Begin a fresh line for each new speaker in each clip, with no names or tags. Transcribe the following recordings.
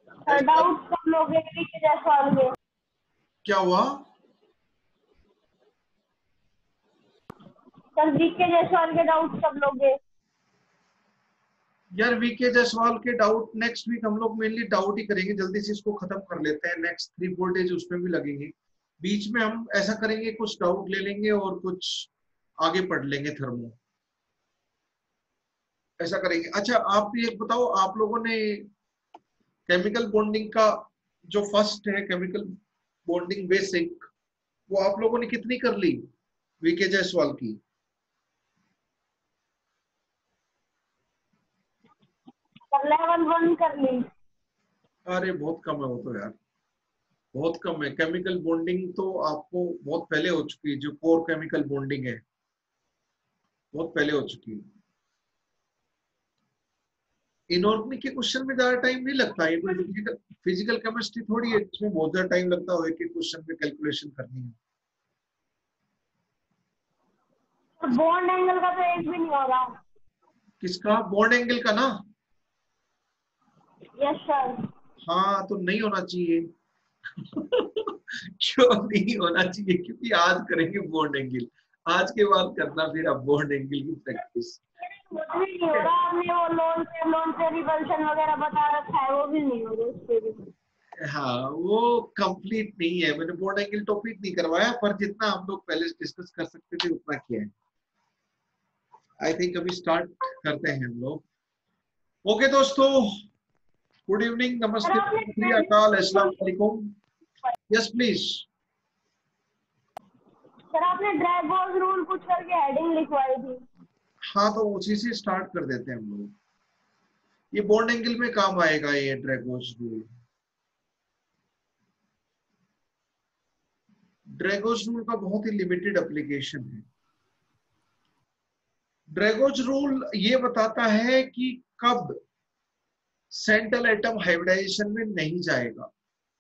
Doubt कब लोगे VK Jaiswal के?
क्या हुआ?
सर वीके जायसवाल के डाउट कब लोगे?
यार वीके जायसवाल के डाउट नेक्स्ट वीक हम लोग मेनली डाउट ही करेंगे, जल्दी से इसको खत्म कर लेते हैं। नेक्स्ट 3-4 डेज उसमें भी लगेंगे। बीच में हम ऐसा करेंगे, कुछ डाउट ले लेंगे और कुछ आगे पढ़ लेंगे थर्मो, ऐसा करेंगे। अच्छा आप ये बताओ, आप लोगों ने केमिकल बॉन्डिंग का जो फर्स्ट है केमिकल बॉन्डिंग बेसिक, वो आप लोगों ने कितनी कर ली वीके जायसवाल की?
लेवल 1 कर ली।
अरे बहुत कम है वो तो यार, बहुत कम है। केमिकल बॉन्डिंग तो आपको बहुत पहले हो चुकी है, जो कोर केमिकल बॉन्डिंग है बहुत पहले हो चुकी है। इनऑर्गेनिक के क्वेश्चन में ज्यादा टाइम नहीं लगता है, कोई फिजिकल केमिस्ट्री थोड़ी है जिसमें बहुत ज्यादा टाइम लगता है एक एक क्वेश्चन पे कैलकुलेशन करनी है।
बॉन्ड एंगल का तो एक भी नहीं हो रहा।
किसका? बॉन्ड एंगल का ना?
Yes sir.
हाँ तो नहीं होना चाहिए। क्यों नहीं होना चाहिए? क्योंकि आज करेंगे बॉन्ड एंगल, आज के बाद करना फिर अब बॉन्ड एंगल की प्रैक्टिस।
वो भी नहीं हो रहा। आपने वो लोन से रिपल्शन वगैरह बता रखा है, वो भी नहीं हो रहा उस पे भी।
हाँ वो कंप्लीट नहीं है, मैंने बॉन्ड एंगल टॉपिक नहीं करवाया, पर जितना हम लोग पहले डिस्कस कर सकते थे उतना किया है। आई थिंक अभी स्टार्ट करते हैं हम लोग। ओके दोस्तों, गुड इवनिंग,
सर
नमस्ते,
आपने
शुक्रिया, अस्सलाम वालेकुम। Yes please.
सर आपने ड्रैगोज रूल पूछ करके हेडिंग लिखवाई थी।
हाँ तो उसी से स्टार्ट कर देते हैं हम लोग। ये बॉन्ड एंगल में काम आएगा ये ड्रैगोज रूल। ड्रैगोज रूल का बहुत ही लिमिटेड एप्लीकेशन है। ड्रैगोज रूल ये बताता है कि कब सेंट्रल एटम हाइब्रिडाइजेशन में नहीं जाएगा।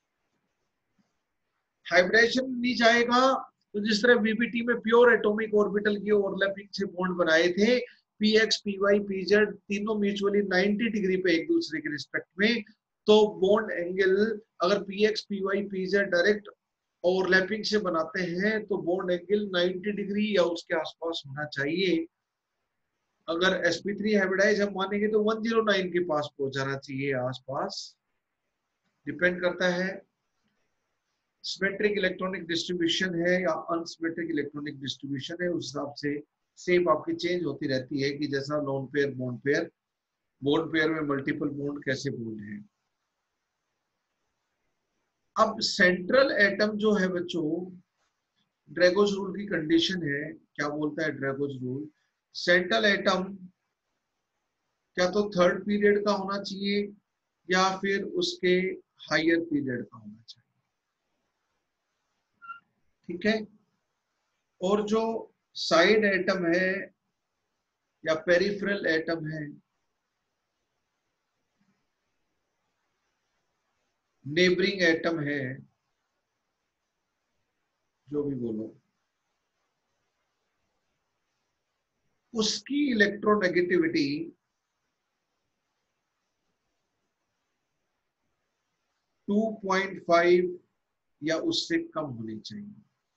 हाइब्रिडाइजेशन नहीं जाएगा तो जिस तरह वीबीटी में प्योर एटॉमिक ऑर्बिटल की ओवरलैपिंग से बॉन्ड बनाए थे, पीएक्स पीवाई पीजेड तीनों म्यूचुअली 90 डिग्री पे एक दूसरे के रिस्पेक्ट में, तो बॉन्ड एंगल अगर p x p y p z direct overlapping से बनाते हैं तो बॉन्ड एंगल 90 डिग्री या उसके आसपास होना चाहिए। अगर sp3 हाइब्रिडाइज हम मानेंगे तो 109 के पास पहुंच जाना चाहिए आसपास। डिपेंड करता है सिमेट्रिक इलेक्ट्रॉनिक डिस्ट्रीब्यूशन है या अनसिमेट्रिक इलेक्ट्रॉनिक डिस्ट्रीब्यूशन है, उस हिसाब से शेप आपकी चेंज होती रहती है कि जैसा lone pair bond pair, bond pair में मल्टीपल बॉन्ड कैसे बॉन्ड है। अब सेंट्रल एटम जो है बच्चों, ड्रैगोज रूल की कंडीशन है, क्या बोलता है ड्रैगोज रूल? सेंट्रल एटम क्या तो थर्ड पीरियड का होना चाहिए या फिर उसके हायर पीरियड का होना चाहिए, ठीक है। और जो साइड एटम है या पेरिफेरल एटम है, नेबरिंग एटम है, जो भी बोलो, उसकी इलेक्ट्रोनेगेटिविटी 2.5 या उससे कम होनी चाहिए।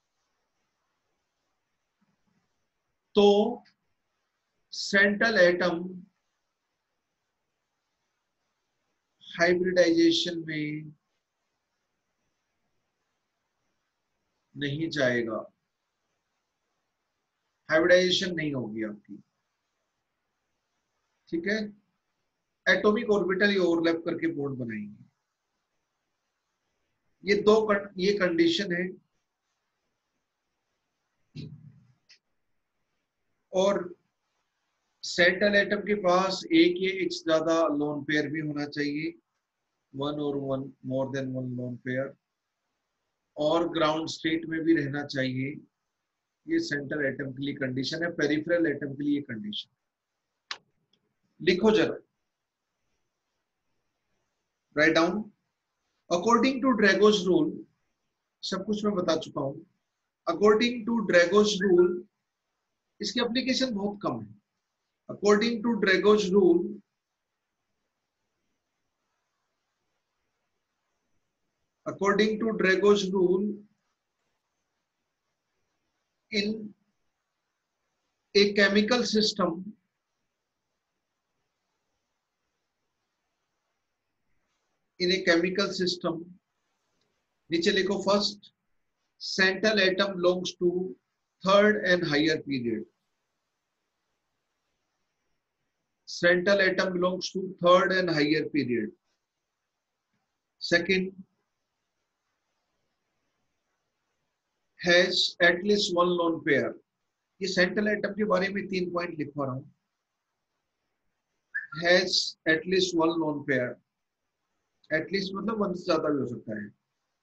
तो सेंट्रल एटम हाइब्रिडाइजेशन में नहीं जाएगा, हाइब्रिडाइजेशन नहीं होगी आपकी, ठीक है। एटॉमिक ऑर्बिटल ये ओवरलैप करके बॉन्ड बनाएंगे। ये कंडीशन है। और सेंट्रल एटम के पास एक या एक से ज्यादा लोन पेयर भी होना चाहिए, वन और one more than one lone pair, और ग्राउंड स्टेट में भी रहना चाहिए। ये सेंट्रल एटम के लिए कंडीशन है। पेरिफेरल एटम के लिए कंडीशन लिखो जरा, right down. According to Drago's rule, सब कुछ मैं बता चुका हूं। अकॉर्डिंग टू ड्रैगोज रूल, इसकी एप्लीकेशन बहुत कम है। According to Drago's rule, According to Drago's rule, in a chemical system, नीचे लिखो first central atom belongs to third and higher period. Central atom belongs to third and higher period. Second, has at least one lone pair. ये सेंट्रल एटम के बारे में 3 point लिखवा रहा हूं. Has at least one lone pair. At least मतलब 1 से ज्यादा भी हो सकता है.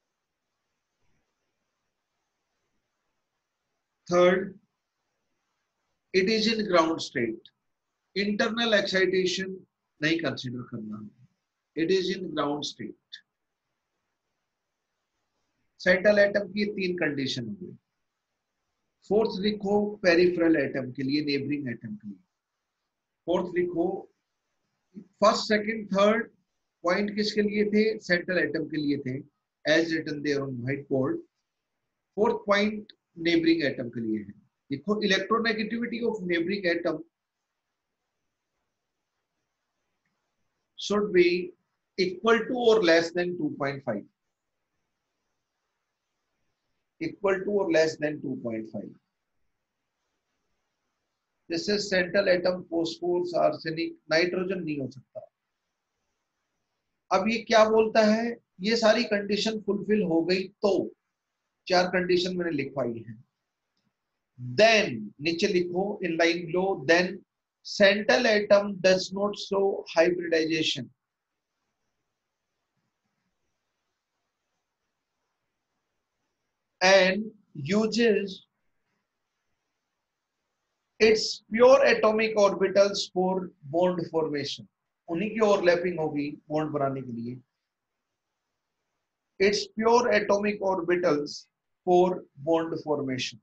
Third, it is in ground state. Internal excitation नहीं कंसीडर करना. It is in ground state. Central atom की 3 कंडीशन हो गई. फोर्थ लिखो पेरिफेरल एटम के लिए, नेबरिंग एटम के लिए. फोर्थ लिखो. फर्स्ट सेकंड थर्ड पॉइंट किसके लिए थे? सेंट्रल एटम के लिए थे, as written there on white board. Fourth point neighbouring atom के लिए है. देखो electronegativity of neighbouring atom should be equal to or less than 2.5. Equal to or less than 2.5. जैसे central atom phosphorus, arsenic, nitrogen नहीं हो सकता. अब ये क्या बोलता है? ये सारी कंडीशन फुलफिल हो गई तो 4 कंडीशन मैंने लिखवाई है. देन नीचे लिखो इन लाइन लो, then central atom does not show hybridization. And uses its pure atomic orbitals for bond formation. उन्हीं की ओवरलैपिंग होगी बॉन्ड बनाने के लिए. Its pure atomic orbitals for bond formation.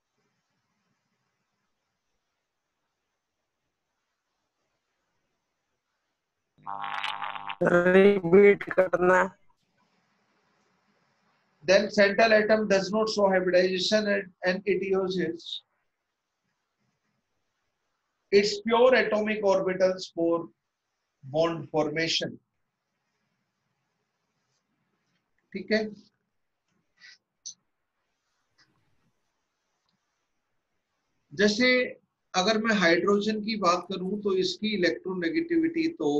Repeat करना.
Then central atom does not show hybridization and it uses its pure atomic orbitals for bond formation. ठीक है. जैसे अगर मैं हाइड्रोजन की बात करूं तो इसकी इलेक्ट्रोनेगेटिविटी तो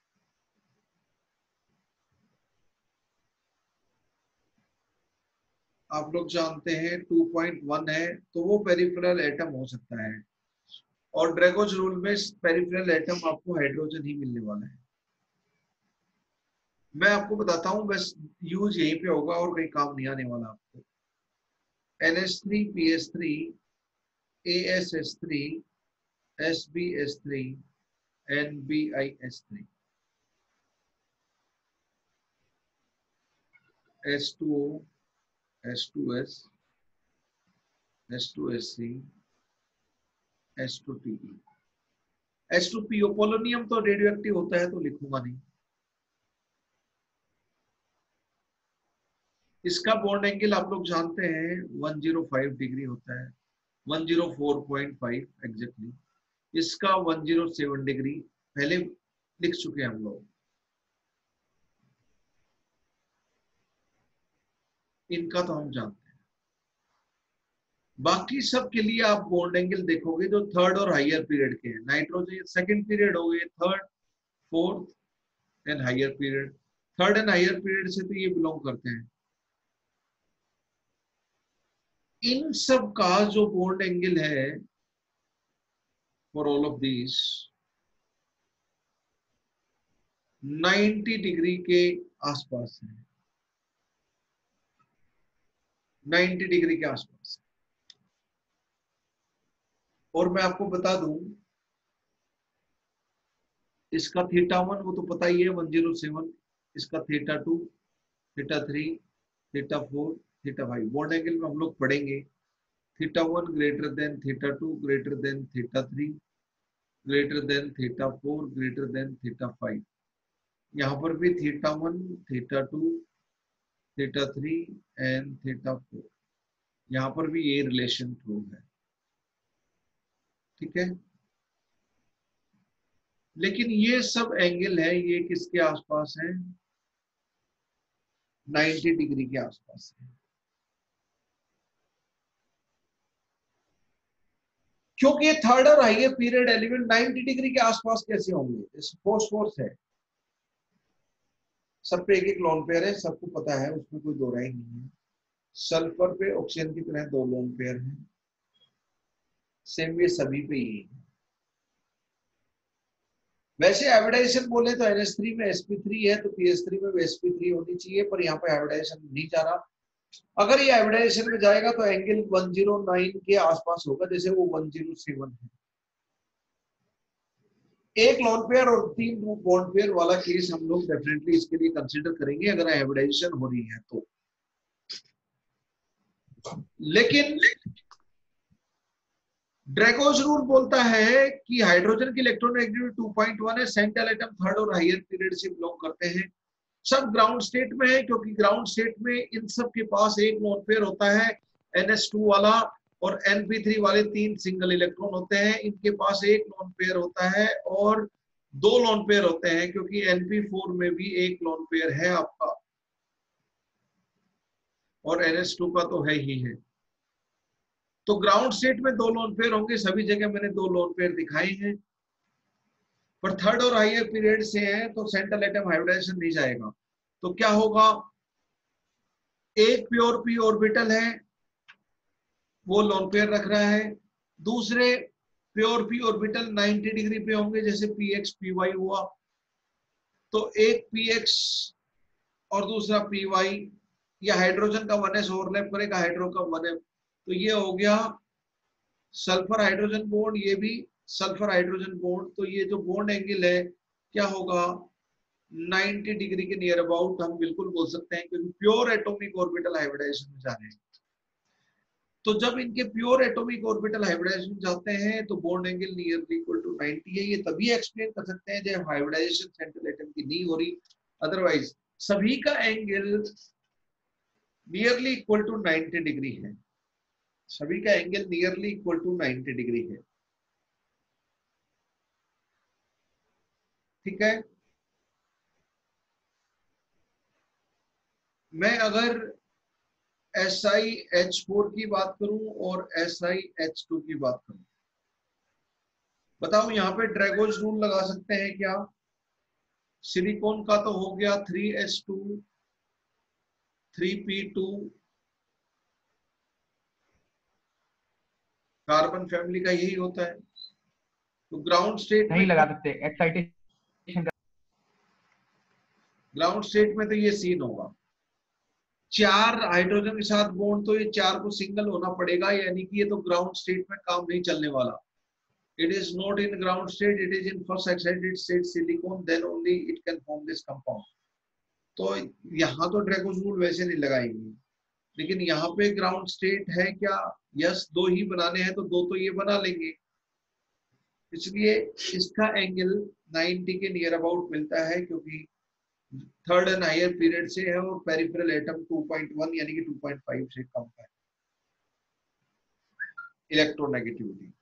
आप लोग जानते हैं 2.1 है, तो वो पेरिफेरल एटम हो सकता है. और ड्रैगोज रूल में पेरिफेरल एटम आपको हाइड्रोजन ही मिलने वाला है. मैं आपको बताता हूं, बस यूज यहीं पे होगा और कहीं काम नहीं आने वाला आपको. NH3 PS3 ASS3 SbS3 NbIS3 H2O H2S H2SC H2Te H2PO. Polonium तो रेडियो एक्टिव होता है तो लिखूंगा नहीं. इसका बॉन्ड एंगल आप लोग जानते हैं 105 डिग्री होता है, 104.5 एग्जैक्टली. इसका 107 डिग्री पहले लिख चुके हैं हम लोग. इनका तो हम जानते हैं. बाकी सब के लिए आप बॉन्ड एंगल देखोगे जो थर्ड और हायर पीरियड के हैं. नाइट्रोजन सेकंड पीरियड हो गए, third fourth and higher period. Third and higher period से तो ये बिलोंग करते हैं. इन सब का जो बॉन्ड एंगल है for all of this 90 degree के आसपास है. 90 डिग्री के आसपास. और मैं आपको बता दूं इसका θ1 वो तो पता ही है 107. इसका θ2 θ3 θ4 θ5 बॉन्ड एंगल में हम लोग पढ़ेंगे. θ1 greater than θ2 greater than θ3 greater than θ4 greater than θ5. यहाँ पर भी θ1 θ2 θ3 एंड θ4, यहां पर भी ये रिलेशन ट्रू है, ठीक है। लेकिन ये सब एंगल है, ये किसके आसपास है, 90 डिग्री के आसपास है। क्योंकि थर्ड और हाइयर पीरियड एलिमेंट 90 डिग्री के आसपास कैसे होंगे, जैसे फोर्स है, सब पे एक एक लोन पेयर है, सबको पता है, उसमें कोई दो राय नहीं है। सल्फर पे ऑक्सीजन की तरह दो लोन पेयर हैं, सेम ये सभी पे ही है। वैसे हाइब्रिडाइजेशन बोले तो NH3 में sp3 है, तो pH3 में भी sp3 होनी चाहिए, पर यहाँ पे हाइब्रिडाइजेशन नहीं जा रहा। अगर ये हाइब्रिडाइजेशन में जाएगा तो एंगल 109 के आसपास होगा, जैसे वो 107 है। एक लोन पेयर और 3 बॉन्ड पेयर वाला केस हम लोग डेफिनेटली इसके लिए कंसीडर करेंगे अगर हाइब्रिडाइजेशन हो रही है तो। लेकिन ड्रैगोज रूल बोलता है कि हाइड्रोजन की इलेक्ट्रोनेगेटिविटी 2.1 है, सेंट्रल एटम थर्ड और हायर पीरियड से बिलोंग करते हैं, सब ग्राउंड स्टेट में है, क्योंकि ग्राउंड स्टेट में इन सब के पास एक लोन पेयर होता है NH2 वाला, और NP3 वाले 3 सिंगल इलेक्ट्रॉन होते हैं, इनके पास एक लोन पेयर होता है और 2 लोन पेयर होते हैं, क्योंकि NP4 में भी एक लोन पेयर है आपका, और NH2 का तो है ही है। तो ग्राउंड स्टेट में 2 लोन पेयर होंगे, सभी जगह मैंने 2 लोन पेयर दिखाए हैं, पर थर्ड और हायर पीरियड से है तो सेंट्रल एटम हाइब्रिडाइजेशन नहीं जाएगा। तो क्या होगा, एक प्योर p ऑर्बिटल है, वो लोन पेयर रख रहा है, दूसरे प्योर p ऑर्बिटल 90 डिग्री पे होंगे, जैसे px py हुआ, तो एक px और दूसरा py, या हाइड्रोजन का 1s ओवरलैप करेगा हाइड्रो का 1s, तो ये हो गया सल्फर हाइड्रोजन बॉन्ड, ये भी सल्फर हाइड्रोजन बॉन्ड, तो ये जो बॉन्ड एंगल है क्या होगा, 90 डिग्री के नियर अबाउट हम बिल्कुल बोल सकते हैं, क्योंकि प्योर एटॉमिक ऑर्बिटल हाइब्रिडाइजेशन में जा रहे हैं। तो जब इनके प्योर एटॉमिक ऑर्बिटल हाइब्रिडाइजेशन जाते हैं तो bond angle nearly equal to 90 है। ये तभी एक्सप्लेन कर सकते हैं जब हाइब्रिडाइजेशन सेंट्रल एटम की नहीं हो रही, अदरवाइज सभी का angle nearly equal to 90 degree है, सभी का angle nearly equal to 90 degree है, ठीक है। मैं अगर SiH4 की बात करूं और SiH2 की बात करूं, बताओ यहाँ पे ड्रैगोज रूल लगा सकते हैं क्या? सिलिकॉन का तो हो गया 3s2 3p2, कार्बन फैमिली का यही होता है, तो ग्राउंड स्टेट
नहीं लगा सकते, एक्साइटेशन का।
ग्राउंड स्टेट में तो ये सीन होगा, 4 हाइड्रोजन के साथ बॉन्ड, तो ये 4 को सिंगल होना पड़ेगा, यानी कि ये तो ग्राउंड स्टेट में काम नहीं चलने वाला। It is not in ground state, it is in first excited state silicon, then only it can form this compound. तो यहाँ तो ड्रैगोज रूल वैसे नहीं लगाएंगे, लेकिन यहाँ पे ग्राउंड स्टेट है क्या, यस, 2 ही बनाने हैं तो 2 तो ये बना लेंगे, इसलिए इसका एंगल 90 के नियर अबाउट मिलता है, क्योंकि थर्ड एंड हायर पीरियड से है और पेरिफेरल एटम 2.1 यानी कि 2.5 से कम है इलेक्ट्रोनेगेटिविटी।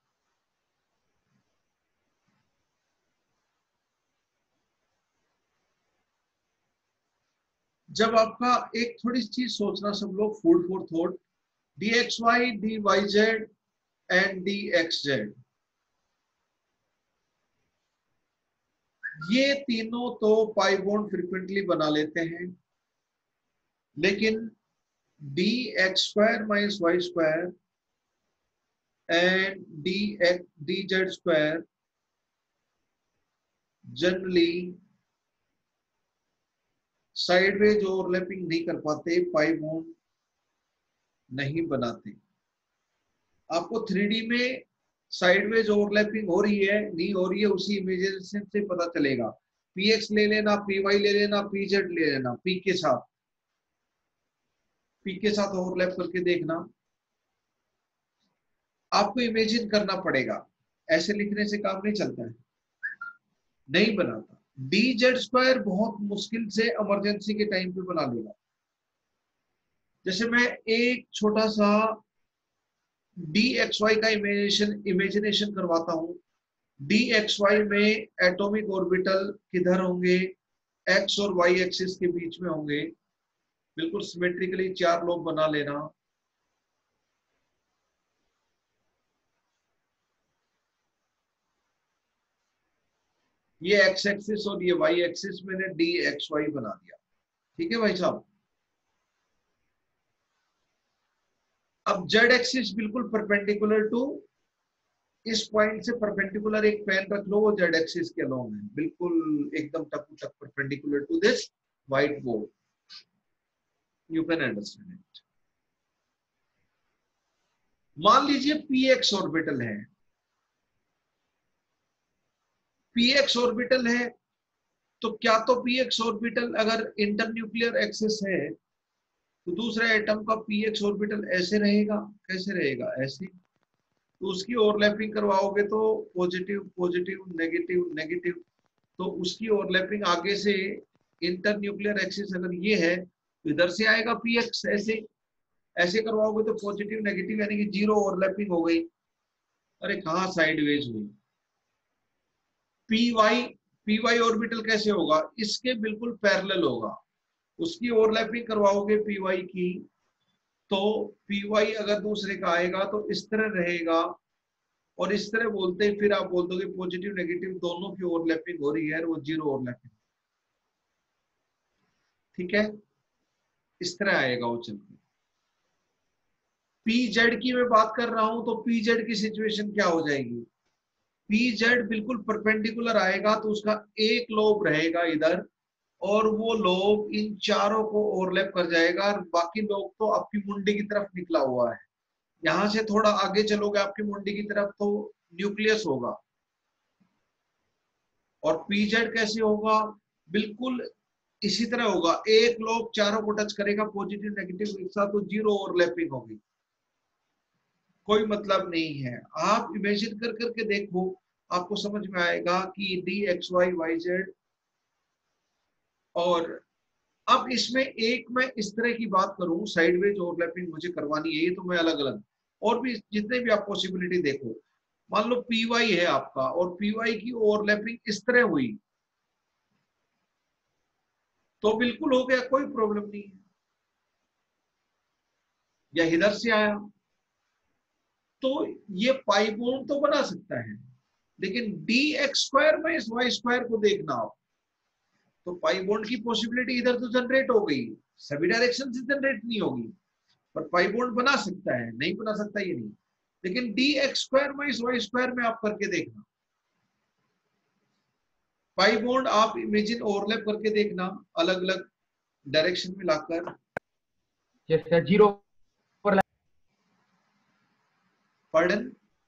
जब आपका एक थोड़ी चीज सोचना सब लोग, food for thought, dxy dyz and dxz, ये तीनों तो पाई बॉन्ड फ्रीक्वेंटली बना लेते हैं, लेकिन dx² - y² and dz² generally sideways overlapping नहीं कर पाते, पाई बॉन्ड नहीं बनाते। आपको 3D में साइडवेज ओवरलैपिंग हो रही है नहीं हो रही है उसी इमेजिनेशन से पता चलेगा। px ले लेना, py ले लेना, pz ले लेना, p के साथ ओवरलैप करके देखना, आपको इमेजिन करना पड़ेगा, ऐसे लिखने से काम नहीं चलता है, नहीं बनाता। dz² बहुत मुश्किल से इमरजेंसी के टाइम पे बना लेगा, जैसे मैं एक छोटा सा DXY का इमेजिनेशन करवाता हूं। DXY में एटॉमिक ऑर्बिटल किधर होंगे? एक्स और वाई एक्सिस के बीच में होंगे। बिल्कुल सिमेट्रिकली 4 लोब बना लेना। ये एक्स एक्सिस और ये वाई एक्सिस मैंने DXY बना दिया। ठीक है भाई साहब। अब जेड एक्सिस बिल्कुल परपेंडिकुलर टू, इस पॉइंट से परपेंडिकुलर एक पेन रख लो, वो जेड एक्सिस के अलोंग है, बिल्कुल एकदम टक perpendicular to this white board. You can understand it. मान लीजिए px ऑर्बिटल है, px ऑर्बिटल है तो क्या तो px ऑर्बिटल अगर इंटरन्यूक्लियर एक्सिस है तो दूसरे एटम का px ऑर्बिटल ऐसे रहेगा। कैसे रहेगा? ऐसे। तो उसकी ओवरलैपिंग करवाओगे तो पॉजिटिव पॉजिटिव नेगेटिव नेगेटिव, तो उसकी ओवरलैपिंग आगे से इंटरन्यूक्लियर एक्सिस अगर ये है तो इधर से आएगा px। ऐसे ऐसे करवाओगे तो पॉजिटिव नेगेटिव यानी कि जीरो ओवरलैपिंग हो गई। अरे कहाँ साइडवेज हुई। पी वाई ऑर्बिटल कैसे होगा? इसके बिल्कुल पैरेलल होगा। उसकी ओवरलैपिंग करवाओगे पी वाई की तो पी वाई अगर दूसरे का आएगा तो इस तरह रहेगा, और इस तरह बोलते ही फिर आप बोल दोगे पॉजिटिव नेगेटिव दोनों की ओवरलैपिंग हो रही है, वो जीरो ओवरलैपिंग। ठीक है, इस तरह आएगा वो चलकर। पी जेड की मैं बात कर रहा हूं तो पी जेड की सिचुएशन क्या हो जाएगी? पी जेड बिल्कुल परपेंडिकुलर आएगा तो उसका एक लोब रहेगा इधर, और वो लोब इन चारों को ओवरलैप कर जाएगा, और बाकी लोब तो आपकी मुंडी की तरफ निकला हुआ है। यहां से थोड़ा आगे चलोगे आपकी मुंडी की तरफ तो न्यूक्लियस होगा। और पीजेड कैसे होगा? बिल्कुल इसी तरह होगा, एक लोब चारों को टच करेगा, पॉजिटिव नेगेटिव एक साथ, तो जीरो ओवरलैपिंग होगी। कोई मतलब नहीं है। आप इमेजिन कर करके देखो, आपको समझ में आएगा कि DXY YZ। और अब इसमें एक मैं इस तरह की बात करूं, साइडवेज ओवरलैपिंग मुझे करवानी है, ये तो मैं अलग अलग और भी जितने भी आप पॉसिबिलिटी देखो। मान लो PY है आपका और PY की ओवरलैपिंग इस तरह हुई तो बिल्कुल हो गया, कोई प्रॉब्लम नहीं है। या इधर से आया तो ये पाई बॉन्ड तो बना सकता है, लेकिन DX² में इस Y² को देखना हो तो पाई बॉन्ड की पॉसिबिलिटी इधर तो जनरेट हो गई, सभी डायरेक्शन से जनरेट नहीं होगी, पर पाई बॉन्ड बना सकता है, नहीं बना सकता ये नहीं। लेकिन DX² में इस Y² में आप करके देखना, पाई बॉन्ड आप इमेजिन ओवरलैप करके देखना अलग अलग डायरेक्शन में लाकर।
जैसे जीरो
पढ़न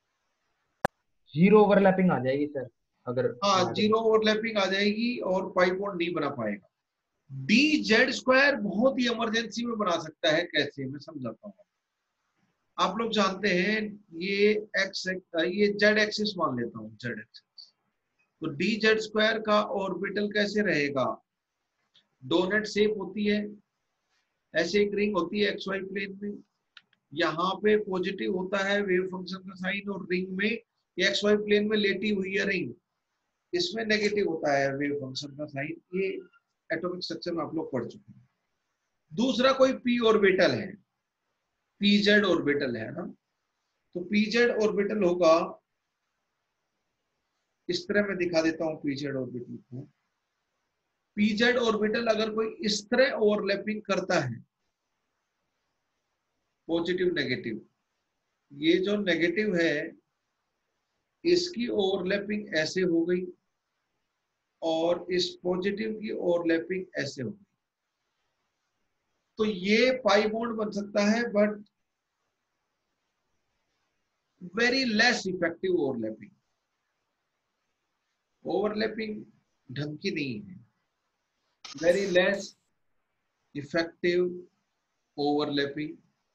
जीरो ओवरलैपिंग आ जाएगी सर अगर
हाँ,
बना
जीरो
देंगे।
ओवरलैपिंग आ जाएगी और पाई बॉन्ड नहीं बना पाएगा। DZ² बहुत ही इमरजेंसी में बना सकता है। कैसे? मैं समझाता हूँ। आप लोग जानते हैं ये ये जेड एक्सिस मान लेता हूँ, जेड एक्सिस। तो DZ² का ऑर्बिटल कैसे रहेगा? डोनट शेप होती है, ऐसे एक रिंग होती है XY प्लेन में, यहाँ पे पॉजिटिव होता है वेव फंक्शन का साइन, और रिंग में XY प्लेन में लेटी हुई है रिंग, इसमें नेगेटिव होता है वेव फंक्शन का साइन। ये एटॉमिक स्ट्रक्चर में आप लोग पढ़ चुके हैं। दूसरा कोई p ऑर्बिटल है, pz ऑर्बिटल है ना, तो pz ऑर्बिटल होगा इस तरह, मैं दिखा देता हूँ pz ऑर्बिटल को। pz ऑर्बिटल अगर कोई इस तरह ओवरलैपिंग करता है, पॉजिटिव नेगेटिव, ये जो नेगेटिव है इसकी ओवरलैपिंग ऐसे हो गई और इस पॉजिटिव की ओवरलैपिंग ऐसे हो गई, तो ये पाई बॉन्ड बन सकता है, but very less effective overlapping. Overlapping ढंग की नहीं है, वेरी लेस इफेक्टिव ओवरलैपिंग।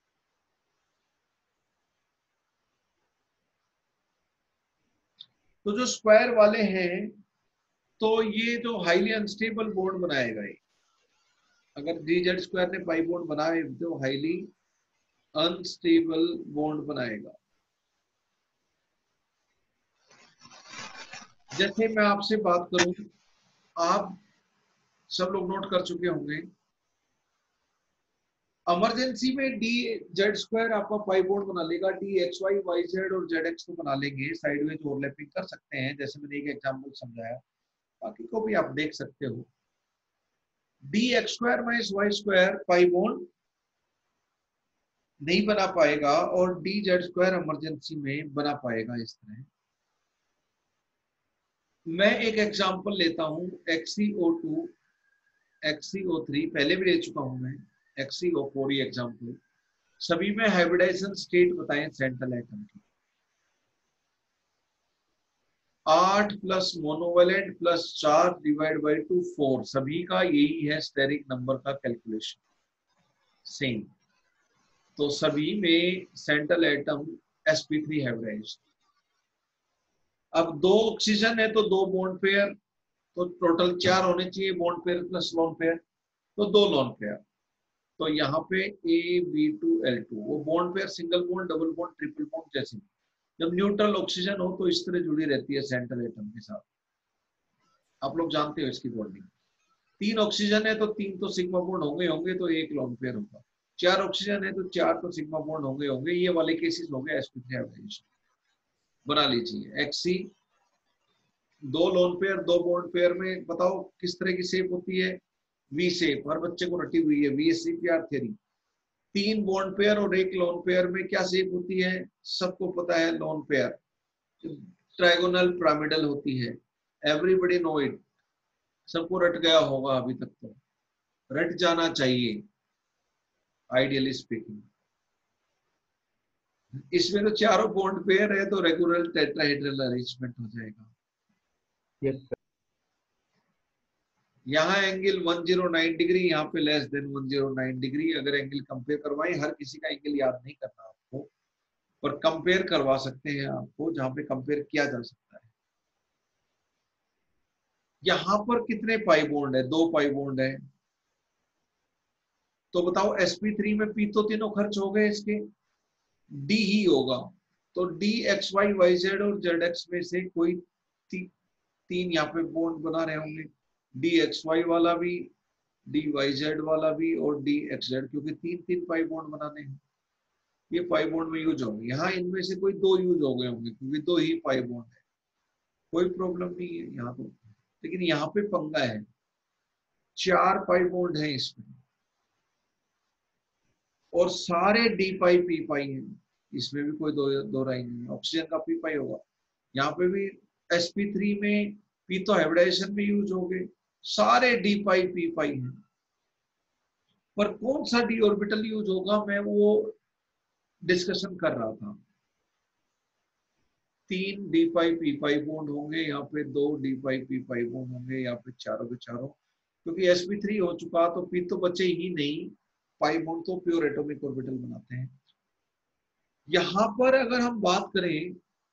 तो जो स्क्वायर वाले हैं तो ये जो हाईली अनस्टेबल बॉन्ड बनाएगा, अगर DZ² ने पाई बॉन्ड बनाए तो हाईली अनस्टेबल बॉन्ड बनाएगा। जैसे मैं आपसे बात करूं, आप सब लोग नोट कर चुके होंगे, इमरजेंसी में DZ² आपका पाई बॉन्ड बना लेगा, DXY YZ और ZX को बना लेंगे, साइडवेज ओवरलैपिंग कर सकते हैं, जैसे मैंने एक एग्जांपल समझाया, बाकी को भी आप देख सकते हो। DX² minus Y² pi bond नहीं बना पाएगा और DZ² इमरजेंसी में बना पाएगा। इस तरह मैं एक एग्जांपल लेता हूं, XeO2 XeO3 पहले भी ले चुका हूं मैं, XeO4 ये एग्जांपल, सभी में हाइब्रिडाइजेशन स्टेट बताएं सेंट्रल एटम की। 8 plus monovalent plus 4 divide by 2 4, सभी का यही है स्टेरिक नंबर का कैलकुलेशन सेम। तो सभी में सेंट्रल एटम sp3 हाइब्रिडाइज्ड। अब 2 ऑक्सीजन है तो 2 बॉन्ड पेयर, तो टोटल 4 होने चाहिए bond pair plus lone pair, तो 2 लोन पेयर। तो यहाँ पे AB2L2 वो bond pair single bond double bond triple bond जैसे, जब न्यूट्रल ऑक्सीजन हो तो इस तरह जुड़ी रहती है सेंट्रल एटम के साथ। आप लोग जानते हो इसकी बॉन्डिंग। 3 ऑक्सीजन है तो 3 तो सिग्मा बॉन्ड होंगे तो 1 लोन पेयर होगा। 4 ऑक्सीजन है तो 4 तो सिग्मा बॉन्ड होंगे। ये वाले केसेस हो गए sp3 हाइब्रिडाइजेशन। बना लीजिए Xc 2 lone pair 2 bond pair में, बताओ किस तरह की शेप होती है, वी शेप, हर बच्चे को रटी हुई है VSCPR थ्योरी। 3 बॉन्ड पेयर और 1 लोन पेयर में क्या शेप होती है, सबको पता है, लोन पेयर ट्रायगोनल पिरामिडल होती है, एवरीबॉडी नो इट, सबको रट गया होगा अभी तक, तो रट जाना चाहिए आइडियली स्पीकिंग। इसमें तो चारों बॉन्ड पेयर है तो रेगुलर टेट्राहेड्रल अरेंजमेंट हो जाएगा।
Yes sir.
यहाँ एंगल 109 डिग्री, यहाँ पे लेस देन 109 डिग्री। अगर एंगल कंपेयर करवाएं, हर किसी का एंगल याद नहीं करना आपको, पर कंपेयर करवा सकते हैं आपको जहां पे कंपेयर किया जा सकता है। यहाँ पर कितने पाई बॉन्ड है, 2 पाई बॉन्ड है, तो बताओ sp3 में p तो तीनों खर्च हो गए, इसके d ही होगा, तो DXY YZ और ZX में से कोई 3 यहाँ पे बॉन्ड बना रहे होंगे, DXY वाला भी, DYZ वाला भी और DXZ, क्योंकि 3 पाई बॉन्ड बनाने हैं, ये पाई बॉन्ड में यूज होंगे। यहाँ इनमें से कोई 2 यूज हो गए होंगे क्योंकि 2 ही पाई बॉन्ड है, कोई प्रॉब्लम नहीं है यहाँ तो। लेकिन यहाँ पे पंगा है, 4 पाई बॉन्ड है इसमें और सारे डी पाई पी पाई हैं, इसमें भी कोई दो राय नहीं है, ऑक्सीजन का पी पाई होगा। यहाँ पे भी sp3 में पी तो हाइब्रिडाइजेशन में यूज हो गए, सारे डी पाई पी पाई हैं, पर कौन सा डी ऑर्बिटल यूज होगा मैं वो डिस्कशन कर रहा था। 3 d pi p pi bond होंगे, यहाँ पे 2 d pi p pi bond होंगे, यहाँ पे चारों के चारों, क्योंकि sp3 हो चुका तो पी तो बचे ही नहीं, पाई बॉन्ड तो प्योर एटॉमिक ऑर्बिटल बनाते हैं। यहां पर अगर हम बात करें,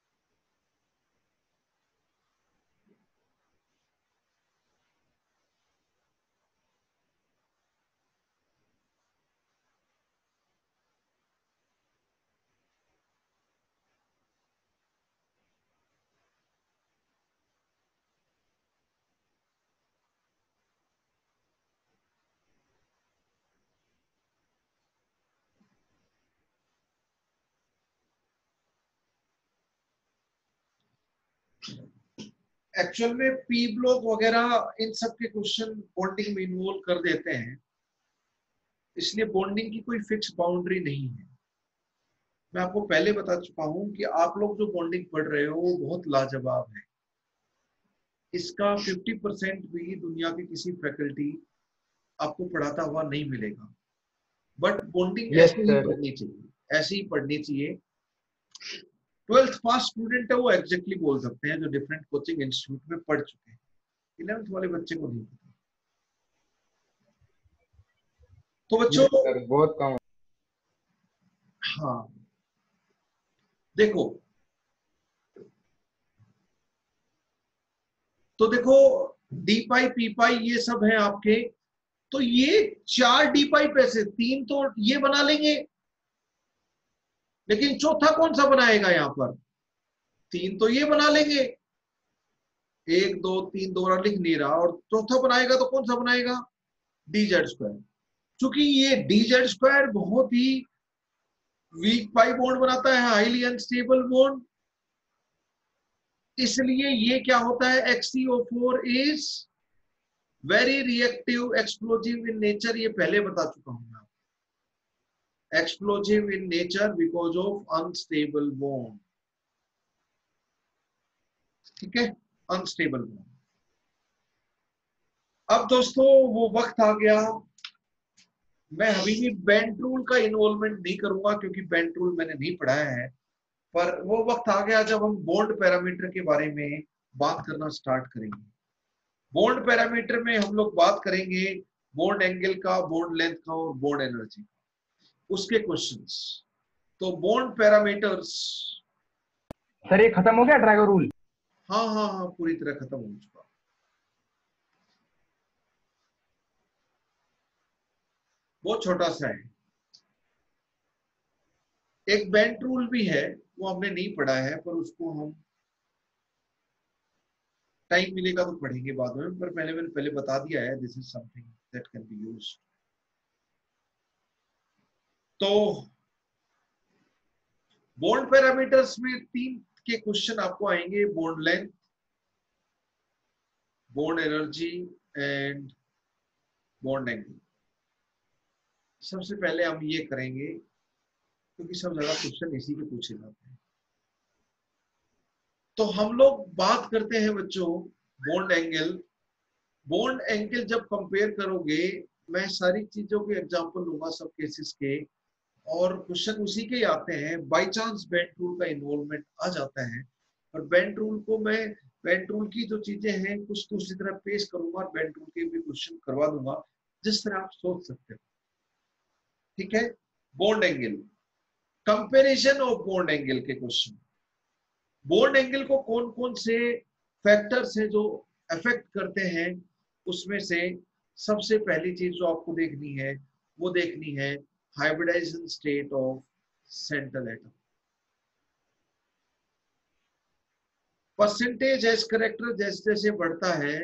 एक्चुअल में पी ब्लॉक वगैरह इन सब के क्वेश्चन बॉन्डिंग में इन्वॉल्व कर देते हैं, इसलिए बॉन्डिंग की कोई फिक्स बाउंड्री नहीं है। मैं आपको पहले बता चुका हूं कि आप लोग जो बॉन्डिंग पढ़ रहे हो वो बहुत लाजवाब है, इसका 50% भी दुनिया की किसी फैकल्टी आपको पढ़ाता हुआ नहीं मिलेगा। बट बॉन्डिंग
Yes,
ऐसे ही
sir.
पढ़नी चाहिए, ऐसे ही पढ़नी चाहिए। 12th पास स्टूडेंट है वो एग्जैक्टली बोल सकते हैं, जो डिफरेंट कोचिंग इंस्टीट्यूट में पढ़ चुके हैं। 11th वाले बच्चे को नहीं पता। तो बच्चों,
Yes, sir. बहुत कम।
हाँ देखो, तो देखो डी पाई पी पाई ये सब है आपके तो ये 4 डी पाइप ऐसे, 3 तो ये बना लेंगे, लेकिन चौथा कौन सा बनाएगा यहां पर? 3 तो ये बना लेंगे, 1 2 3 2 लिख नहीं रहा, और चौथा बनाएगा तो कौन सा बनाएगा? dz square. क्योंकि ये dz स्क्वायर बहुत ही वीक पाई बॉन्ड बनाता है, हाईली अनस्टेबल बॉन्ड, इसलिए ये क्या होता है, XCO4 is very reactive explosive in nature. ये पहले बता चुका हूं मैं, explosive in nature because of unstable bond. ठीक है, अनस्टेबल बॉन्ड। अब दोस्तों वो वक्त आ गया, मैं अभी भी बेंट रूल का इन्वॉल्वमेंट नहीं करूंगा क्योंकि बेंट रूल मैंने नहीं पढ़ाया है, पर वो वक्त आ गया जब हम बॉन्ड पैरामीटर के बारे में बात करना स्टार्ट करेंगे। बॉन्ड पैरामीटर में हम लोग बात करेंगे बॉन्ड एंगल का, बॉन्ड लेंथ का और बॉन्ड एनर्जी का, उसके क्वेश्चंस। तो बॉन्ड पैरामीटर्स,
सर ये खत्म हो गया ड्रैगन रूल?
हाँ हाँ हाँ, पूरी तरह खत्म हो चुका। बहुत छोटा सा है। एक बेंट रूल भी है, वो हमने नहीं पढ़ा है, पर उसको हम टाइम मिलेगा तो पढ़ेंगे बाद में, पर मैंने पहले बता दिया है, this is something that can be used. तो बॉन्ड पैरामीटर्स में 3 के क्वेश्चन आपको आएंगे, bond length, bond energy and bond angle. सबसे पहले हम ये करेंगे क्योंकि सब जगह क्वेश्चन इसी के पूछे जाते हैं। तो हम लोग बात करते हैं बच्चों बॉन्ड एंगल। बॉन्ड एंगल जब कंपेयर करोगे, मैं सारी चीजों के एग्जांपल लूंगा सब केसेस के, और क्वेश्चन उसी के आते हैं। बाय चांस बेंट रूल का इन्वॉल्वमेंट आ जाता है, और बेंट रूल को मैं, बेंट रूल की जो चीजें हैं कुछ तो उसी तरह पेश करूंगा, और बेंट रूल के भी क्वेश्चन करवा दूंगा जिस तरह आप सोच सकते हो। ठीक है, bond angle, comparison of bond angle के क्वेश्चन। बॉन्ड एंगल को कौन कौन से फैक्टर्स हैं जो अफेक्ट करते हैं, उसमें से सबसे पहली चीज जो आपको देखनी है वो देखनी है hybridization state of central atom. Percentage s character जैसे जैसे बढ़ता है,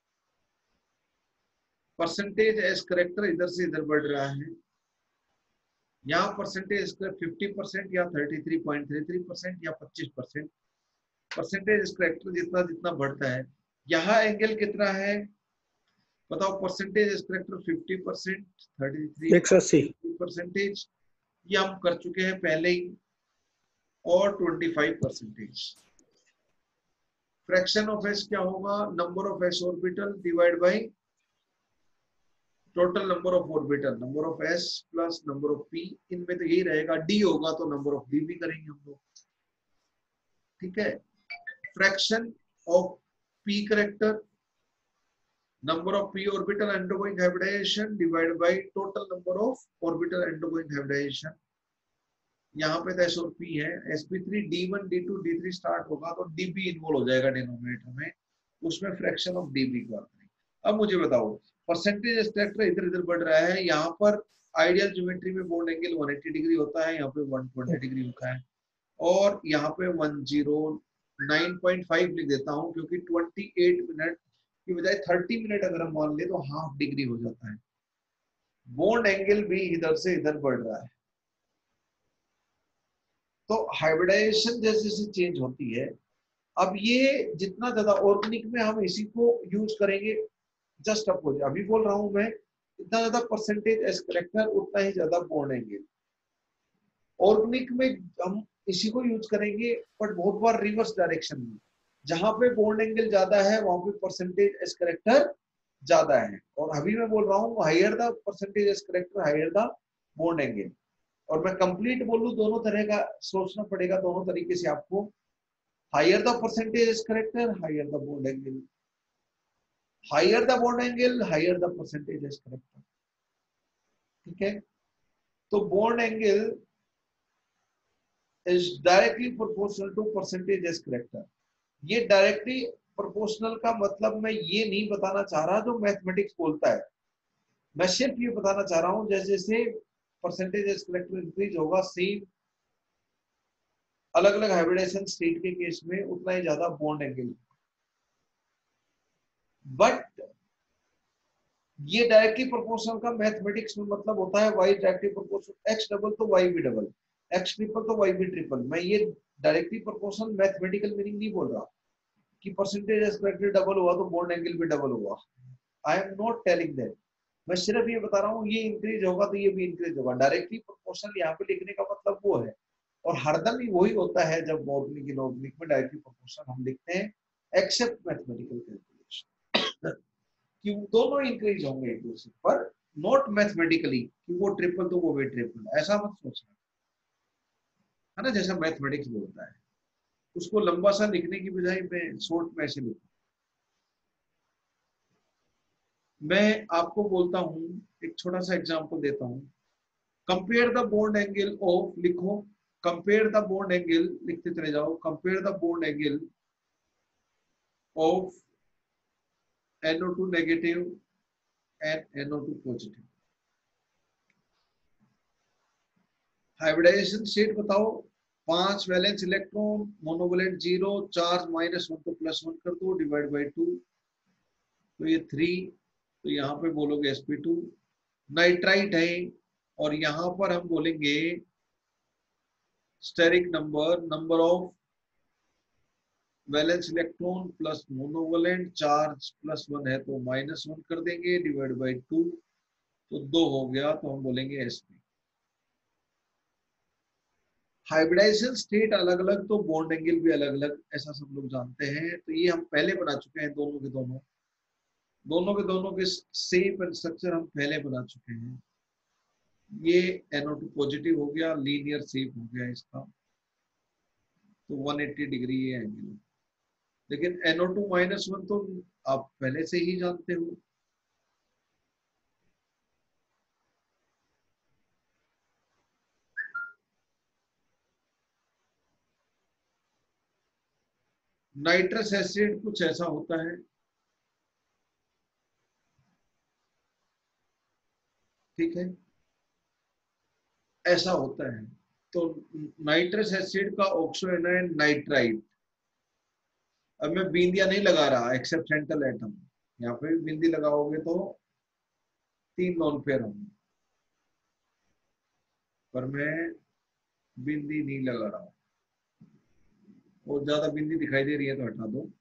परसेंटेज एज करेक्टर इधर से इधर बढ़ रहा है, यहाँ परसेंटेज 50% या 33.33% या 25%। परसेंटेज करेक्टर जितना जितना बढ़ता है, यहाँ एंगल कितना है बताओ? परसेंटेज करेक्टर 50%, 33% ये हम कर चुके हैं पहले ही, और 25%। फ्रैक्शन ऑफ एस क्या होगा? Number of s orbital divide by total number of orbital, number of s plus number of p. इनमें तो यही रहेगा, डी होगा तो नंबर ऑफ डी भी करेंगे हम लोग। ठीक है, fraction of p character, number of p orbital undergoing hybridization divided by total number of orbital undergoing hybridization। यहाँ पे तो s और p है, sp3 d1 d2 d3 start होगा तो db इन्वॉल्व हो जाएगा डिनोमिनेटर में, उसमें फ्रैक्शन ऑफ db की बात करें। अब मुझे बताओ, परसेंटेज करेक्टर इधर इधर बढ़ रहा है, यहाँ पर आइडियल ज्योमेट्री में बॉन्ड एंगल 180 डिग्री होता है, यहाँ पे 120 डिग्री होता है, और यहाँ पे 109.5 लिख देता हूँ क्योंकि 28 मिनट की बजाय 30 मिनट अगर हम मान ले तो हाफ डिग्री हो जाता है। बॉन्ड एंगल भी इधर से इधर बढ़ रहा है, तो हाइब्रिडाइजेशन जैसे जैसे चेंज होती है, अब ये जितना ज्यादा ऑर्गेनिक में हम इसी को यूज करेंगे, जस्ट अपोजिट अभी बोल रहा हूं मैं, इतना ज्यादा परसेंटेज एज करेक्टर उतना ही ज्यादा बॉन्ड एंगल। ऑर्गेनिक में हम इसी को यूज करेंगे, बट बहुत बार रिवर्स डायरेक्शन में, जहां पे बॉन्ड एंगल ज्यादा है वहां पे परसेंटेज एज करेक्टर ज्यादा है, और अभी मैं बोल रहा हूँ higher the percentage s character higher the bond angle. और मैं कंप्लीट बोलूं, दोनों तरह का सोचना पड़ेगा, दोनों तरीके से आपको, higher the percentage s character higher the bond angle, higher the bond angle higher the percentage s character. ठीक है, तो bond angle is directly proportional to percentage s character. ये डायरेक्टली प्रोपोर्शनल का मतलब मैं ये नहीं बताना चाह रहा जो मैथमेटिक्स बोलता है। मैं सिर्फ ये बताना चाह रहा हूं जैसे जैसे परसेंटेज करेक्टर इंक्रीज होगा, सेम अलग अलग हाइब्रिडाइजेशन स्टेट के केस में उतना ही ज्यादा बॉन्ड एंगल। बट ये डायरेक्टली प्रोपोर्शनल का मैथमेटिक्स में मतलब होता है y directly proportional x double तो y भी डबल, x ट्रिपल तो y भी ट्रिपल। मैं ये डायरेक्टली प्रोपोर्शनल मैथमेटिकल मीनिंग नहीं बोल रहा कि परसेंटेज एज करेक्टर डबल हुआ तो बॉन्ड एंगल भी डबल हुआ। I am not telling that. मैं सिर्फ ये बता रहा हूँ ये इंक्रीज होगा तो ये भी इंक्रीज होगा। डायरेक्टली प्रोपोर्शनल यहाँ पे लिखने का मतलब वो है, और हरदम ही वही होता है जब ऑर्गेनिक इनऑर्गेनिक में डायरेक्टली प्रोपोर्शनल हम लिखते हैं, एक्सेप्ट मैथमेटिकल कैलकुलेशन, कि वो दोनों इंक्रीज होंगे एक दूसरे पर, नॉट मैथमेटिकली कि वो ट्रिपल तो वो भी ट्रिपल, ऐसा मत सोचना, है ना। जैसा मैथमेटिक्स बोलता है उसको लंबा सा लिखने की बजाय मैं शॉर्ट में ऐसे लिखूं। मैं आपको बोलता हूं, एक छोटा सा एग्जांपल देता हूं। Compare the bond angle of, लिखो कंपेयर द बॉन्ड एंगल, लिखते चले जाओ, compare the bond angle of NO2 negative and NO2 positive. Hybridization state बताओ, 5 वैलेंस इलेक्ट्रॉन, मोनोवैलेंट 0, चार्ज -1 तो +1 कर दो, डिवाइड बाई 2, तो ये 3, तो यहाँ पे बोलोगे sp2। नाइट्राइट है, और यहाँ पर हम बोलेंगे steric number, number of valence electron plus monovalent, charge +1 है तो -1 कर देंगे, डिवाइड बाई 2, तो 2 हो गया, तो हम बोलेंगे sp। हाइब्रिडाइजेशन स्टेट अलग अलग तो बॉन्ड एंगल भी अलग अलग, ऐसा सब लोग जानते हैं। तो ये हम पहले बना चुके हैं, दोनों के शेप एंड स्ट्रक्चर हम पहले बना चुके हैं। ये NO2 पॉजिटिव हो गया, लीनियर शेप हो गया इसका, तो 180 डिग्री ये एंगल। लेकिन NO2 -1 तो आप पहले से ही जानते हो। नाइट्रस एसिड कुछ ऐसा होता है, ठीक है, ऐसा होता है। तो नाइट्रस एसिड का ऑक्सो एनायन नाइट्राइट। अब मैं बिंदिया नहीं लगा रहा एक्सेप्ट सेंट्रल एटम, यहाँ पे भी बिंदी लगाओगे तो 3 लॉन पेयर होंगे, पर मैं बिंदी नहीं लगा रहा हूँ। और ज्यादा बिंदी दिखाई दे रही है तो हटा दो।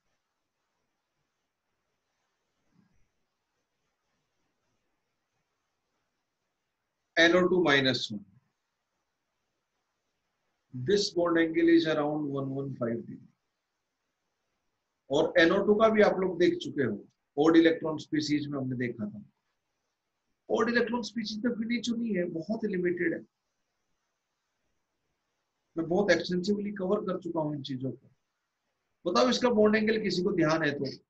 NO2 -1, this bond angle is around 115 degree. और NO2 का भी आप लोग देख चुके हो, ओड इलेक्ट्रॉन स्पीसीज में हमने देखा था। ओड इलेक्ट्रॉन स्पीसीज में भी चुनी है, बहुत लिमिटेड है। मैं बहुत एक्सटेंसिवली कवर कर चुका हूँ इन चीजों को। बताओ इसका बॉन्ड एंगल किसी को ध्यान है तो।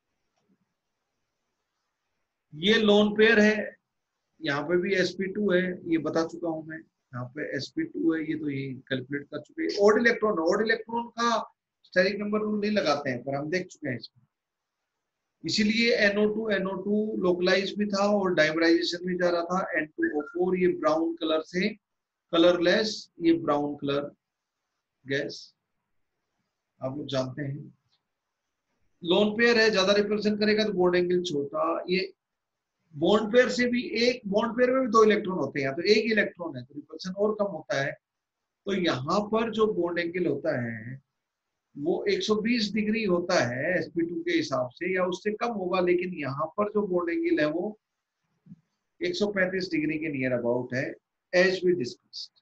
ये लोन पेयर है, यहाँ पे भी sp2 है, ये बता चुका हूं मैं। यहाँ पे sp2 है, ये तो ये कैलकुलेट कर चुके हैं। ओड इलेक्ट्रॉन का स्टेरिक नंबर रूल नहीं लगाते हैं, पर हम देख चुके हैं इसमें। इसीलिए NO2 लोकलाइज भी था और डाइमराइजेशन भी जा रहा था। N2O4 ये ब्राउन कलर से कलरलेस, ये ब्राउन कलर गैस, आप लोग जानते हैं। लोन पेयर है, ज्यादा रिप्रेजेंट करेगा तो बॉन्ड एंगल छोटा। ये बॉन्ड पेयर से भी, एक बॉन्ड पेयर में भी 2 इलेक्ट्रॉन होते हैं, तो एक इलेक्ट्रॉन है तो रिपल्सन और कम होता है। तो यहाँ पर जो बॉन्ड एंगल होता है वो 120 डिग्री होता है sp2 के हिसाब से, या उससे कम होगा। लेकिन यहाँ पर जो बॉन्ड एंगल है वो 135 डिग्री के नियर अबाउट है, एज वी डिस्कस्ड।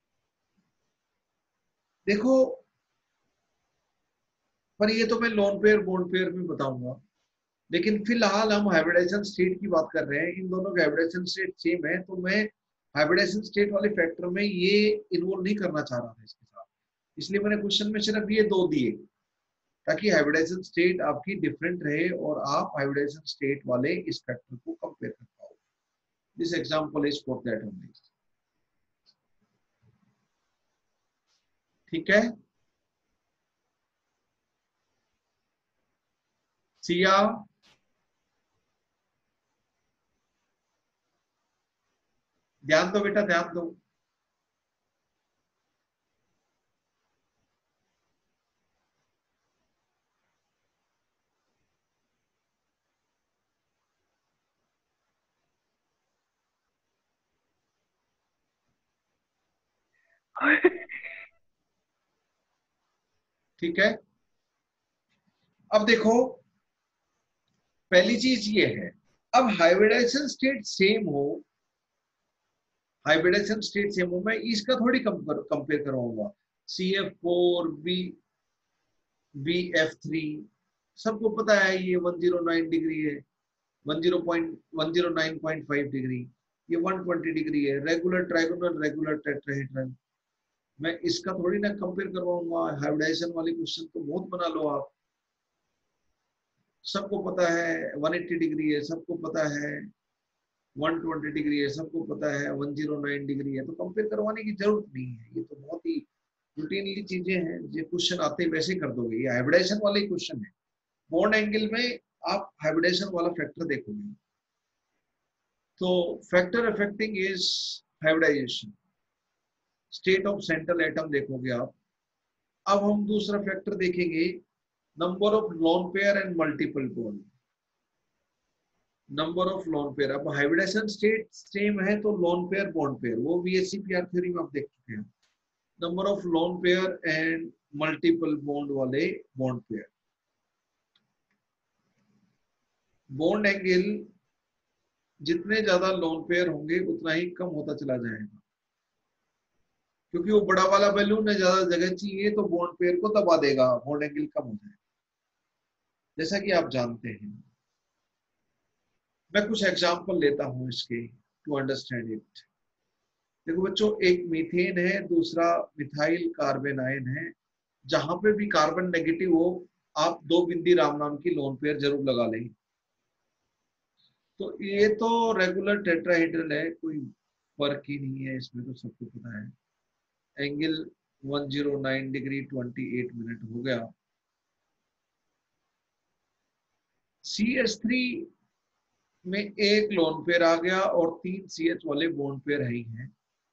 देखो, पर ये तो मैं लोन पेयर बॉन्ड पेयर में बताऊंगा। लेकिन फिलहाल हम हाइब्रिडाइजेशन स्टेट की बात कर रहे हैं, इन दोनों के हाइब्रिडाइजेशन स्टेट सेम है, तो मैं हाइब्रिडाइजेशन स्टेट वाले फैक्टर में ये इन्वॉल्व नहीं करना चाह रहा था इसके साथ। इसलिए मैंने क्वेश्चन में सिर्फ ये 2 दिए, ताकि हाइब्रिडाइजेशन स्टेट आपकी डिफरेंट रहे और आप हाइब्रिडाइजेशन स्टेट वाले इस फैक्टर को कंपेयर कर पाओ। This example is for that only. ठीक है, सिया, ध्यान दो बेटा, ध्यान दो। ठीक है, अब देखो पहली चीज ये है, अब हाइब्रिडाइजेशन स्टेट सेम हो, हाइब्रिडाइजेशन स्टेट सेम हो, मैं इसका थोड़ी कंपेयर करवाऊंगा। CF4 BF3 सबको पता है ये 109 डिग्री है, 109.5 डिग्री, ये 120 डिग्री है, रेगुलर ट्राइगोनल रेगुलर टेट्राहेड्रल। मैं इसका थोड़ी ना कंपेयर करवाऊंगा। हाइब्रिडाइजेशन वाले क्वेश्चन तो बहुत बना लो आप, सबको पता है 180 डिग्री है, सबको पता है 120 डिग्री है, सबको पता है 109 डिग्री है, तो कंपेयर करवाने की जरूरत नहीं है। ये तो बहुत ही रूटीनली चीजें हैं, ये क्वेश्चन आते ही वैसे कर दोगे। ये हाइब्रिडाइजेशन वाले क्वेश्चन है। बॉन्ड एंगल में आप हाइब्रिडाइजेशन वाला फैक्टर देखोगे, तो factor affecting is hybridization, state of central atom देखोगे आप। अब हम दूसरा फैक्टर देखेंगे, number of lone pair and multiple bond. Number of lone pair, अब हाइब्रिडाइजेशन स्टेट सेम है तो लोन पेयर बॉन्ड पेयर वो VSEPR थ्योरी में आप देख चुके हैं। Number of lone pair and multiple bond वाले बॉन्ड पेयर। बॉन्ड एंगल जितने ज्यादा लोन पेयर होंगे उतना ही कम होता चला जाएगा, क्योंकि वो बड़ा वाला बैलून है, ज्यादा जगह चाहिए तो बॉन्ड पेयर को दबा देगा, बॉन्ड एंगल कम हो जाएगा, जैसा कि आप जानते हैं। मैं कुछ एग्जांपल लेता हूं इसके टू अंडरस्टैंड इट। देखो बच्चों, एक मीथेन है, दूसरा मिथाइल कार्बेनाइन है। जहां पे भी कार्बन नेगेटिव हो, आप 2 बिंदी राम नाम की लोन पेयर जरूर लगा लें। तो ये तो रेगुलर टेट्राहेड्रल है, कोई फर्क ही नहीं है इसमें, तो सबको पता है। एंगल 109 डिग्री 28 मिनट हो गया। CH3 में एक लोन पेयर आ गया और 3 CH वाले बॉन्ड पेयर है ही हैं।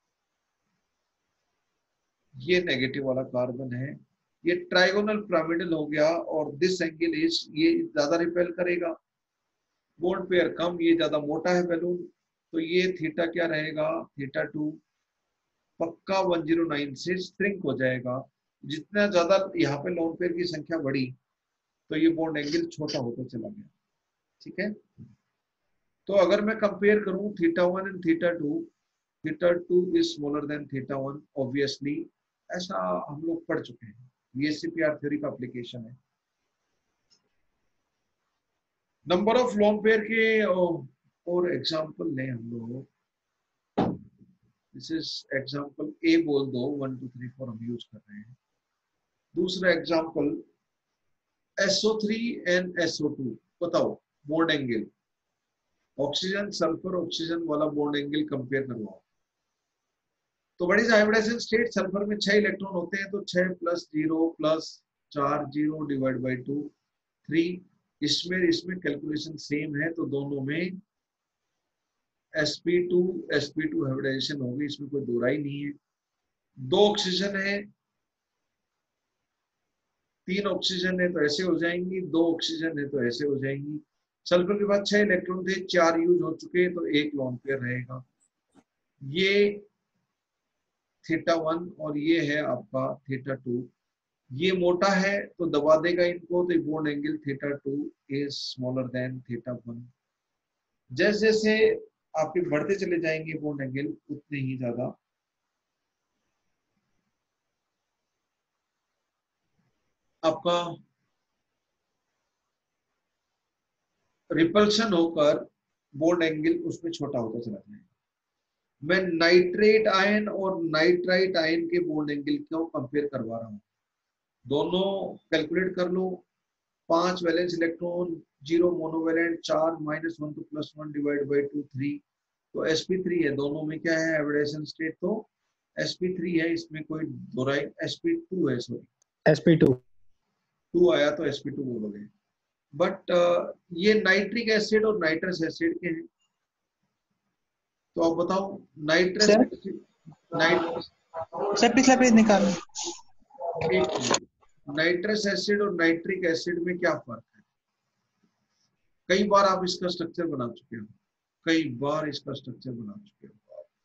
ये नेगेटिव वाला कार्बन है, ये ट्राइगोनल पिरामिडल हो गया, और दिस एंगल इज, ये ज्यादा रिपेल करेगा, बॉन्ड पेयर कम, ये ज्यादा मोटा है बैलून, तो ये थीटा क्या रहेगा, θ2 पक्का 109 से श्रिंक हो जाएगा। जितना ज्यादा यहाँ पे लोन पेयर की संख्या बढ़ी तो ये बॉन्ड एंगल छोटा होता चला गया। ठीक है, तो अगर मैं कंपेयर करूं θ1 and θ2 is smaller than θ1 obviously, ऐसा हम लोग पढ़ चुके हैं, VSEPR थ्योरी का एप्लीकेशन है। नंबर ऑफ लोन पेयर के और एग्जांपल लें हम लोग। दिस इज एग्जांपल ए बोल दो, 1 2 3 4 हम यूज कर रहे हैं। दूसरा एग्जांपल SO3 एंड SO2, बताओ bond angle, oxygen sulphur oxygen वाला बॉन्ड एंगल कंपेयर करवाओ। तो बड़ी हाइब्रिडाइजेशन स्टेट, सल्फर में 6 इलेक्ट्रॉन होते हैं, तो 6 + 0 + 4 0 / 2 3। इसमें कैलकुलेशन सेम है, तो दोनों में sp2 हाइब्रिडाइजेशन होगी, इसमें कोई दो राय नहीं है। 2 ऑक्सीजन है, 3 ऑक्सीजन है तो ऐसे हो जाएंगी, 2 ऑक्सीजन है तो ऐसे हो जाएंगी। सल्फर के बाद 6 इलेक्ट्रॉन थे, 4 यूज हो चुके हैं, तो 1 लोन पेयर रहेगा। ये θ1 और ये है आपका θ2। ये मोटा है तो दबा देगा इनको, तो bond angle θ2 is smaller than θ1। जैसे जैसे आपके बढ़ते चले जाएंगे बॉन्ड एंगल, उतने ही ज्यादा आपका रिपल्शन होकर बॉन्ड एंगल उसमें छोटा होता चला जाएगा। मैं नाइट्रेट आयन और नाइट्राइट आयन के बॉन्ड एंगल क्यों कंपेयर करवा रहा हूं, दोनों कैलकुलेट कर लो। 5 वैलेंस इलेक्ट्रॉन, 0 मोनोवैलेंट, 4 -1 तो +1 / 2 3, तो sp3 है। दोनों में क्या है हाइब्रिडाइजेशन स्टेट, तो sp3 है, इसमें कोई दो राय। sp2 है, सॉरी
sp2
2 आया तो sp2 बोलोगे। बट ये नाइट्रिक एसिड और नाइट्रस एसिड के हैं, तो आप बताओ nitrous
sir?
Acid, nitrous,
sir पिछला पेज निकालो।
एक मिनट, नाइट्रस एसिड और नाइट्रिक एसिड में क्या फर्क है? कई बार आप इसका स्ट्रक्चर बना चुके हो, कई बार इसका स्ट्रक्चर बना चुके हो।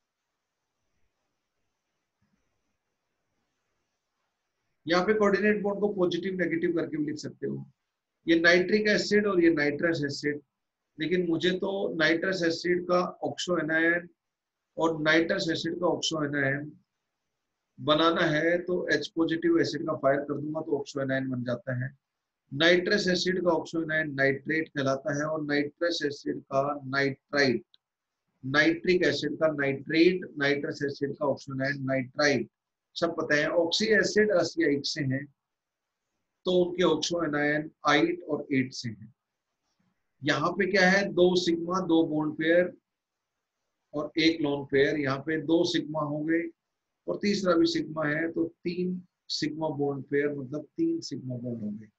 यहाँ पे कोऑर्डिनेट बॉन्ड को पॉजिटिव नेगेटिव करके भी लिख सकते हो। ये नाइट्रिक एसिड और ये नाइट्रस एसिड, लेकिन मुझे तो नाइट्रस एसिड का ऑक्सो एनायन और नाइट्रस एसिड का ऑक्सो एनायन बनाना है, तो H पॉजिटिव एसिड का फायर कर दूंगा तो ऑक्सो एनायन बन जाता है। नाइट्रस एसिड का ऑक्सो एनायन नाइट्रेट कहलाता है और नाइट्रस एसिड का नाइट्राइट, नाइट्रिक एसिड का नाइट्रेट, नाइट्रस एसिड का ऑक्सो एनायन नाइट्राइट। सब पता है। ऑक्सी एसिड एसियाइक से हैं तो उनके ऑक्सो एनायन 8 और 8 से हैं। यहाँ पे क्या है, 2 सिग्मा 2 बॉन्ड पेयर और 1 लोन पेयर। यहाँ पे 2 सिग्मा हो गए और तीसरा भी सिग्मा है, तो 3 सिग्मा बॉन्ड पेयर, मतलब 3 सिग्मा बॉन्ड हो गए।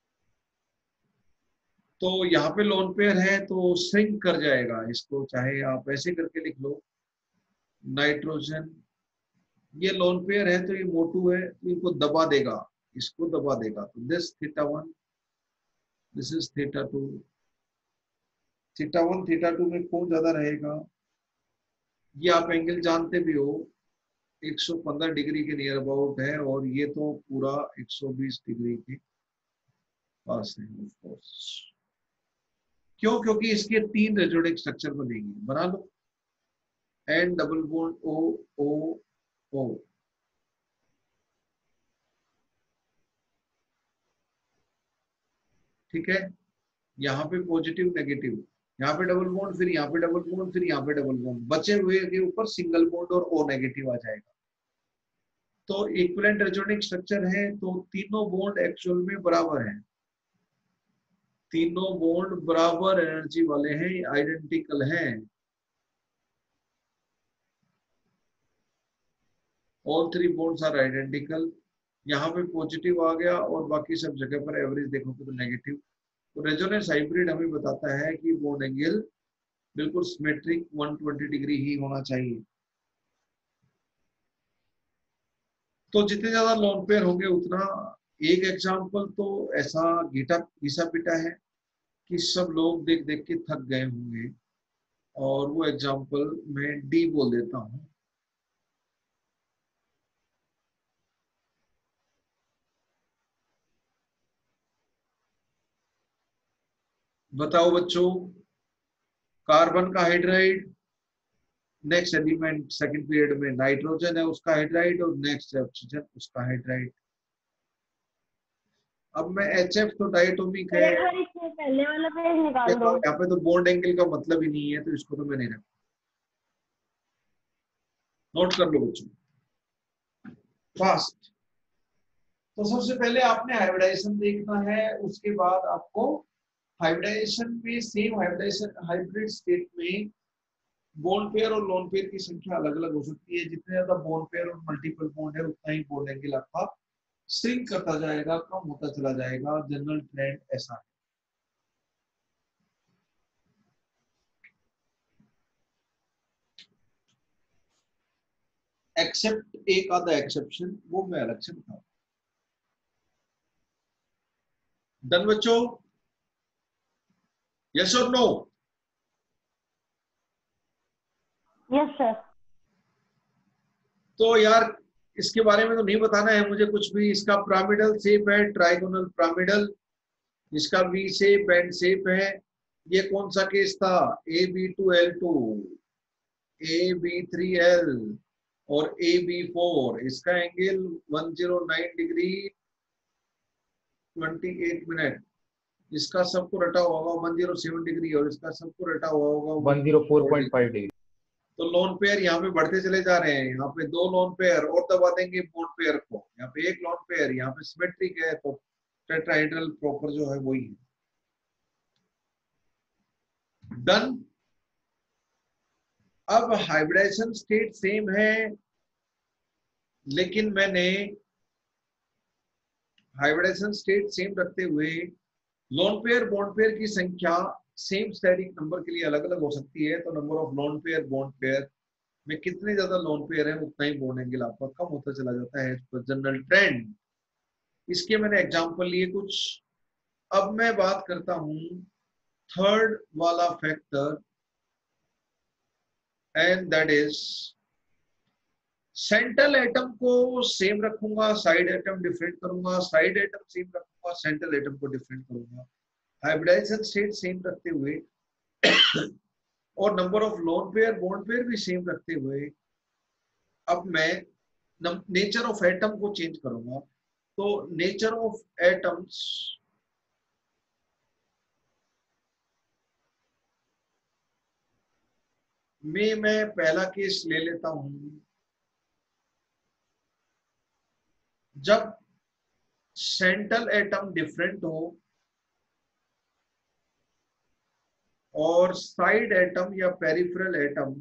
तो यहाँ पे लोन पेयर है तो श्रिंक कर जाएगा इसको, चाहे आप ऐसे करके लिख लो नाइट्रोजन, ये लोन पेयर है तो ये मोटू है तो इनको दबा देगा, इसको दबा देगा। तो दिस θ1, दिस इज θ2। θ1 θ2 में कौन ज्यादा रहेगा? ये आप एंगल जानते भी हो, 115 डिग्री के नियर अबाउट है और ये तो पूरा 120 डिग्री के पास है। ऑफ कोर्स, क्यों? क्योंकि इसके 3 रेजोनेंस स्ट्रक्चर बनेंगे। बना लो, N double bond O O O, ठीक है। यहाँ पे पॉजिटिव नेगेटिव, यहाँ पे डबल बॉन्ड, फिर यहाँ पे डबल बॉन्ड, फिर यहाँ पे डबल बॉन्ड, बचे हुए के ऊपर सिंगल बॉन्ड और ओ नेगेटिव आ जाएगा। तो इक्विवेलेंट रेजोनेंस स्ट्रक्चर है तो तीनों बॉन्ड एक्चुअल में बराबर हैं, तीनों बॉन्ड बराबर एनर्जी वाले हैं, आइडेंटिकल हैं। All 3 bonds are identical. यहाँ पे पॉजिटिव आ गया और बाकी सब जगह पर एवरेज देखोगे तो नेगेटिव। तो रेजोनेंस हाइब्रिड हमें बताता है कि बॉन्ड एंगल बिल्कुल सिमेट्रिक 120 डिग्री ही होना चाहिए। तो जितने ज्यादा लोन पेयर होंगे उतना, एक एग्जांपल तो ऐसा घिसा पिटा है कि सब लोग देख देख के थक गए होंगे, और वो एग्जांपल मैं डी बोल देता हूं। बताओ बच्चों, कार्बन का hydride, next element second period में नाइट्रोजन है उसका हाइड्राइड, और नेक्स्ट ऑक्सीजन उसका हाइड्राइड। अब मैं HF तो डायटोमिक है,
एक बार इससे पहले वाला पेज निकाल दो।
यहाँ पे तो बॉन्ड एंगल का मतलब ही नहीं है तो इसको तो मैं नहीं रखा। नोट कर लो बच्चों फास्ट। तो सबसे पहले आपने हाइब्रिडाइजेशन देखना है, उसके बाद आपको हाइब्रिडाइजेशन में, सेम हाइब्रिडाइजेशन हाइब्रिड स्टेट में बॉन्ड पेयर और लोन पेयर की संख्या अलग अलग हो सकती है। जितने ज्यादा बॉन्ड पेयर और मल्टीपल बॉन्ड है उतना ही बॉन्ड एंगल आपका श्रिंक करता जाएगा, कम होता चला जाएगा। जनरल ट्रेंड ऐसा है। एक्सेप्ट एक आधा एक्सेप्शन, वो मैं अलग से बताऊं। डन बच्चों? यस और नो?
Yes sir.
तो यार इसके बारे में तो नहीं बताना है मुझे कुछ भी। इसका पिरामिडल शेप है, ट्राइगोनल पिरामिडल, इसका वी शेप एंड शेप है। ये कौन सा केस था? AB2L2, AB3L और AB4। इसका एंगल 109 डिग्री 28 मिनट। इसका सबको रटा हुआ होगा 107 डिग्री और इसका सबको रटा हुआ होगा
104.5 डिग्री।
तो लोन पेयर यहाँ पे बढ़ते चले जा रहे हैं। यहाँ पे 2 लोन पेयर और दबा देंगे बॉन्ड पेयर को, यहाँ पे 1 लोन पेयर, यहाँ पे सिमेट्रिक है तो टेट्राहेड्रल प्रॉपर जो है वही है। डन। अब हाइब्रिडाइजेशन स्टेट सेम है, लेकिन मैंने हाइब्रिडाइजेशन स्टेट सेम रखते हुए लोन पेयर बॉन्ड पेयर की संख्या सेम स्टैटिक नंबर के लिए अलग अलग हो सकती है। तो number of lone pair bond pair में कितने ज्यादा लोन पेयर है उतना ही बॉन्ड एंगल आपका कम होता चला जाता है, जनरल ट्रेंड। इसके मैंने एग्जांपल लिए कुछ। अब मैं बात करता हूं थर्ड वाला factor, and that is central atom को सेम रखूंगा, साइड एटम डिफरेंट करूंगा, साइड एटम सेम रखूंगा, सेंट्रल एटम को डिफरेंट करूंगा, हाइब्रिडाइजेशन स्टेट सेम रखते हुए और number of lone pair bond pair भी सेम रखते हुए अब मैं नेचर ऑफ एटम को चेंज करूंगा। तो नेचर ऑफ एटम्स में मैं पहला केस ले लेता हूं, जब सेंट्रल एटम डिफरेंट हो और साइड एटम या पेरिफेरल एटम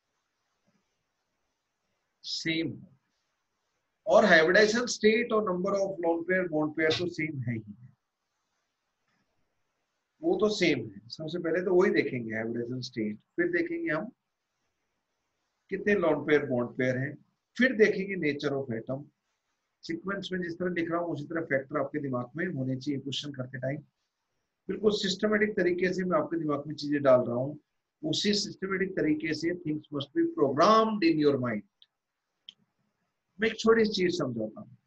सेम हो, और हाइब्रिडाइजेशन स्टेट और number of lone pair bond pair तो सेम है ही है, वो तो सेम है। सबसे पहले तो वही देखेंगे हाइब्रिडाइजेशन स्टेट, फिर देखेंगे हम कितने लोन पेयर बॉन्ड पेयर हैं, फिर देखेंगे नेचर ऑफ एटम। सीक्वेंस में जिस तरह लिख रहा हूँ उसी तरह फैक्टर आपके दिमाग में होने चाहिए क्वेश्चन करते टाइम। बिल्कुल सिस्टमेटिक तरीके से मैं आपके दिमाग में चीजें डाल रहा हूँ, उसी सिस्टमेटिक तरीके से things must be programmed in your mind. मैं एक छोटी चीज समझाता हूँ।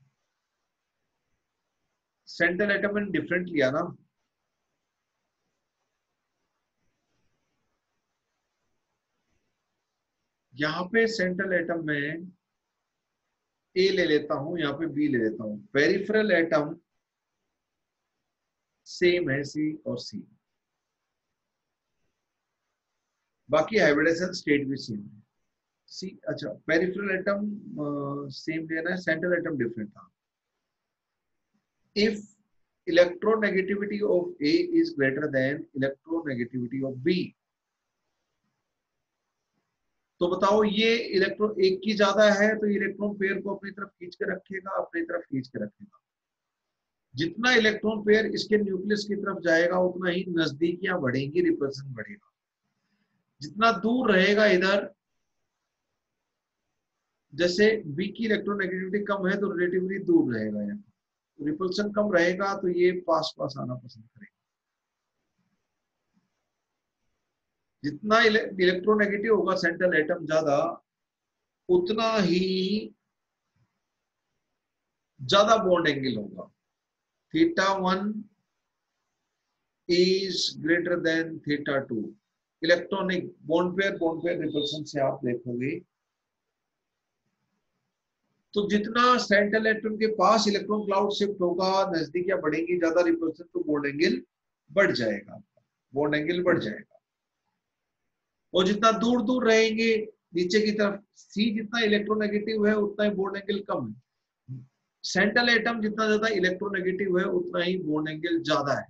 सेंट्रल एटम मैंने डिफरेंट लिया ना, यहाँ पे सेंट्रल एटम में ए ले लेता हूं, यहाँ पे बी ले लेता हूं। पेरिफेरल एटम सेम है सी और सी, बाकी हाइब्रिडाइजेशन स्टेट भी सेम है सी। अच्छा, पेरिफेरल एटम सेम लेना है, सेंट्रल एटम डिफरेंट था। If electronegativity of A is greater than electronegativity of B, तो बताओ ये इलेक्ट्रॉन एक की ज्यादा है तो इलेक्ट्रॉन पेयर को अपनी तरफ खींच के रखेगा, अपनी तरफ खींच के रखेगा। जितना इलेक्ट्रॉन पेयर इसके न्यूक्लियस की तरफ जाएगा उतना ही नजदीकियां बढ़ेंगी, रिपल्सन बढ़ेगा। जितना दूर रहेगा इधर, जैसे बी की इलेक्ट्रोनेगेटिविटी कम है तो रिलेटिवली दूर रहेगा, यहाँ रिपल्सन कम रहेगा तो ये पास पास आना पसंद करेगा। जितना इलेक्ट्रोनेगेटिव होगा सेंट्रल एटम ज्यादा, उतना ही ज्यादा बॉन्ड एंगल होगा। θ1 is greater than θ2। Electronic bond pair repulsion से आप देखोगे तो जितना सेंट्रल एटम के पास इलेक्ट्रॉन क्लाउड शिफ्ट होगा, नजदीकियां बढ़ेंगी, ज्यादा रिपल्सन, तो बॉन्ड एंगल बढ़ जाएगा, बॉन्ड एंगल बढ़ जाएगा। और जितना दूर दूर रहेंगे नीचे की तरफ, सी जितना इलेक्ट्रोनेगेटिव है उतना ही बॉन्ड एंगल कम है। सेंट्रल एटम जितना ज्यादा इलेक्ट्रोनेगेटिव है उतना ही बॉन्ड एंगल ज्यादा है,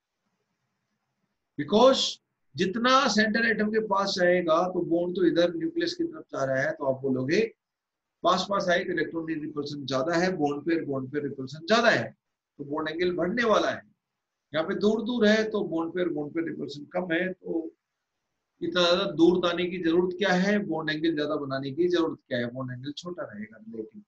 बिकॉज जितना सेंट्रल एटम के पास जाएगा तो बॉन्ड तो इधर न्यूक्लियस की तरफ जा रहा है, तो आप बोलोगे पास पास आए तो इलेक्ट्रॉन रिपल्सन ज्यादा है, बॉन्ड पेयर रिपल्सन ज्यादा है, तो बॉन्ड एंगल बढ़ने वाला है। यहाँ पे दूर दूर है तो बॉन्ड पेयर रिपल्सन कम है, तो इतना ज्यादा दूर जाने की जरूरत क्या है, बॉन्ड एंगल ज्यादा बनाने की जरूरत क्या है, बॉन्ड एंगल छोटा रहेगा रिलेटिव।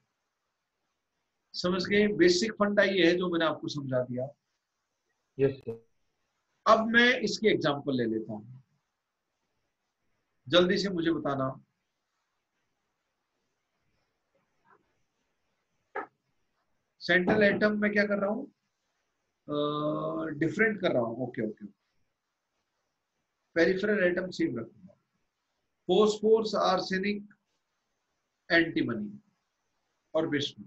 समझ गए? बेसिक फंडा ये है जो मैंने आपको समझा दिया।
Yes sir.
अब मैं इसकी एग्जांपल ले लेता हूं, जल्दी से मुझे बताना। सेंट्रल एटम में क्या कर रहा हूं, डिफरेंट कर रहा हूं। Okay okay. Peripheral atom same रखूंगा, फोस्फोरस, आर्सेनिक, एंटीमनी और विष्णु।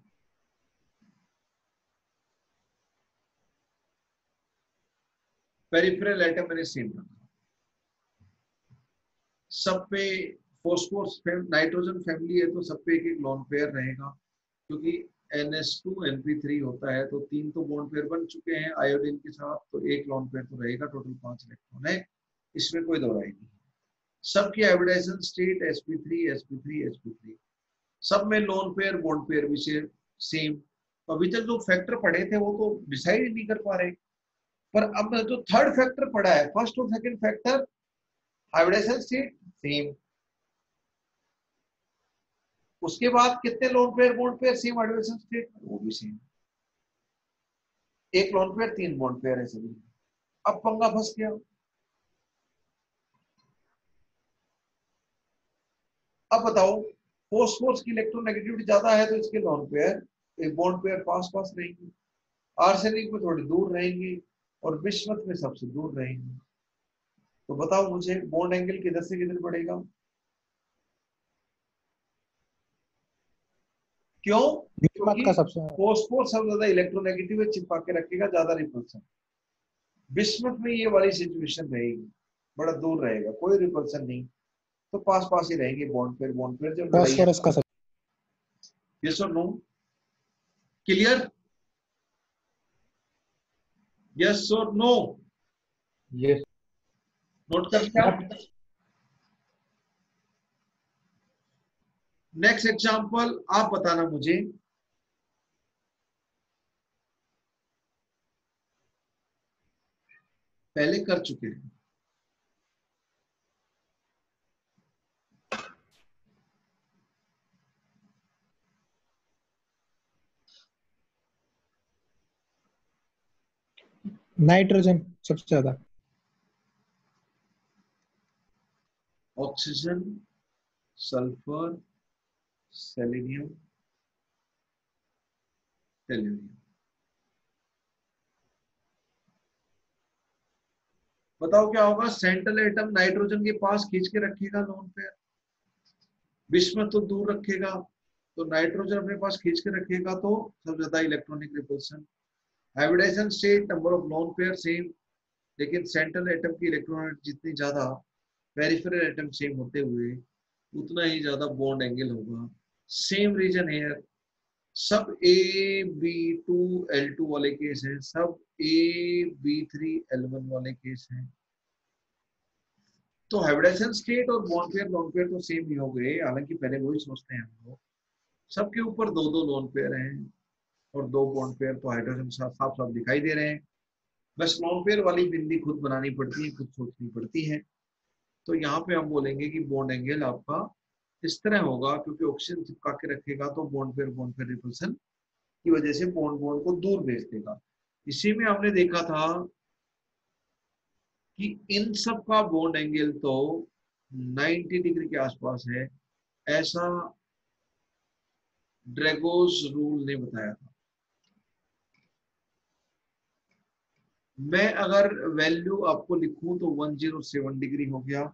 पेरिफेरल एटम मैंने सेम रखा। सब पे फोस्फोरस नाइट्रोजन फैमिली है तो सब पे एक एक लोन पेयर रहेगा, क्योंकि NH2 NP3 होता है तो 3 तो बॉन्ड पेयर बन चुके हैं आयोडीन के साथ, तो एक लोन पेयर तो रहेगा, टोटल 5 इलेक्ट्रॉन है, इसमें कोई दो राय नहीं। सबकी hybridisation state sp3 sp3 sp3, सब में लोन पेयर बॉन्ड पेयर भी सेम। अभी तक जो फैक्टर पढ़े थे वो तो डिसाइड ही नहीं कर पा रहे, पर अब जो थर्ड फैक्टर पड़ा है, फर्स्ट और second factor, hybridization state same, उसके बाद कितने lone pair bond pair same hybridization state, वो भी सेम, एक लोन पेयर 3 बॉन्ड पेयर है सभी। अब पंगा फंस गया। अब बताओ, फोस्फोरस की इलेक्ट्रोनेगेटिविटी ज्यादा है तो इसके लोन पेयर एक बॉन्ड पेयर पास पास रहेंगे, आर्सेनिक में थोड़ी दूर रहेंगे और बिस्मथ में सबसे दूर रहेंगे। तो बताओ मुझे बॉन्ड एंगल किधर से किधर बढ़ेगा? क्यों?
बिस्मथ
क्योंकि
का सबसे
फोस्फोरस सबसे ज्यादा इलेक्ट्रोनेगेटिव है, चिपका के रखेगा, ज्यादा रिपल्सन। बिस्मथ में ये वाली सिचुएशन रहेगी, बड़ा दूर रहेगा, कोई रिपल्सन नहीं, तो पास पास ही रहेंगे बॉन्ड पेयर जब लड़ाई है।
फॉस्फोरस का सब
यस और नो? क्लियर? यस और नो?
yes,
नोट कर लिया? नेक्स्ट एग्जांपल आप बताना मुझे, पहले कर चुके हैं।
नाइट्रोजन सबसे ज्यादा,
ऑक्सीजन, सल्फर, सेलेनियम, टेल्यूरियम। बताओ क्या होगा? सेंट्रल एटम नाइट्रोजन के पास खींच के रखेगा लोन पेयर, बिस्मथ तो दूर रखेगा, तो नाइट्रोजन अपने पास खींच के रखेगा, तो सबसे ज्यादा electronic repulsion. Hybridization state, number of lone pair same, लेकिन सेंट्रल एटम की इलेक्ट्रॉन जितनी ज्यादा, पेरिफेरल एटम सेम होते हुए उतना ही ज्यादा बॉन्ड एंगल होगा। सेम रीजन है, सब A B2L2 वाले केस हैं, सब AB3L1 वाले केस हैं। तो हाइब्रिडाइजेशन स्टेट और बॉन्ड पेयर लोन पेयर तो सेम ही हो गए, हालांकि पहले वही सोचते हैं हम लोग। सबके ऊपर दो दो लोन पेयर हैं और दो बॉन्ड पेयर, तो हाइड्रोजन साफ साफ दिखाई दे रहे हैं। बस लोन पेयर वाली बिंदी खुद बनानी पड़ती है, खुद सोचनी पड़ती है। तो यहाँ पे हम बोलेंगे कि बॉन्ड एंगल आपका इस तरह होगा, क्योंकि ऑक्सीजन चिपका के रखेगा तो बॉन्ड पेयर रिपल्सन की वजह से बॉन्ड बॉन्ड को दूर भेज देगा। इसी में हमने देखा था कि इन सब का बॉन्ड एंगल तो 90 डिग्री के आसपास है, ऐसा ड्रैगोस रूल ने बताया था। मैं अगर वैल्यू आपको लिखूं तो 107 डिग्री हो गया।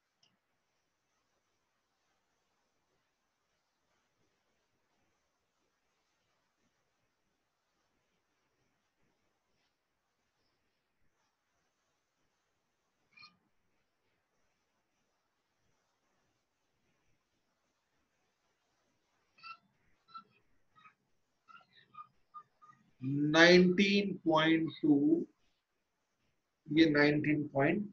नाइनटीन पॉइंट टू, ये 19 पॉइंट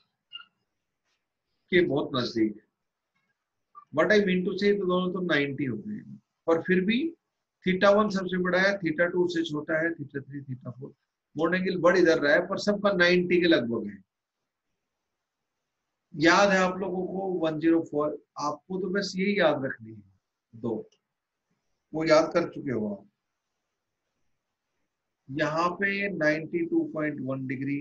के बहुत नजदीक। व्हाट आई मीन टू से, तो दोनों तो 90 हो गए, पर फिर भी थीटा 1 सबसे बड़ा है, थीटा 2 से छोटा है, थीटा 3 थीटा 4। बॉन्ड एंगल बढ़ इधर रहा है पर सबका 90 के लगभग है। याद है आप लोगों को 104? आपको तो बस यही याद रखनी है, दो वो याद कर चुके हो आप। यहाँ पे 92.1 डिग्री,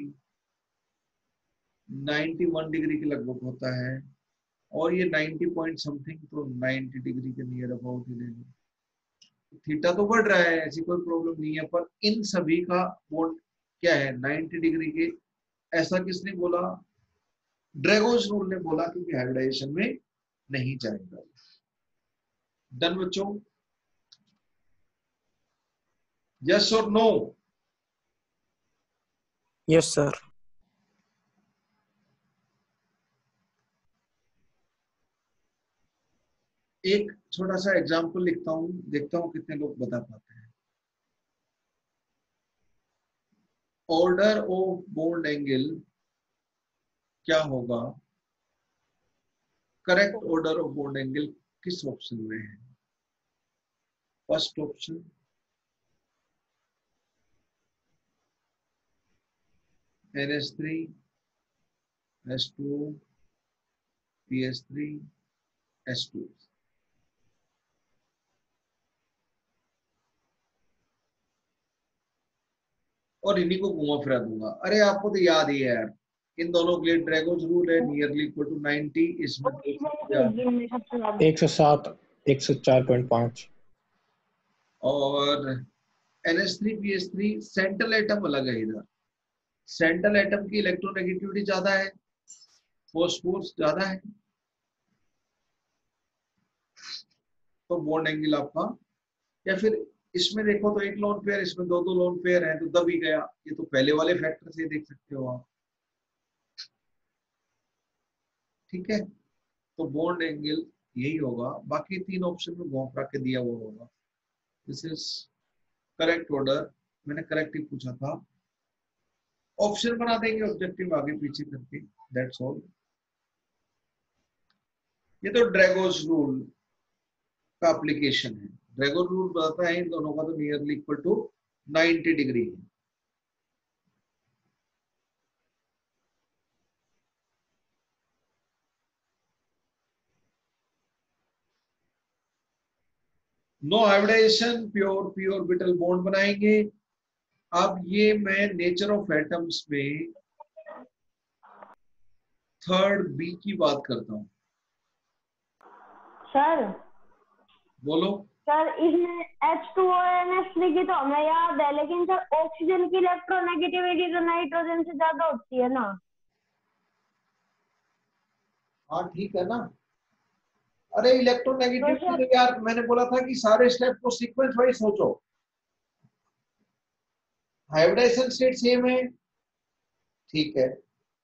91 डिग्री के लगभग होता है, और ये 90 पॉइंट समथिंग, तो 90 डिग्री के नियर अबाउट ही ले लो। थीटा तो बढ़ रहा है, ऐसी कोई प्रॉब्लम नहीं है, पर इन सभी का बॉन्ड क्या है? 90 डिग्री के। ऐसा किसने बोला? ड्रैगोस रूल ने बोला, क्योंकि हाइब्रिडाइजेशन में नहीं जाएगा। डन बच्चों? यस और नो?
Yes sir.
एक छोटा सा एग्जांपल लिखता हूं, देखता हूं कितने लोग बता पाते हैं। ऑर्डर ऑफ बॉन्ड एंगल क्या होगा? Correct order of bond angle किस ऑप्शन में है? First option, NH3 H2 PH3 H2। और इन्हीं को घुमा फिरा दूंगा। अरे आपको तो याद ही है यार, इन दोनों के लिए ड्रैगोज रूल है नियरली इक्वल टू 90। इसमें
जिनमें सबसे ज्यादा
107 104.5।
और NH3 PH3 सेंट्रल एटम अलग है। इधर सेंट्रल एटम की इलेक्ट्रोनेगेटिविटी ज्यादा है, फोर्स ज्यादा है, तो बॉन्ड एंगल आपका, या फिर इसमें देखो तो एक लोन पेयर, इसमें दो दो लोन पेयर है तो दब ही गया। ये तो पहले वाले फैक्टर से देख सकते हो आप। ठीक है, तो बॉन्ड एंगल यही होगा। बाकी तीन ऑप्शन में घुमा फिरा के दिया हुआ होगा। दिस इज करेक्ट ऑर्डर, मैंने करेक्ट ही पूछा था। ऑप्शन बना देंगे ऑब्जेक्टिव आगे पीछे करके, दैट्स ऑल। ये तो ड्रैगोस रूल का एप्लीकेशन है। ड्रैगोस रूल बताता है इन दोनों का तो नियरली इक्वल टू 90 डिग्री है। No hybridisation, pure p orbital bond बनाएंगे। अब ये मैं नेचर ऑफ एटम्स में थर्ड बी की बात करता हूं।
सर
बोलो।
सर इसमें H2 और NH3 की तो हमें याद है, लेकिन सर ऑक्सीजन की इलेक्ट्रोनेगेटिविटी तो नाइट्रोजन से ज्यादा होती है ना।
हाँ ठीक है ना। अरे इलेक्ट्रोनेगेटिविटी तो यार मैंने बोला था कि सारे स्टेप को सीक्वेंस वाइज सोचो। हाइब्रिडाइजेशन स्टेट सेम है, ठीक है,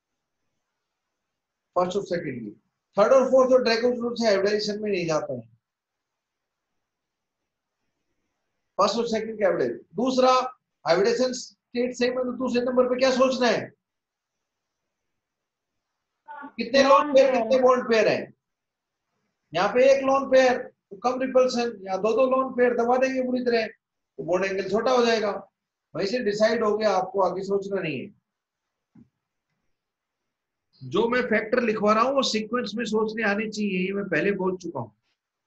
फर्स्ट और सेकंड की। थर्ड और फोर्थ और ड्रैगन रूल से हाइब्रिडाइजेशन में नहीं जाते हैं। फर्स्ट और सेकंड के हाइब्रिडाइजेशन। दूसरा, हाइब्रिडाइजेशन स्टेट सेम है तो दूसरे नंबर पे क्या सोचना है, कितने लोन पेयर कितने बॉन्ड पेयर है। यहाँ पे एक लोन पेयर तो कम रिपल्सन, या दो दो लोन पेयर दबा देंगे पूरी तरह तो बॉन्ड एंगल छोटा हो जाएगा। वहीं से डिसाइड हो गया, आपको आगे सोचना नहीं है। जो मैं फैक्टर लिखवा रहा हूं वो सीक्वेंस में सोचने आने चाहिए, ये मैं पहले बोल चुका हूं।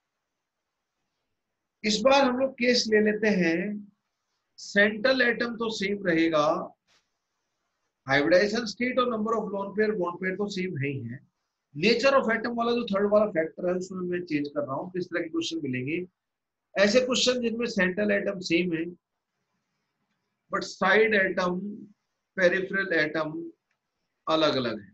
इस बार हम लोग केस ले लेते हैं, सेंट्रल एटम तो सेम रहेगा, हाइब्रिडाइजेशन स्टेट और number of lone pair bond pair तो सेम है ही है। नेचर ऑफ एटम वाला जो थर्ड वाला फैक्टर है उसमें मैं चेंज कर रहा हूं। किस तरह के क्वेश्चन मिलेंगे, ऐसे क्वेश्चन जिनमें सेंट्रल एटम सेम है but side atom peripheral atom अलग अलग है।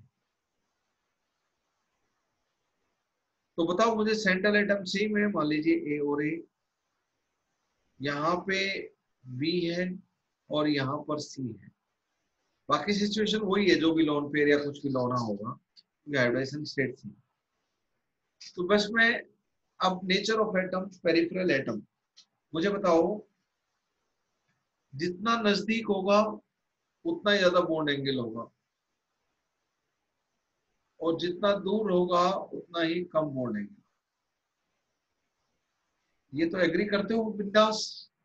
तो बताओ मुझे, सेंट्रल एटम सेम है, मान लीजिए ए और ए, यहाँ पे बी है और यहाँ पर सी है। बाकी सिचुएशन वही है, जो भी लोन पेयर या कुछ भी लोना होगा, हाइब्रिडाइजेशन स्टेट सी। तो बस मैं अब nature of atom peripheral atom, मुझे बताओ जितना नजदीक होगा उतना ही ज्यादा बॉन्ड एंगल होगा, और जितना दूर होगा उतना ही कम बॉन्ड एंगल। ये तो एग्री करते हो बिंदास?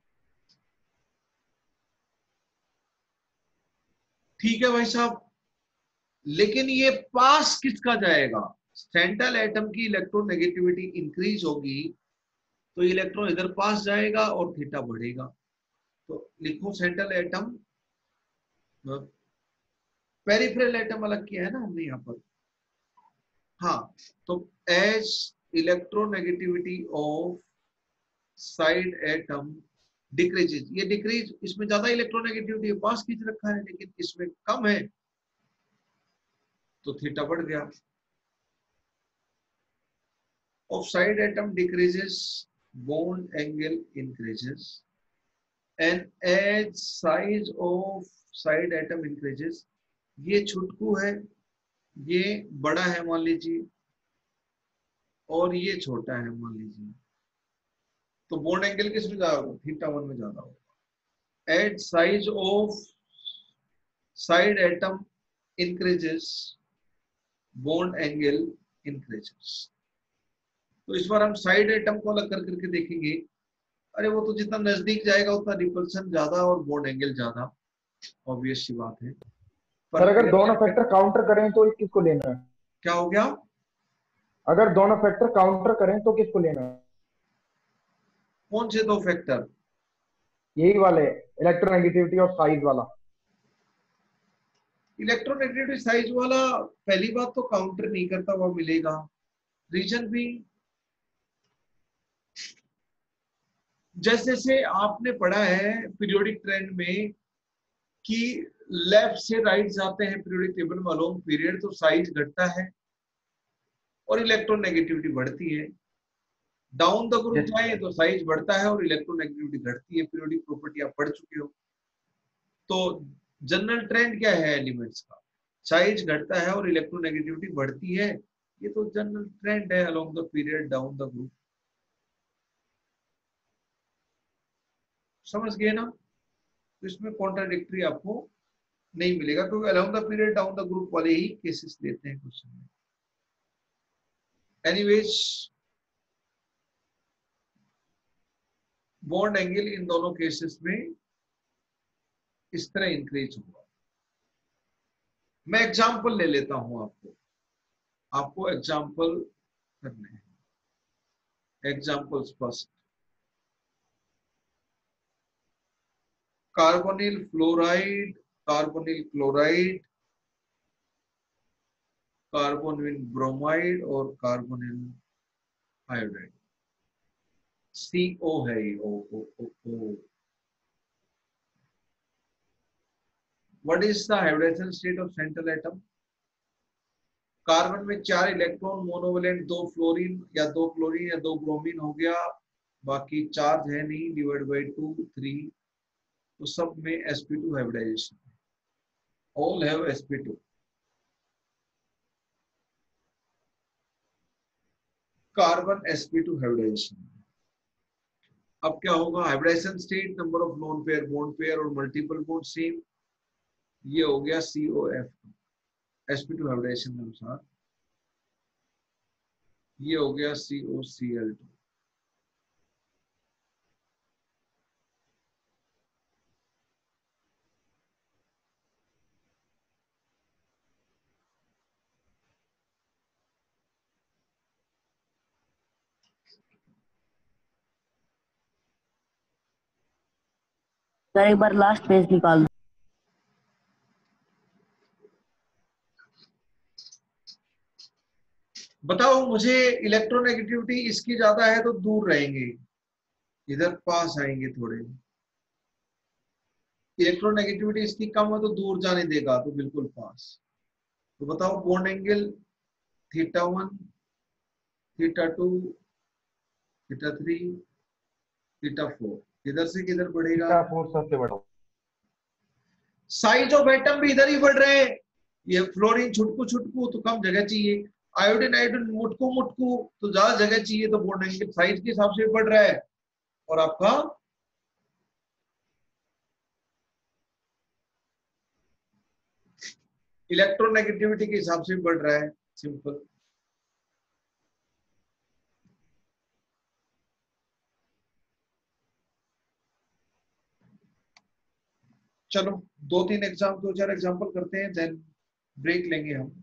ठीक है भाई साहब, लेकिन ये पास किसका जाएगा? सेंट्रल एटम की इलेक्ट्रोनेगेटिविटी इंक्रीज होगी तो इलेक्ट्रॉन इधर पास जाएगा और थीटा बढ़ेगा। तो लिखो सेंट्रल एटम, पेरिफेरल एटम अलग किया है ना हमने यहाँ पर। हाँ, तो as electronegativity of side atom decreases, ये डिक्रीज, इसमें ज्यादा इलेक्ट्रोनेगेटिविटी पास खींच रखा है लेकिन इसमें कम है तो थीटा बढ़ गया। Of side atom decreases bond angle increases, and as size of side atom increases. ये छुटकू है, ये बड़ा है मान लीजिए, और ये छोटा है मान लीजिए, तो बॉन्ड एंगल किस में ज्यादा होगा? थीटा 1 में ज्यादा होगा। As size of side atom increases bond angle increases. तो इस बार हम साइड एटम को अलग कर करके देखेंगे। अरे वो तो जितना नजदीक जाएगा उतना रिपल्सन ज्यादा और बॉन्ड एंगल ज्यादा, ऑब्वियस सी बात है।
सर अगर दोनों फैक्टर काउंटर करें तो किसको लेना है?
क्या हो गया?
अगर दोनों फैक्टर काउंटर करें तो किसको लेना है?
कौन से दो फैक्टर?
यही वाले, इलेक्ट्रोनेगेटिविटी और साइज वाला।
इलेक्ट्रोनेगेटिविटी साइज वाला पहली बात तो काउंटर नहीं करता हुआ मिलेगा। रीजन भी जैसे जैसे आपने पढ़ा है पीरियोडिक ट्रेंड में कि लेफ्ट से राइट जाते हैं पीरियोडिक टेबल में अलोंग पीरियड, तो साइज घटता है और इलेक्ट्रोनेगेटिविटी बढ़ती है। डाउन द ग्रुप जाए तो साइज बढ़ता है और इलेक्ट्रोनेगेटिविटी घटती है। पीरियोडिक प्रॉपर्टी आप पढ़ चुके हो। तो जनरल ट्रेंड क्या है एलिमेंट्स का? साइज घटता है और इलेक्ट्रोनेगेटिविटी बढ़ती है। ये तो जनरल ट्रेंड है along the period down the group. समझ गए ना? तो इसमें कॉन्ट्राडिक्टरी आपको नहीं मिलेगा क्योंकि along the period down the group वाले ही केसेस लेते हैं क्वेश्चन में। एनीवेज बॉन्ड एंगल इन दोनों केसेस में इस तरह इंक्रीज होगा। मैं एग्जांपल ले लेता हूं आपको एग्जांपल करने हैं। Examples first. Carbonyl fluoride, carbonyl chloride, carbonyl bromide और कार्बोनिल आयोडाइड। CO है ये। O। What is the hybridization state of central atom? Carbon में 4 इलेक्ट्रॉन मोनोवेलेंट, 2 फ्लोरीन या 2 क्लोरीन या 2 ब्रोमीन हो गया, बाकी चार्ज है नहीं, डिवाइड बाई 2 3, तो सब में sp2 hybridisation. All have sp2। Carbon sp2 hybridisation. अब क्या होगा? Hybridisation state, number of lone pair, bond pair और मल्टीपल बॉन्ड सेम। ये हो गया COF2 sp2 हाइब्रिडाइजेशन के अनुसार। ये हो गया COCl2।
सर एक बार लास्ट पेज निकाल दो।
बताओ मुझे, इलेक्ट्रोनेगेटिविटी इसकी ज्यादा है तो दूर रहेंगे, इधर पास आएंगे थोड़े। इलेक्ट्रोनेगेटिविटी इसकी कम है तो दूर जाने देगा, तो बिल्कुल पास। तो बताओ बॉन्ड एंगल θ1, θ2, θ3, θ4 किधर से किधर बढ़ेगा?
θ4 सबसे बड़ा।
साइज ऑफ एटम भी इधर ही बढ़ रहे हैं। ये फ्लोरीन छुटकू छुटकू तो कम जगह चाहिए, आयोडीन आयोडीन मुटकू मुटकू तो ज्यादा जगह चाहिए, तो बॉन्ड एंगल साइज के हिसाब से बढ़ रहा है। और आपका इलेक्ट्रोनेगेटिविटी के हिसाब से बढ़ रहा है। सिंपल। चलो 2 4 एग्जांपल करते हैं, देन ब्रेक लेंगे हम।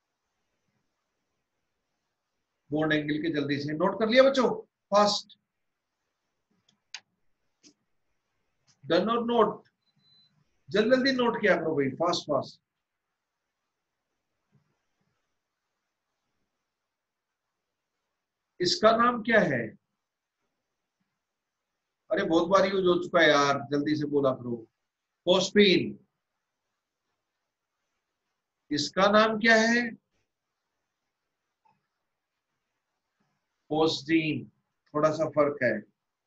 बॉन्ड एंगल के जल्दी से नोट कर लिया बच्चों? फास्ट डन और नोट, जल्दी जल्दी नोट किया करो भाई, फास्ट फास्ट। इसका नाम क्या है? अरे बहुत बार यूज हो चुका है यार, जल्दी से बोला करो। फोस्फीन। इसका नाम क्या है? फोस्जीन। थोड़ा सा फर्क है।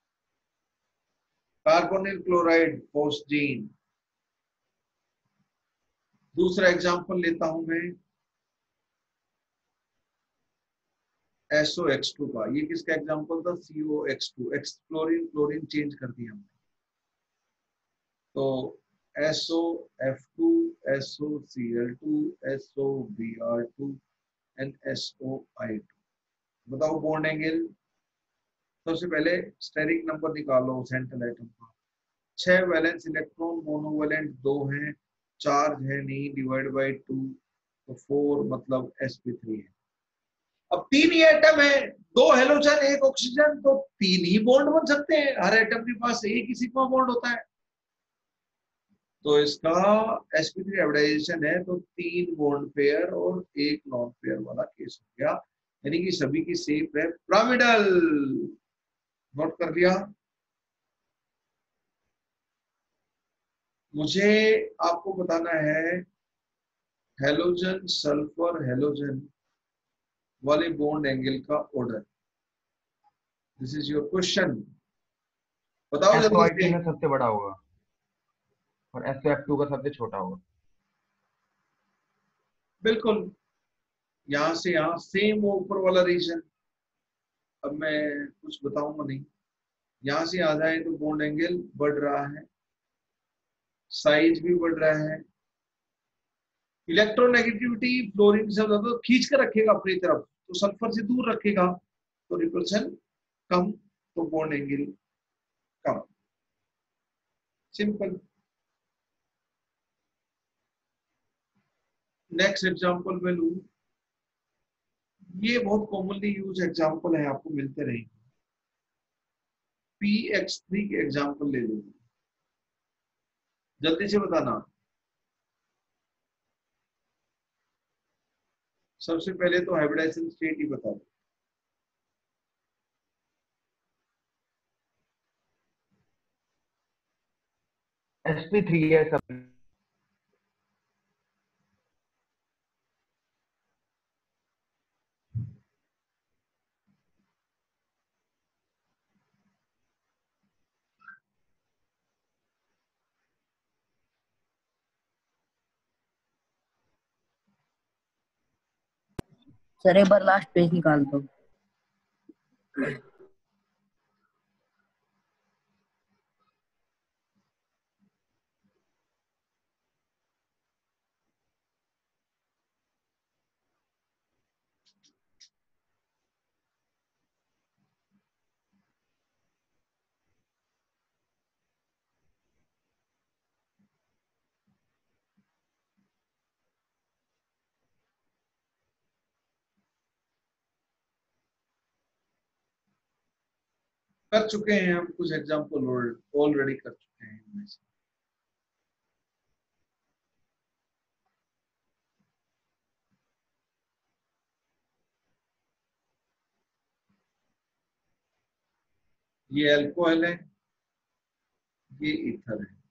Carbonyl chloride phosgene. दूसरा एग्जांपल लेता हूं मैं SOX2 का। ये किसका एग्जांपल था? COX2। क्लोरीन क्लोरीन चेंज कर दिया हमने, तो SOF2, SOCl2, SOBr2 and SOI2। बताओ बॉन्ड एंगल। सबसे पहले स्टेरिक नंबर निकालो सेंट्रल एटम का। 6 वैलेंस इलेक्ट्रॉन, मोनोवेलेंट 2 हैं, चार्ज है नहीं, डिवाइड बाई 2 तो 4 मतलब sp3 है। अब 3 ही एटम है, 2 हेलोजन 1 ऑक्सीजन, तो 3 ही बॉन्ड बन सकते हैं, हर एटम के पास एक ही सिग्मा बॉन्ड होता है। तो इसका sp3 हाइब्रिडाइजेशन है तो 3 बॉन्ड पेयर और 1 नॉन पेयर वाला केस हो गया, यानी कि सभी की शेप है पिरामिडल। नोट कर लिया। मुझे आपको बताना है हेलोजन सल्फर हेलोजन वाले बॉन्ड एंगल का order. This is your question, बताओ जल्दी
SO2
से।
में सबसे बड़ा होगा और SOF2 का सबसे छोटा होगा।
बिल्कुल, यहां से यहां सेम वो ऊपर वाला रीजन। अब मैं कुछ बताऊंगा नहीं, यहां से आ जाए तो बॉन्ड एंगल बढ़ रहा है, साइज भी बढ़ रहा है, इलेक्ट्रोनेगेटिविटी फ्लोरीन से ज्यादा खींच कर रखेगा अपनी तरफ, तो सल्फर से दूर रखेगा तो रिपल्शन कम, तो बॉन्ड एंगल कम। सिंपल। नेक्स्ट एग्जांपल में लूं, ये बहुत कॉमनली यूज एग्जांपल है, आपको मिलते रहेंगे। px3 के एग्जांपल ले लूंगा, जल्दी से बताना। सबसे पहले तो हाइब्रिडाइजेशन स्टेट ही बता दो।
sp3 है सब।
सर एक बार लास्ट पेज निकाल दो।
कर चुके हैं हम कुछ एग्जांपल, ऑलरेडी कर चुके हैं इनमें से। ये अल्कोहल है, ये ईथर है,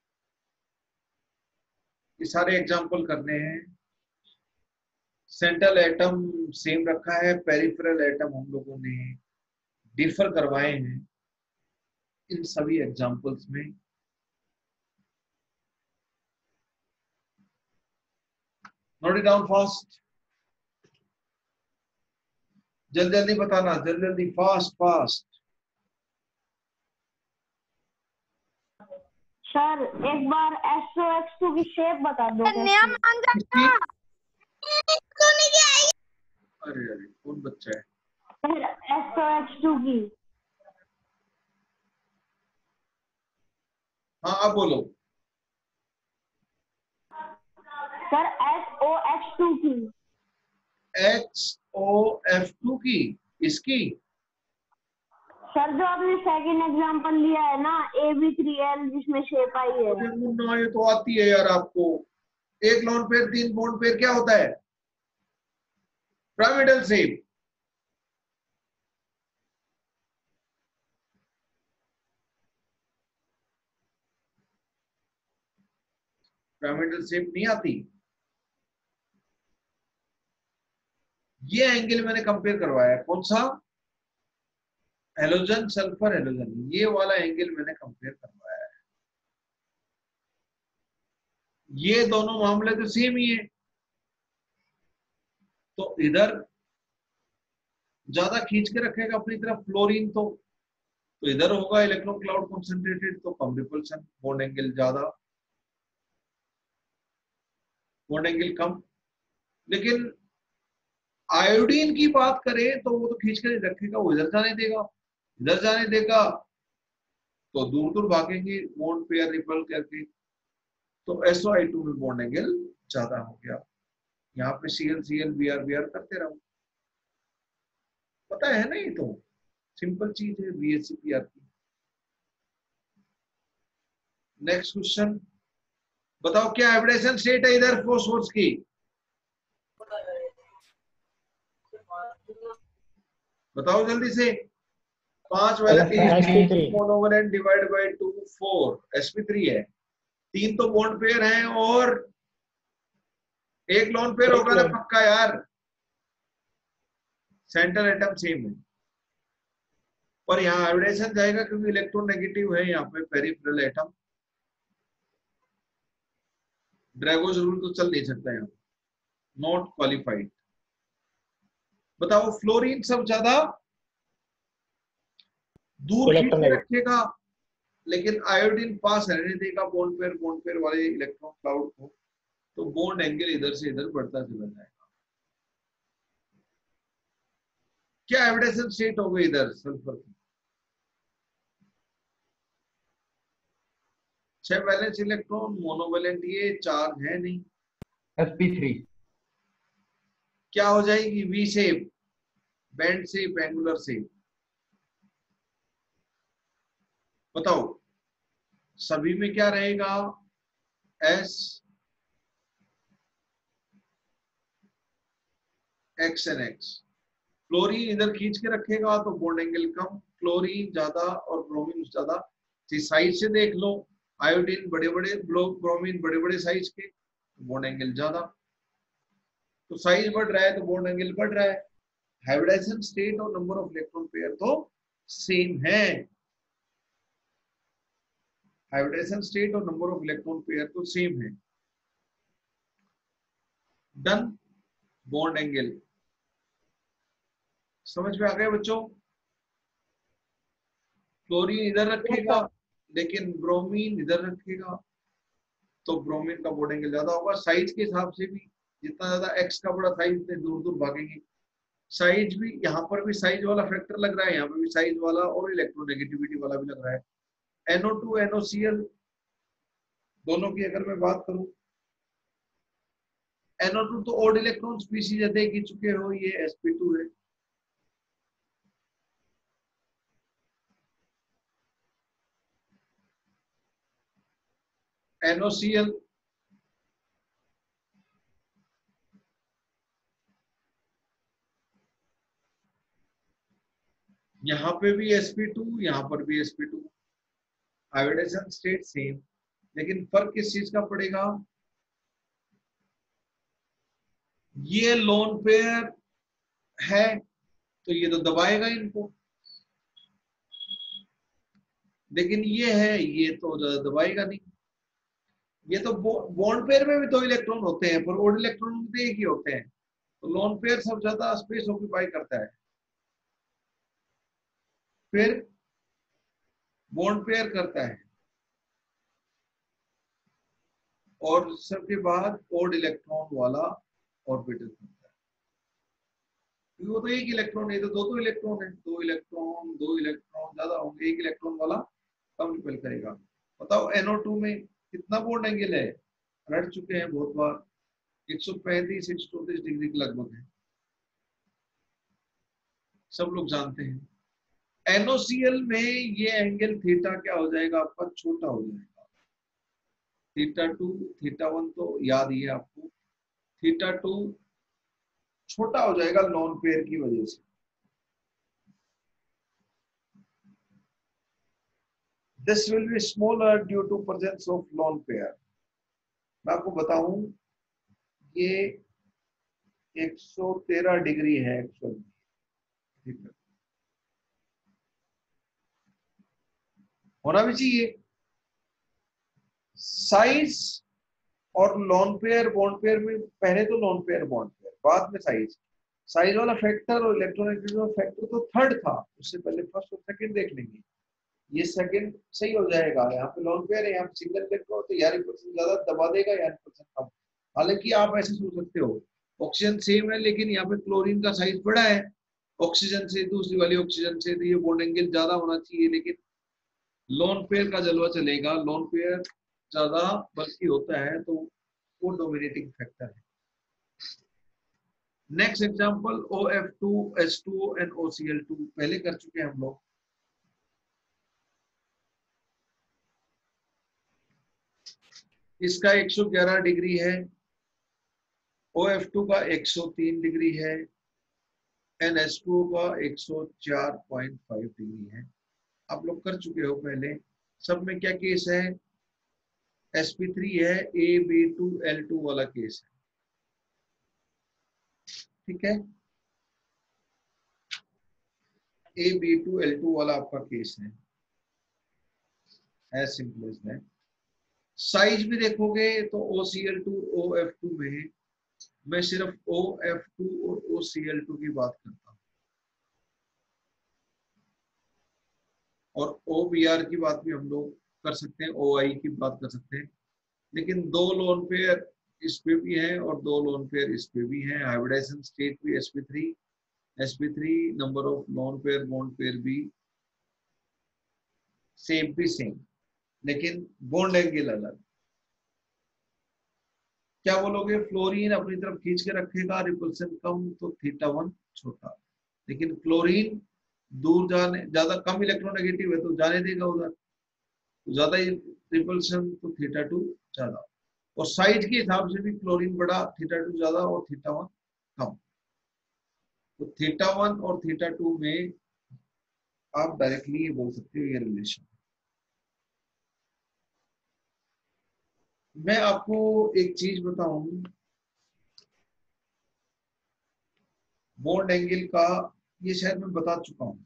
ये सारे एग्जांपल करने हैं। सेंट्रल एटम सेम रखा है, पेरिफेरल एटम हम लोगों ने डिफर करवाए हैं इन सभी एग्जांपल्स में। नोट इट डाउन फास्ट, जल्दी जल्दी बताना, जल्दी जल्दी, फास्ट फास्ट।
सर एक बार SOX2 की शेप बता दो।
अरे अरे कौन बच्चा है?
सर SOX2 की।
हाँ अब बोलो।
सर SOX2 की।
XOF2 की, इसकी?
सर जो आपने सेकंड एग्जांपल लिया है ना, AB3L जिसमें शेप आई है।
अरे मुन्ना, ये तो आती है यार आपको। एक लोन पेयर 3 बॉन्ड पेयर क्या होता है? Pyramidal shape. पिरामिडल शेप नहीं आती। ये एंगल मैंने कंपेयर करवाया है, कौन सा? हेलोजन सल्फर हेलोजन, ये वाला एंगल मैंने कंपेयर करवाया है। ये दोनों मामले तो सेम ही है, तो इधर ज्यादा खींच के रखेगा अपनी तरफ फ्लोरीन, तो इधर होगा इलेक्ट्रॉन क्लाउड कंसंट्रेटेड, तो कम रिपल्शन, बॉन्ड एंगल ज्यादा, बॉन्ड एंगल कम। लेकिन आयोडीन की बात करें तो वो तो खींच कर रखेगा, वो इधर जाने देगा, इधर जाने देगा तो दूर दूर भागेंगे बॉन्ड पेयर रिपल करके, तो SO2 में बॉन्ड एंगल ज्यादा हो गया। यहाँ पे Cl Br करते रहो, पता है ना, ये तो सिंपल चीज है BHCpR की। नेक्स्ट क्वेश्चन बताओ, क्या हाइब्रिडेशन स्टेट है इधर फोस्फोरस की? बताओ जल्दी से। 5 valent monovalent divide by 2 4 sp3 है। 3 तो बॉन्ड पेयर हैं और एक लोन पेयर होगा ना पक्का यार। सेंट्रल एटम सेम है, पर यहाँ हाइब्रिडेशन जाएगा क्योंकि इलेक्ट्रोनेगेटिव है यहाँ पे पेरिफेरल एटम। ड्रैगोज रूल तो चल नहीं सकता यहाँ, नॉट क्वालिफाइड। बताओ, फ्लोरीन सब ज्यादा दूर खींच के रखेगा, लेकिन आयोडीन पास रहने देगा बॉन्ड पेयर वाले इलेक्ट्रॉन क्लाउड को, तो बॉन्ड एंगल इधर से इधर बढ़ता चला जाएगा। क्या हाइब्रिडेशन स्टेट हो गई इधर सल्फर की? 6 वैलेंस इलेक्ट्रॉन, मोनोवैलेंट ये चार्ज है नहीं,
sp3
क्या हो जाएगी? V shape, bent shape, angular shape. बताओ सभी में क्या रहेगा? S X and X। Chlorine इधर खींच के रखेगा तो बॉन्ड एंगल कम, क्लोरीन ज्यादा और ब्रोमीन ज्यादा। साइज से देख लो, आयोडीन बड़े बड़े, ब्रोमीन बड़े बड़े साइज के, बॉन्ड एंगल ज्यादा। तो साइज बढ़ रहा है तो बॉन्ड एंगल बढ़ रहा है। हाइब्रिडेशन स्टेट और नंबर ऑफ इलेक्ट्रॉन पेयर तो सेम है। हाइब्रिडेशन स्टेट और नंबर ऑफ इलेक्ट्रॉन पेयर तो सेम है। डन। बॉन्ड एंगल समझ में आ गया बच्चों? क्लोरीन इधर रखेगा लेकिन ब्रोमीन इधर रखेगा, तो ब्रोमीन का बॉन्ड एंगल ज्यादा होगा। साइज के हिसाब से भी जितना ज्यादा एक्स का बड़ा साइज उतने दूर दूर भागेंगे। साइज भी, यहाँ पर भी साइज वाला फैक्टर लग रहा है, यहाँ पे भी साइज वाला और इलेक्ट्रोनेगेटिविटी वाला भी लग रहा है। NO2 NOCl दोनों की अगर मैं बात करूं, NO2 तो ऑड इलेक्ट्रॉन स्पीशीज है, देख ही चुके हो, ये sp2 है। NOCl यहाँ पे भी sp2, यहाँ पर भी sp2। हाइब्रिडेशन स्टेट सेम, लेकिन फर्क किस चीज का पड़ेगा? ये लोन पेयर है तो ये तो दबाएगा इनको, लेकिन ये है, ये तो दबाएगा नहीं। ये तो बॉन्ड पेयर में भी 2 इलेक्ट्रॉन होते हैं, पर ओड इलेक्ट्रॉन में एक ही होते हैं, तो लोन पेयर सब ज्यादा स्पेस ऑक्यूपाई करता है। फिर बॉन्ड पेयर करता है और सबके बाद ओड इलेक्ट्रॉन वाला ऑर्बिटल करता है, क्योंकि वो तो एक इलेक्ट्रॉन है, तो 2 इलेक्ट्रॉन है, 2 इलेक्ट्रॉन ज्यादा होंगे, 1 इलेक्ट्रॉन वाला कम रिपेल करेगा। बताओ NO2 में कितना बॉन्ड एंगल है? रट चुके हैं बहुत बार, 135 134 डिग्री के लगभग है, सब लोग जानते हैं। NOCl में ये एंगल थीटा क्या हो जाएगा आपका? छोटा हो जाएगा। θ2 θ1 तो याद ही है आपको, θ2 छोटा हो जाएगा लॉन पेयर की वजह से। This will be smaller due to presence of lone pair। मैं आपको बताऊं, ये 113 डिग्री है एक्चुअली, होना भी चाहिए। साइज और लॉन पेयर बॉन्ड पेयर में पहले तो लॉन पेयर बॉन्ड पेयर, बाद में साइज। साइज वाला फैक्टर और इलेक्ट्रोनेगेटिविटी फैक्टर तो थर्ड था, उससे पहले फर्स्ट और सेकंड देख लेंगे। ये सेकंड सही हो जाएगा। यहाँ पे लॉन पेयर है, यहाँ पे सिंगल इलेक्ट्रॉन, तो 11% ज्यादा दबा देगा, 11% कम। हालांकि आप ऐसे सोच सकते हो, ऑक्सीजन सेम है लेकिन यहाँ पे क्लोरीन का साइज बड़ा है ऑक्सीजन से, दूसरी वाली ऑक्सीजन से, तो ये बॉन्ड एंगल ज्यादा होना चाहिए, लेकिन लॉन पेयर का जलवा चलेगा। लॉन पेयर ज्यादा बल्कि होता है तो वो डोमिनेटिंग फैक्टर है। Next example OF2H2O and OCl2 पहले कर चुके हैं हम लोग। इसका 111 डिग्री है, OF2 का 103 डिग्री है, NH2O का 104.5 डिग्री है। आप लोग कर चुके हो पहले। सब में क्या केस है? sp3 है, AB2L2 वाला केस है। ठीक है, AB2L2 वाला आपका केस है, as simple as that. Size भी देखोगे तो OCl2 OF2 में मैं सिर्फ OF2 और OCl2 की बात करता हूं, और OBr की बात भी हम लोग कर सकते हैं, OI की बात कर सकते हैं, लेकिन 2 लोन पेयर इस पे भी है और 2 लोन पेयर इस पे भी है। हाइब्रिडाइजेशन स्टेट भी sp3 number of lone pair bond pair भी सेम, लेकिन बॉन्ड एंगल अलग। क्या बोलोगे? फ्लोरीन अपनी तरफ खींच के रखेगा, रिपल्सन कम तो θ1 छोटा, लेकिन क्लोरीन दूर जाने, ज्यादा कम इलेक्ट्रोनेगेटिव है तो जाने देगा उधर, तो ज्यादा रिपल्सन तो θ2 ज्यादा। और साइज के हिसाब से भी क्लोरीन बड़ा, θ2 ज्यादा और θ1 कम, तो θ1 और θ2 में आप डायरेक्टली ये बोल सकते हो ये रिलेशन। मैं आपको एक चीज बताऊं, बॉन्ड एंगल का ये शायद मैं बता चुका हूं।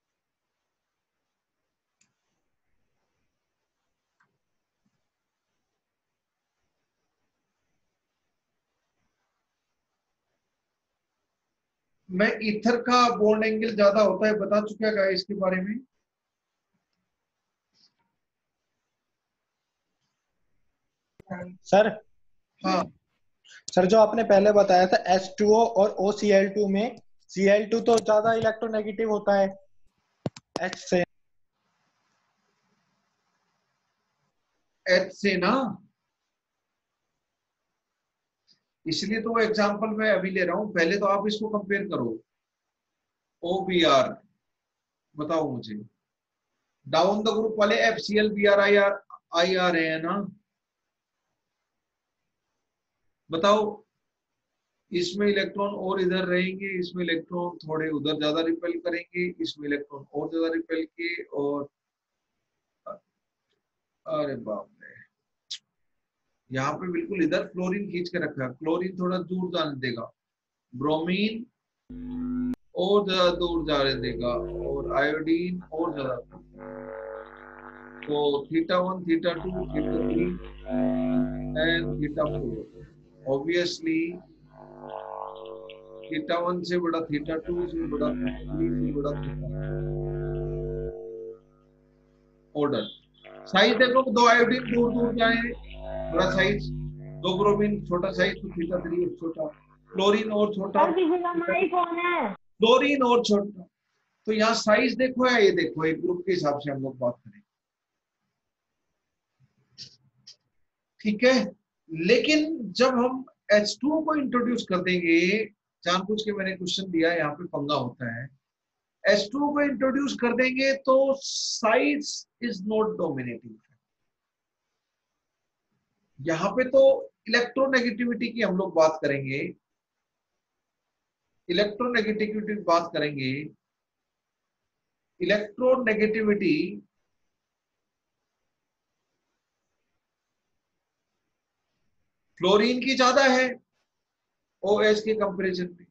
मैं ईथर का बॉन्ड एंगल ज्यादा होता है बता चुका है इसके बारे में।
सर
हाँ,
सर जो आपने पहले बताया था H2O और OCl2 में Cl2 तो ज्यादा इलेक्ट्रोनेगेटिव होता है H से।
H से ना, इसलिए तो वो एग्जांपल मैं अभी ले रहा हूं। पहले तो आप इसको कंपेयर करो, OBr बताओ मुझे, डाउन द ग्रुप वाले FCl Br IR है ना, बताओ। इसमें इलेक्ट्रॉन और इधर रहेंगे, इसमें इलेक्ट्रॉन थोड़े उधर ज्यादा रिपेल करेंगे, इसमें इलेक्ट्रॉन और ज्यादा रिपेल के, और अरे बाप रे, यहाँ पे बिल्कुल इधर फ्लोरीन खींच के रखा है, क्लोरीन थोड़ा दूर जाने देगा, ब्रोमीन और ज्यादा दूर जाने देगा, और आयोडीन और ज्यादा। तो θ1 θ2 θ3 एंड θ4, ऑब्वियसली θ1 से बड़ा θ2 से बड़ा θ3 से बड़ा ऑर्डर। साइज देखो, 2 आयोडीन दूर दूर जाए बड़ा साइज, 2 ब्रोमीन छोटा साइज तो θ3 छोटा, क्लोरीन और छोटा, क्लोरीन और छोटा। तो यहाँ साइज देखो या ये देखो, एक ग्रुप के हिसाब से हम लोग बात करें, ठीक है। लेकिन जब हम H2O को इंट्रोड्यूस कर देंगे, जानबूझ के मैंने क्वेश्चन दिया, यहाँ पे पंगा होता है, H2O को इंट्रोड्यूस कर देंगे तो साइज इज नॉट डोमिनेटिंग। यहाँ पे तो इलेक्ट्रोनेगेटिविटी की हम लोग बात करेंगे, इलेक्ट्रोनेगेटिविटी बात करेंगे। इलेक्ट्रोनेगेटिविटी फ्लोरीन की ज्यादा है OH के कंपैरिजन में,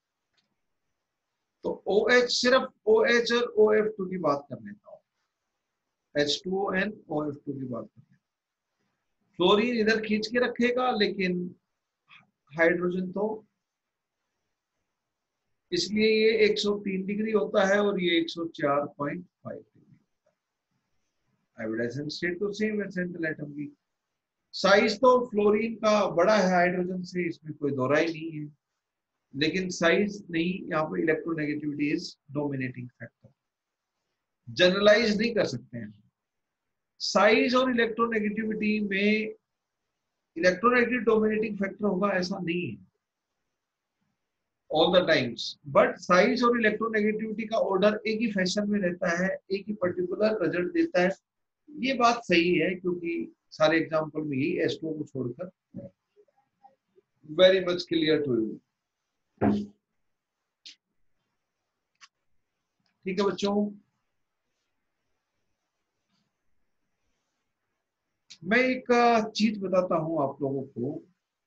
तो OH सिर्फ OH और OF2 की बात कर लेता हूं, H2O and OF2 की बात कर लेता हूं। फ्लोरीन इधर खींच के रखेगा, लेकिन हाइड्रोजन तो, इसलिए ये 103 डिग्री होता है और ये 104.5 डिग्री। हाइब्रिडाइजेशन स्टेट तो सेम है सेंट्रल एटम की। साइज तो फ्लोरीन का बड़ा है हाइड्रोजन से, इसमें कोई दोहराई नहीं है, लेकिन साइज नहीं, यहाँ पे electronegativity is dominating factor. Generalise नहीं कर सकते हैं, साइज और इलेक्ट्रोनेगेटिविटी में इलेक्ट्रोनेगेटिव डोमिनेटिंग फैक्टर होगा ऐसा नहीं है all the times, but size और इलेक्ट्रोनेगेटिविटी का ऑर्डर एक ही फैशन में रहता है, एक ही पर्टिकुलर रिजल्ट देता है। ये बात सही है क्योंकि सारे एग्जांपल में यही S2 को छोड़कर very much clear to you. ठीक है बच्चों, मैं एक चीज बताता हूं आप लोगों को।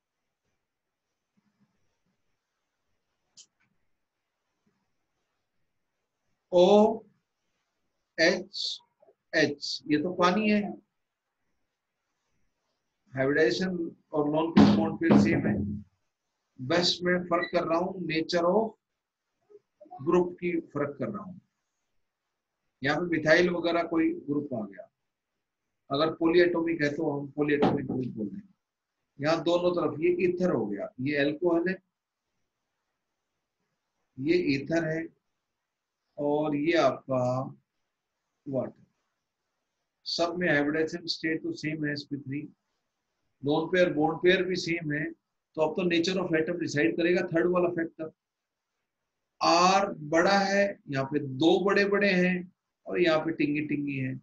OH ये तो पानी है, हाइब्रिडाइजेशन और नॉन बॉन्ड पेयर सेम है, बस मैं फर्क कर रहा हूं नेचर ऑफ ग्रुप की फर्क कर रहा हूं। यहाँ पे मिथाइल वगैरह कोई ग्रुप आ गया, अगर पॉलीएटॉमिक है तो हम पॉलीएटॉमिक ग्रुप बोल देंगे। यहाँ दोनों तरफ ये ईथर हो गया, ये एल्कोहल है, ये ईथर है और ये आपका वाटर। सब में हाइब्रिडाइजेशन स्टेट तो सेम है sp3, lone pair bond pair भी सेम है। तो अब तो नेचर ऑफ एटम डिसाइड करेगा थर्ड वाला फैक्टर। आर बड़ा है, यहाँ पे दो बड़े बड़े हैं और यहाँ पे टिंगी टिंगी है।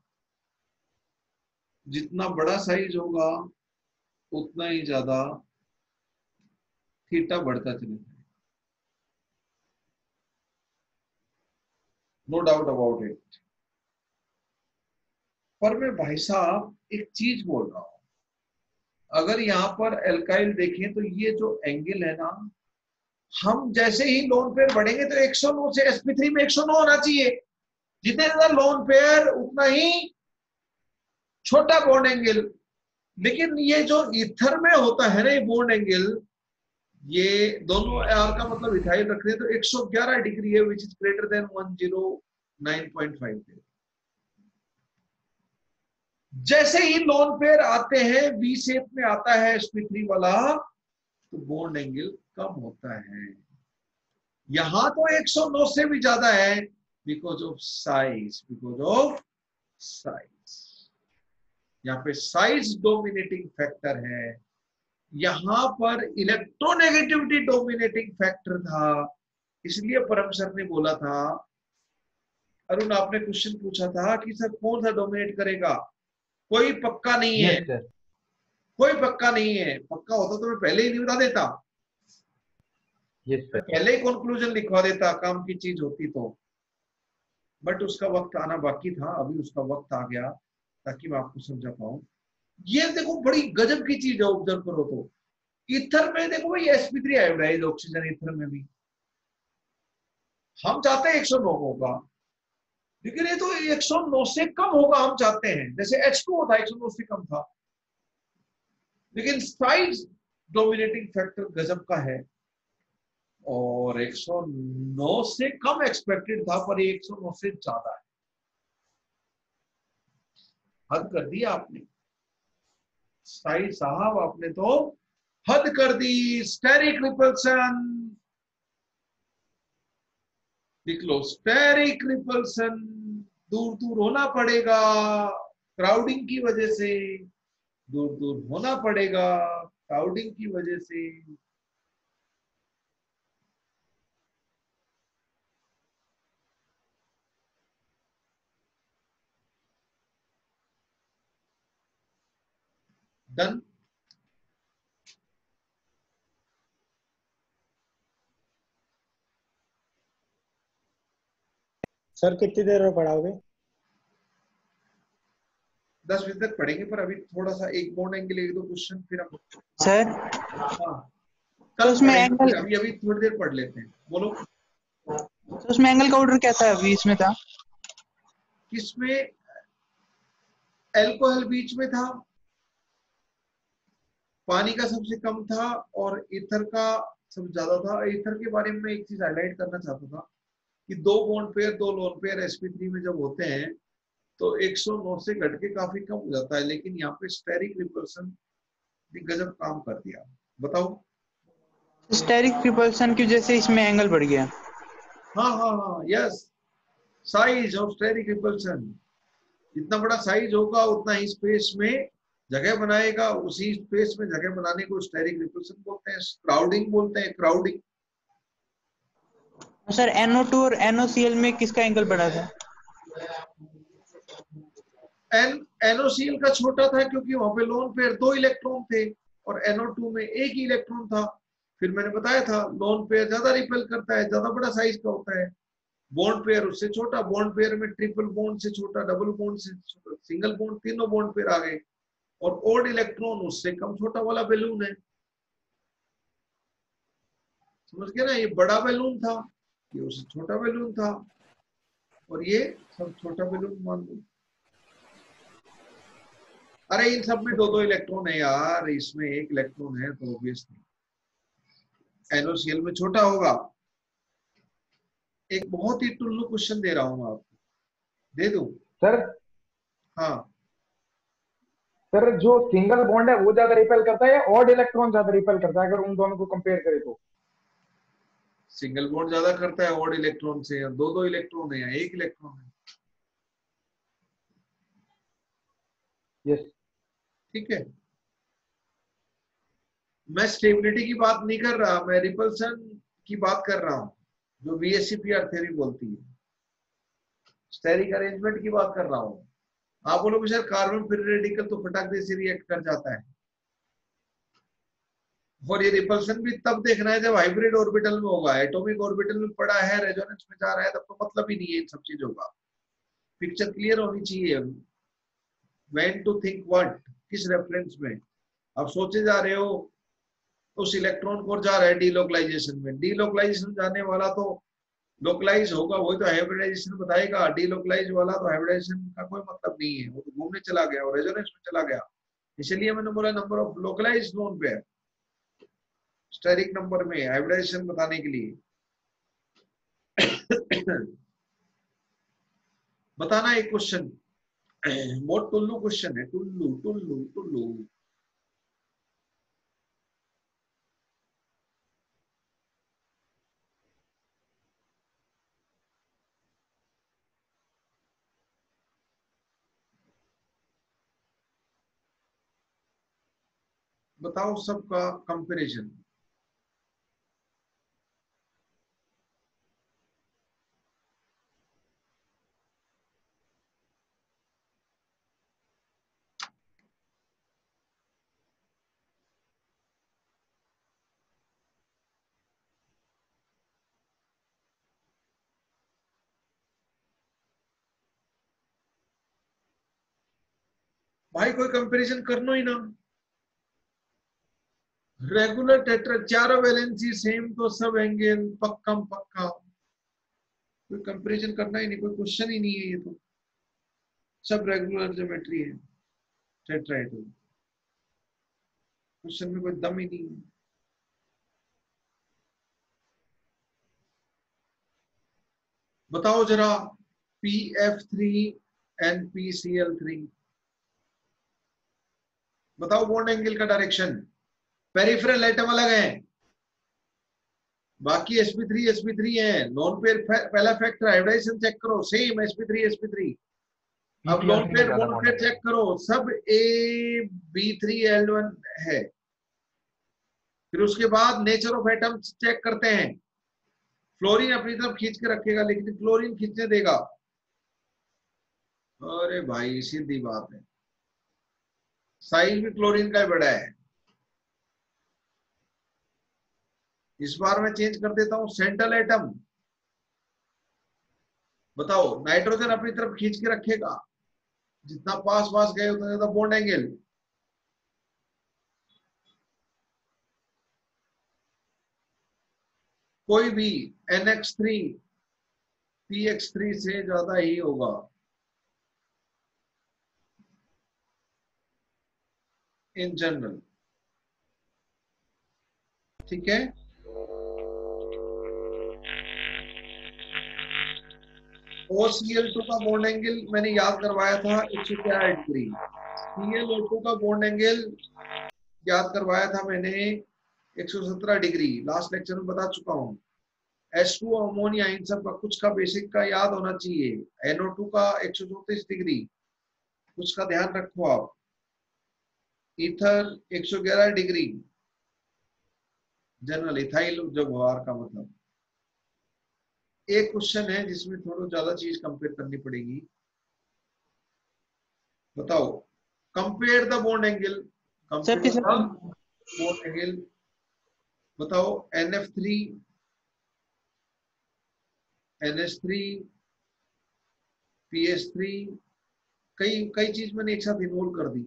जितना बड़ा साइज होगा उतना ही ज्यादा थीटा बढ़ता चलेगा, नो डाउट अबाउट इट। पर मैं भाई साहब एक चीज बोल रहा हूं, अगर यहाँ पर एल्काइल देखें तो ये जो एंगल है ना, हम जैसे ही लोन पेयर बढ़ेंगे तो 109 से sp3 में 109 होना चाहिए। जितने ज्यादा लोन पेयर उतना ही छोटा बॉन्ड एंगल। लेकिन ये जो ईथर में होता है ना ये बॉन्ड एंगल, ये दोनों आर का मतलब इथाइल रख रहे हैं तो 111 डिग्री है, विच इज ग्रेटर देन 109.5। जैसे ही लोन पेयर आते हैं वी शेप में आता है sp3 वाला, तो बॉन्ड एंगल कम होता है। यहां तो 109 से भी ज्यादा है बिकॉज ऑफ साइज, यहाँ पे साइज डोमिनेटिंग फैक्टर है, यहां पर इलेक्ट्रोनेगेटिविटी डोमिनेटिंग फैक्टर था। इसलिए परम सर ने बोला था, अरुण आपने क्वेश्चन पूछा था कि सर कौन सा डोमिनेट करेगा, कोई पक्का नहीं है। कोई पक्का नहीं है, पक्का होता तो मैं पहले ही नहीं बता देता, पहले ही कंक्लूजन लिखवा देता काम की चीज होती तो। बट उसका वक्त आना बाकी था, अभी उसका वक्त आ गया ताकि मैं आपको समझा पाऊं। ये देखो बड़ी गजब की चीज है, ऑब्जर्व करो तो। ईथर में देखो भाई sp3 हाइब्रिडाइज ऑक्सीजन ईथर में भी हम चाहते हैं 109 होगा, लेकिन ये तो 109 से कम होगा हम चाहते हैं। जैसे H2O था 109 से कम था, लेकिन साइज डोमिनेटिंग फैक्टर गजब का है और 109 से कम एक्सपेक्टेड था, पर 109 से ज्यादा है। हद कर दी आपने साइज साहब, आपने तो हद कर दी। स्टेरिक रिपल्सन लिख लो, स्टेरिक रिपल्सन दूर दूर होना पड़ेगा, क्राउडिंग की वजह से दूर दूर होना पड़ेगा, क्राउडिंग की वजह से। डन।
सर कितनी देर में पढ़ाओगे?
10 बजे तक पढ़ेंगे, पर अभी थोड़ा सा एक बॉन्ड एंगल एक दो क्वेश्चन फिर हम
सर
हाँ
तो
कल
उसमें
पढ़ेंगे।
एंगल,
अभी थोड़ी देर पढ़ लेते हैं। बोलो
तो उसमें एंगल का ऑर्डर क्या था? अभी इसमें था
किसमें? अल्कोहल बीच में था, पानी का सबसे कम था और ईथर का सबसे ज्यादा था। ईथर के बारे में एक चीज हाईलाइट करना चाहता था कि दो बॉन्ड पेयर दो लोन पेयर sp3 में जब होते हैं तो 109 से घट के काफी कम हो जाता है, लेकिन यहाँ पे स्टेरिक रिपल्सन ने गजब काम कर दिया। बताओ।
स्टेरिक रिपल्सन की वजह से इसमें एंगल बढ़ गया।
हाँ हाँ हाँ, yes, size of steric repulsion. जितना बड़ा साइज होगा उतना ही स्पेस में जगह बनाएगा, उसी स्पेस में जगह बनाने को स्टेरिक रिपल्शन बोलते हैं, क्राउडिंग बोलते हैं, क्राउडिंग।
सर NO2 और NOCl में किसका एंगल बड़ा था?
NOCl का छोटा था क्योंकि वहां पे लोन पेयर 2 इलेक्ट्रॉन थे और NO2 में 1 ही इलेक्ट्रॉन था। फिर मैंने बताया था लोन पेयर ज्यादा रिपेल करता है, ज्यादा बड़ा साइज का होता है। बॉन्ड पेयर उससे छोटा, बॉन्ड पेयर में ट्रिपल बॉन्ड से छोटा, डबल बॉन्ड से छोटा, सिंगल बॉन्ड, तीनों बॉन्ड पेयर आ गए। और ओड इलेक्ट्रॉन उससे कम छोटा वाला बैलून है, समझ गए ना। ये बड़ा बैलून था, ये उससे छोटा बैलून था, और ये सब छोटा बैलून मान लो। अरे इन सब में 2-2 इलेक्ट्रॉन है यार, इसमें 1 इलेक्ट्रॉन है तो ऑब्वियसली NOCl में छोटा होगा। एक बहुत ही टुल्लू क्वेश्चन दे रहा हूं आपको, दे दूं?
सर
हाँ
सर, जो सिंगल बॉन्ड है वो ज्यादा रिपेल करता है या ऑड इलेक्ट्रॉन ज्यादा रिपेल करता है, अगर उन दोनों को कंपेयर करें तो?
सिंगल बॉन्ड ज्यादा करता है ऑड इलेक्ट्रॉन से। 2-2 इलेक्ट्रॉन है या 1 इलेक्ट्रॉन है?
यस।
ठीक है, मैं स्टेबिलिटी की बात नहीं कर रहा, मैं रिपल्सन की बात कर रहा हूं, जो VSEPR थ्योरी बोलती है। स्टेरिक अरेंजमेंट की बात कर रहा हूं। आप बोलोगे सर कार्बन फ्री रेडिकल तो फटाक दे से रिएक्ट कर जाता है, और ये रिपल्सन भी तब देखना है जब हाइब्रिड ऑर्बिटल में होगा। एटॉमिक ऑर्बिटल में पड़ा है, रेजोनेंस में जा रहा है, तब तो मतलब ही नहीं है इन सब चीजों का। पिक्चर क्लियर होनी चाहिए, व्हेन टू थिंक व्हाट, किस रेफरेंस में आप सोचे जा रहे हो। उस इलेक्ट्रॉन को जा रहा है डीलोकलाइजेशन में, डीलोकलाइजेशन जाने वाला तो लोकलाइज होगा, वही तो हाइब्रिडाइजेशन बताएगा। डीलोकलाइज वाला तो हाइब्रिडाइजेशन का कोई मतलब नहीं है, वो तो घूमने चला गया और रेजोनेंस में चला गया। इसलिए मैंने बोला number of localise lone pair steric number में हाइब्रिडाइजेशन बताने के लिए। बताना एक क्वेश्चन, बहुत टुल्लू क्वेश्चन है, टुल्लू टुल्लू टुल्लू। बताओ सबका कंपैरिजन। भाई कोई कंपैरिजन करना ही ना। रेगुलर टेट्रा, चारों वैलेंसी सेम तो सब एंगल पक्का पक्का, कोई कंपैरिजन करना ही नहीं, कोई क्वेश्चन ही नहीं है। ये तो सब रेगुलर ज्योमेट्री है, टेट्राहेड्रल, क्वेश्चन में कोई दम ही नहीं है। बताओ जरा PF3 एंड PCl3, बताओ बॉन्ड एंगल का डायरेक्शन। पेरिफेरल एटम अलग है, बाकी sp3 है। नॉन पेयर पहला फैक्टर हाइब्रिडाइजेशन चेक करो, सेम sp3 अब lone pair bond pair check करो, सब AB3L1 है। फिर उसके बाद नेचर ऑफ एटम चेक करते हैं। फ्लोरीन अपनी तरफ खींच के रखेगा, लेकिन क्लोरीन खींचने देगा। अरे भाई सीधी बात है, साइज भी क्लोरीन का बड़ा है। इस बार मैं चेंज कर देता हूं सेंट्रल एटम। बताओ नाइट्रोजन अपनी तरफ खींच के रखेगा, जितना पास पास गए उतना ज्यादा बॉन्ड एंगल। कोई भी NH3 PX3 से ज्यादा ही होगा इन जनरल, ठीक है। OCl2 का बॉन्ड एंगल मैंने याद करवाया था 108 डिग्री। ClO2 का बॉन्ड एंगल याद करवाया था मैंने 117 डिग्री, लास्ट लेक्चर में बता चुका हूँ। H2 अमोनिया, इन सब का कुछ का बेसिक का याद होना चाहिए। NO2 का 134 डिग्री, उसका ध्यान रखो आप। ईथर 111 डिग्री, जनरल इथाइल जो व्यवहार का मतलब। एक क्वेश्चन है जिसमें थोड़ा ज्यादा चीज कंपेयर करनी पड़ेगी। बताओ, compare the bond angle,
sir
compare
किस
द बॉन्ड एंगल। बताओ NF3, NH3, PH3, कई कई चीज मैंने एक साथ इन्वॉल्व कर दी।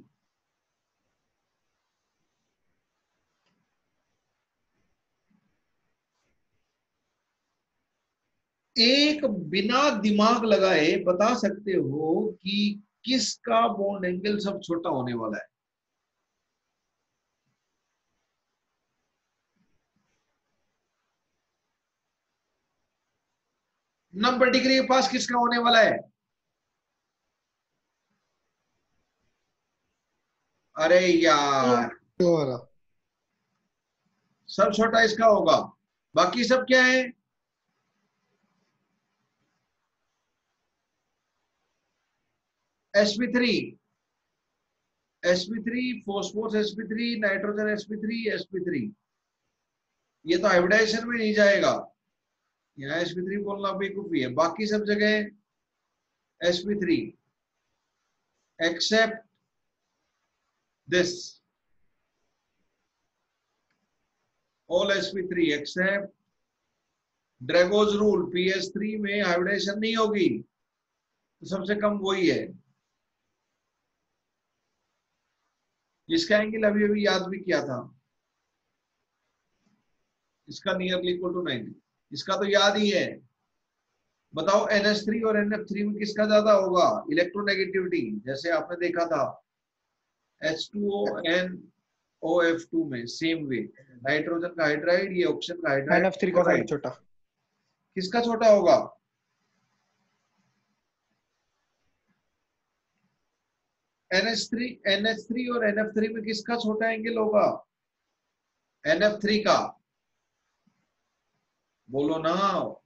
एक बिना दिमाग लगाए बता सकते हो कि किसका बॉन्ड एंगल सब छोटा होने वाला है? नंबर डिग्री के पास किसका होने वाला है? अरे यार, सब छोटा इसका होगा, बाकी सब क्या है? sp3, sp3, phosphorus sp3, nitrogen sp3, sp3। ये तो हाइब्रिडाइजेशन में नहीं जाएगा, यहाँ sp3 बोलना बेवकूफी है। बाकी सब जगह sp3 except this, all sp3 except Drago's rule, pH3 में हाइब्रिडेशन नहीं होगी, तो सबसे कम वही है जिसका एंगल अभी अभी याद भी किया था, इसका नियरली इक्वल टू 90। इसका तो याद ही है। बताओ NH3 और NF3 में किसका ज्यादा होगा इलेक्ट्रोनेगेटिविटी? जैसे आपने देखा था H2O NOF2 में, सेम वे, नाइट्रोजन का हाइड्राइड, ये ऑक्सीजन का हाइड्राइड,
NF3 का सबसे छोटा।
किसका छोटा होगा? NH3 और NF3 में किसका छोटा एंगल होगा? NF3 का, बोलो ना।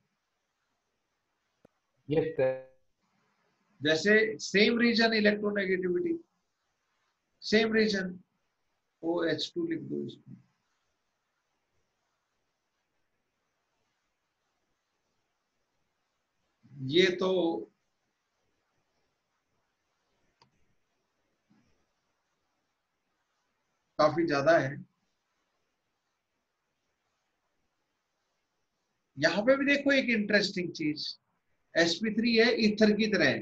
Yes sir.
जैसे same reason electronegativity, same reason, OH2 लिख दो इसमें। ये तो काफी ज्यादा है। यहां पे भी देखो एक इंटरेस्टिंग चीज, sp3 है ईथर की तरह,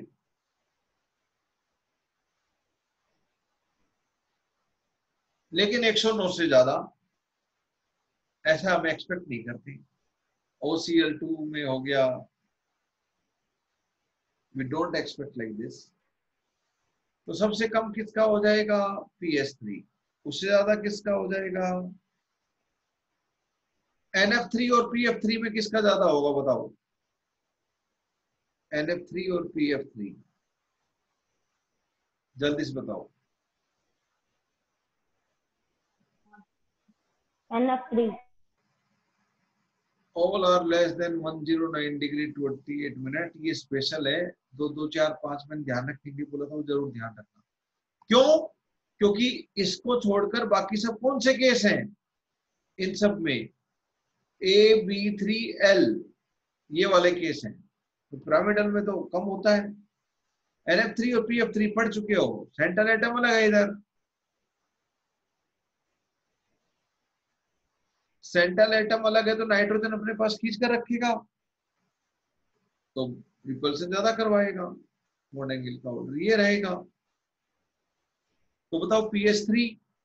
लेकिन 109 से ज्यादा, ऐसा हम एक्सपेक्ट नहीं करते। OCl2 में हो गया, we don't expect like this. तो सबसे कम किसका हो जाएगा? PH3। उससे ज्यादा किसका हो जाएगा? NF3 और PF3 में किसका ज्यादा होगा बताओ? NF3 और PF3, जल्दी से बताओ।
NF3।
All are less than 109 डिग्री 28 मिनट। ये स्पेशल है, 2 2 4 5 मैंने ध्यान रखने के लिए बोला था, वो जरूर ध्यान रखना। क्यों? क्योंकि इसको छोड़कर बाकी सब कौन से केस हैं? इन सब में AB3L ये वाले केस हैं, तो पिरामिडल में तो कम होता है। NF3 और PF3 पढ़ चुके हो, सेंट्रल एटम अलग है, इधर सेंट्रल एटम अलग है, तो नाइट्रोजन अपने पास खींच कर रखेगा, तो रिपल्सन ज्यादा करवाएगा, बॉन्ड एंगल का ऑर्डर ये रहेगा। तो बताओ PH3,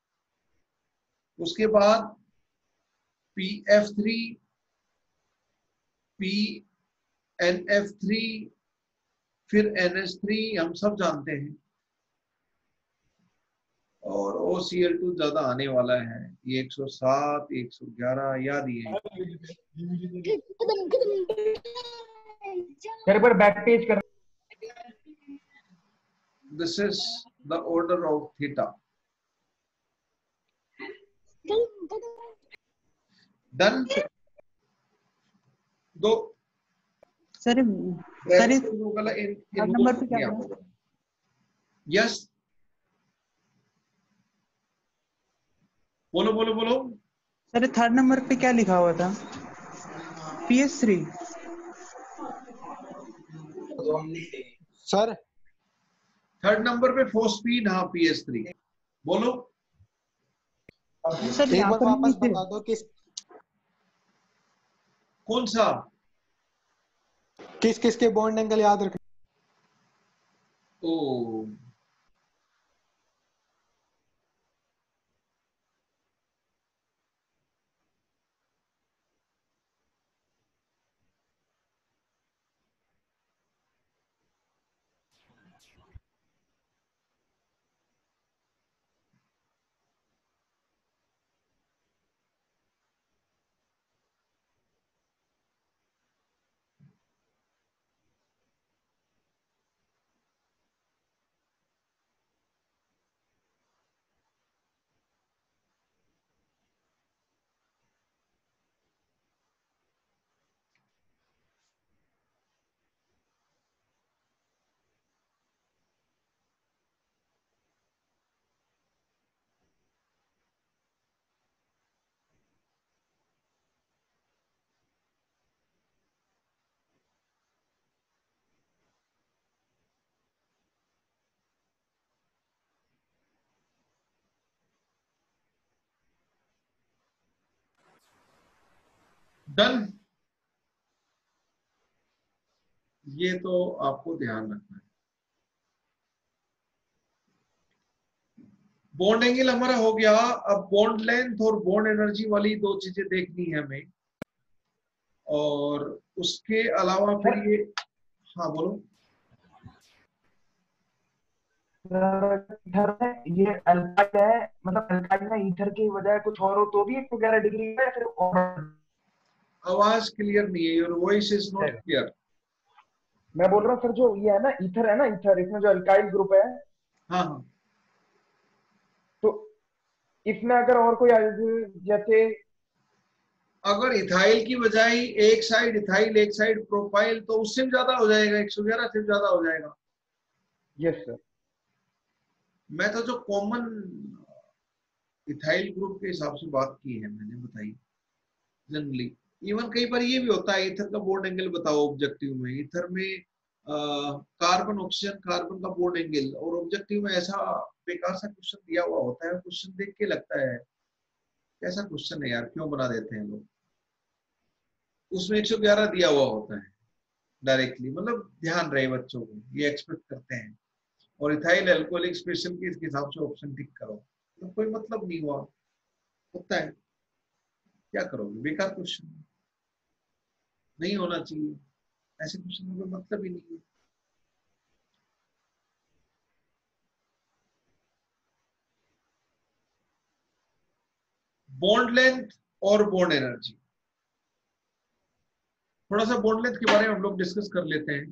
उसके बाद PF3, PNF3, फिर NH3 हम सब जानते हैं, और OCl2 ज्यादा आने वाला है। ये 107 111 याद ही है।
मेरे पर बैक पेज कर।
This is the order of theta. Done. दो
सर
नंबर पे क्या यस, बोलो बोलो बोलो।
सर थर्ड नंबर पे क्या लिखा हुआ था? PS3।
सर
थर्ड नंबर पे फोस्फीन, हाँ PS3। बोलो।
सर
एक
यहाँ
बार
पर
वापस
नहीं थे।
बता दो किस
कौन सा?
किस किस के बॉन्ड एंगल याद रखना।
Oh, done. ये तो आपको ध्यान रखना है। बॉन्ड एंगल हमारा हो गया। अब बॉन्ड लेंथ और बॉन्ड एनर्जी वाली दो चीजें देखनी है हमें, और उसके अलावा फिर ये, हाँ बोलो।
ईथर में ये अल्काइड है, मतलब अल्काइड में ईथर की बजाय कुछ और हो तो भी 111 डिग्री है, फिर और
आवाज क्लियर नहीं है, your voice is not clear.
मैं बोल रहा हूँ सर, जो ये है ना ईथर, इसमें जो अल्काइल ग्रुप है,
हाँ हाँ,
तो इसमें अगर और कोई जैसे
अगर इथाइल की बजाय एक साइड इथाइल एक साइड प्रोपाइल, तो उससे भी ज्यादा हो जाएगा, 111 से ज्यादा हो जाएगा।
यस सर,
मैं तो जो कॉमन इथाइल ग्रुप के हिसाब से बात की है मैंने बताई जनरली। इवन कई बार ये भी होता है, ईथर का बॉन्ड एंगल बताओ ऑब्जेक्टिव में। ईथर में कार्बन ऑक्सीजन कार्बन का बॉन्ड एंगल, और ऑब्जेक्टिव में ऐसा बेकार सा क्वेश्चन दिया हुआ होता है, क्वेश्चन देख के लगता है कैसा क्वेश्चन है यार, क्यों बना देते हैं लोग। उसमें 111 दिया हुआ होता है डायरेक्टली, मतलब ध्यान रहे बच्चों को, ये एक्सपेक्ट करते हैं। और इथाइल अल्कोहलिक स्पेशल के इसके हिसाब से ऑप्शन टिक करो, तो कोई मतलब नहीं हुआ, होता है, क्या करोगे, बेकार क्वेश्चन, नहीं होना चाहिए ऐसे क्वेश्चन में, कोई मतलब ही नहीं है। बॉन्ड लेंथ और बॉन्ड एनर्जी, थोड़ा सा बॉन्ड लेंथ के बारे में हम लोग डिस्कस कर लेते हैं।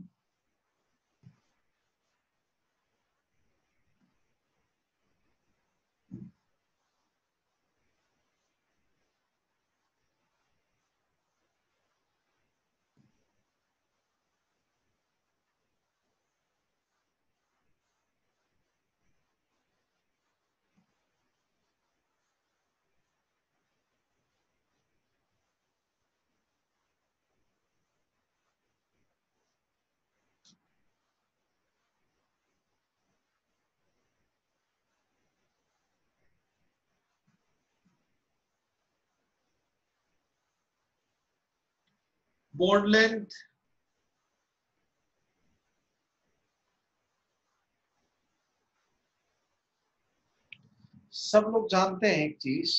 बॉन्ड लेंथ सब लोग जानते हैं एक चीज,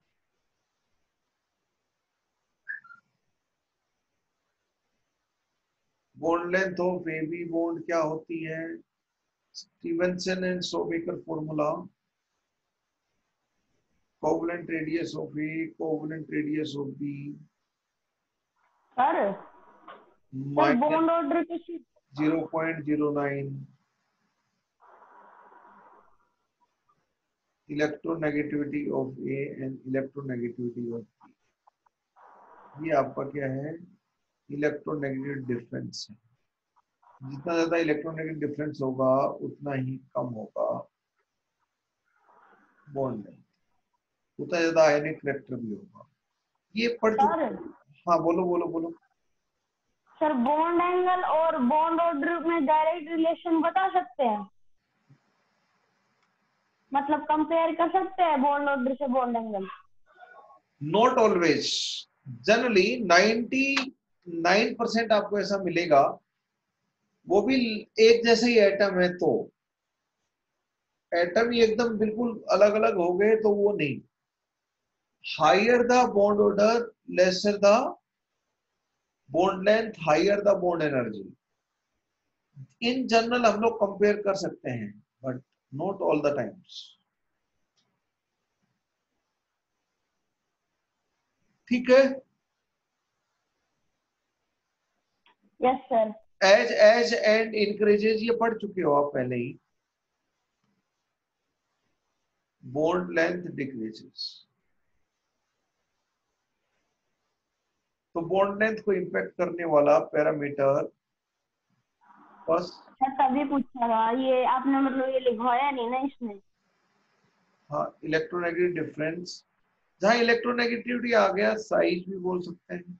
bond length of A B bond क्या होती है, Stevenson and Schomaker formula, covalent radius of A covalent radius of B
sir
minus
bond order किसी
0.09 electronegativity of A and electronegativity of B. ये आपका क्या है, इलेक्ट्रोनेगेटिव डिफरेंस है। जितना ज्यादा इलेक्ट्रोनेगेटिव डिफरेंस होगा उतना ही कम होगा बॉन्ड लेंथ, उतना ज्यादा आयनिक करेक्टर भी होगा। ये पढ़ चुके।
सर
हाँ बोलो बोलो बोलो।
सर बॉन्ड एंगल और बॉन्ड ऑर्डर में डायरेक्ट रिलेशन बता सकते हैं, मतलब कंपेयर कर सकते हैं बॉन्ड ऑर्डर से bond angle?
Not always, generally 99% आपको ऐसा मिलेगा, वो भी एक जैसे ही एटम है तो। एटम ही एकदम बिल्कुल अलग अलग हो गए तो वो नहीं। Higher the bond order lesser the bond length, higher the bond energy. In general हम लोग कंपेयर कर सकते हैं but not all the times. ठीक है।
Yes sir.
As as and increases, ये पढ़ चुके हो आप पहले ही। बॉन्ड लेंथ डिक्रीजेस, तो बॉन्ड लेंथ को इंपैक्ट करने वाला पैरामीटर फर्स्ट।
सर तभी पूछा था, ये आपने मतलब ये लिखवाया नहीं ना इसमें?
हाँ, इलेक्ट्रोनेगेटिव डिफरेंस, जहां इलेक्ट्रोनेगेटिविटी आ गया साइज भी बोल सकते हैं।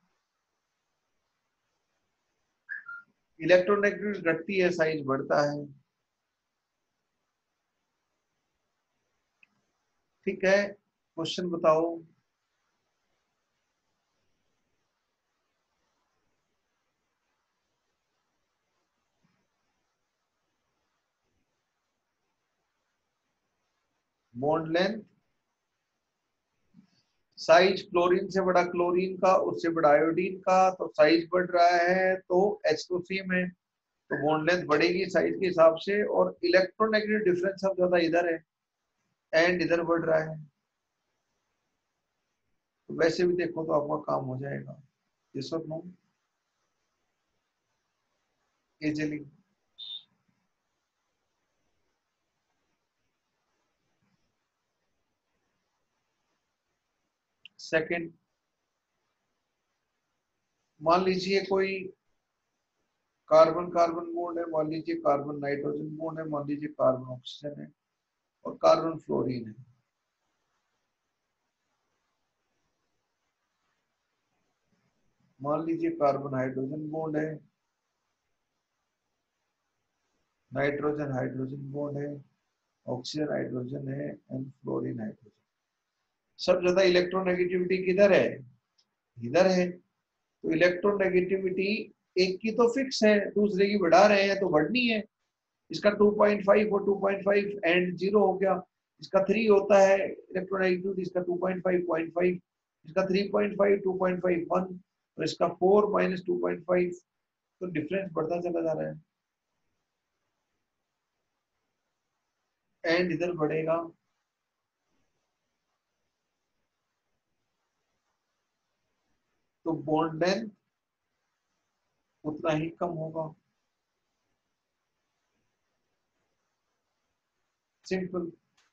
इलेक्ट्रोनेगेटिविटी घटती है साइज बढ़ता है। ठीक है, क्वेश्चन बताओ। बॉन्ड लेंथ, साइज क्लोरीन से बड़ा क्लोरीन का, उससे बड़ा आयोडीन का, तो साइज बढ़ रहा है तो H तो सेम है, तो बॉन्ड लेंथ बढ़ेगी साइज के हिसाब से। और इलेक्ट्रोनेगेटिव डिफरेंस सब ज्यादा इधर है एंड इधर बढ़ रहा है, तो वैसे भी देखो तो आपका काम हो जाएगा। यस और नो? इजीली। सेकंड, मान लीजिए कोई कार्बन कार्बन बॉन्ड है, मान लीजिए कार्बन नाइट्रोजन बॉन्ड है, मान लीजिए कार्बन ऑक्सीजन है और कार्बन फ्लोरीन है। मान लीजिए कार्बन हाइड्रोजन बॉन्ड है, नाइट्रोजन हाइड्रोजन बॉन्ड है, ऑक्सीजन हाइड्रोजन है एंड फ्लोरीन हाइड्रोजन। सब ज्यादा इलेक्ट्रोनेगेटिविटी किधर है? इधर है। तो इलेक्ट्रोनेगेटिविटी एक की तो फिक्स है, दूसरे की बढ़ा रहे हैं तो बढ़नी है। इसका 2.5 और 2.5 एंड 0 हो गया। इसका 3 होता है इलेक्ट्रोनेगेटिविटी, इसका 2.5 0.5, इसका 3.5 2.5 1 और इसका 4 माइनस 2.5, तो डिफरेंस बढ़ता चला जा रहा है एंड इधर बढ़ेगा। तो बॉन्ड लेंथ उतना ही कम होगा। सिंपल।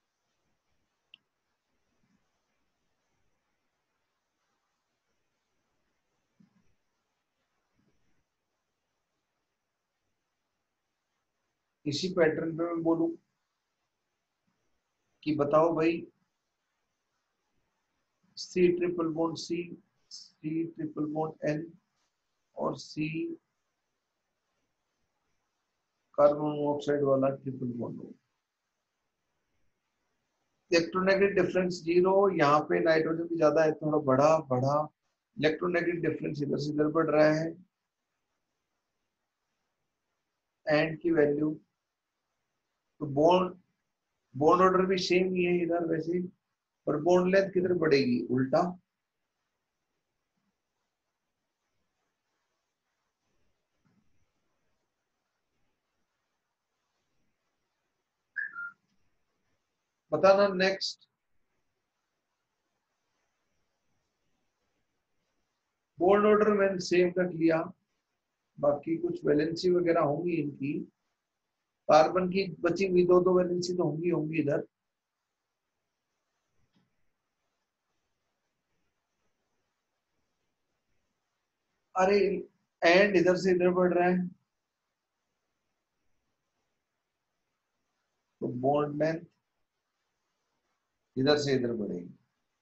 इसी पैटर्न पे मैं बोलूं कि बताओ भाई, C triple bond C, C triple bond N और सी कार्बन मोनोऑक्साइड वाला ट्रिपल बॉन्ड हो। इलेक्ट्रोनेगेटिव डिफरेंस 0, यहाँ पे नाइट्रोजन भी ज्यादा है, थोड़ा बढ़ा बढ़ा, इलेक्ट्रोनेगेटिव डिफरेंस इधर से इधर बढ़ रहा है एंड की वैल्यू। तो बॉन्ड बॉन्ड ऑर्डर भी सेम ही है इधर वैसे, पर बॉन्ड लेंथ किधर बढ़ेगी? उल्टा। बताना नेक्स्ट। बॉन्ड ऑर्डर मैंने सेम रख लिया, बाकी कुछ वैलेंसी वगैरह होंगी इनकी। कार्बन की बची हुई दो दो वैलेंसी तो होंगी होंगी इधर। अरे एंड इधर से इधर बढ़ रहा है, तो बॉन्ड लेंथ इधर से इधर बढ़ेगी।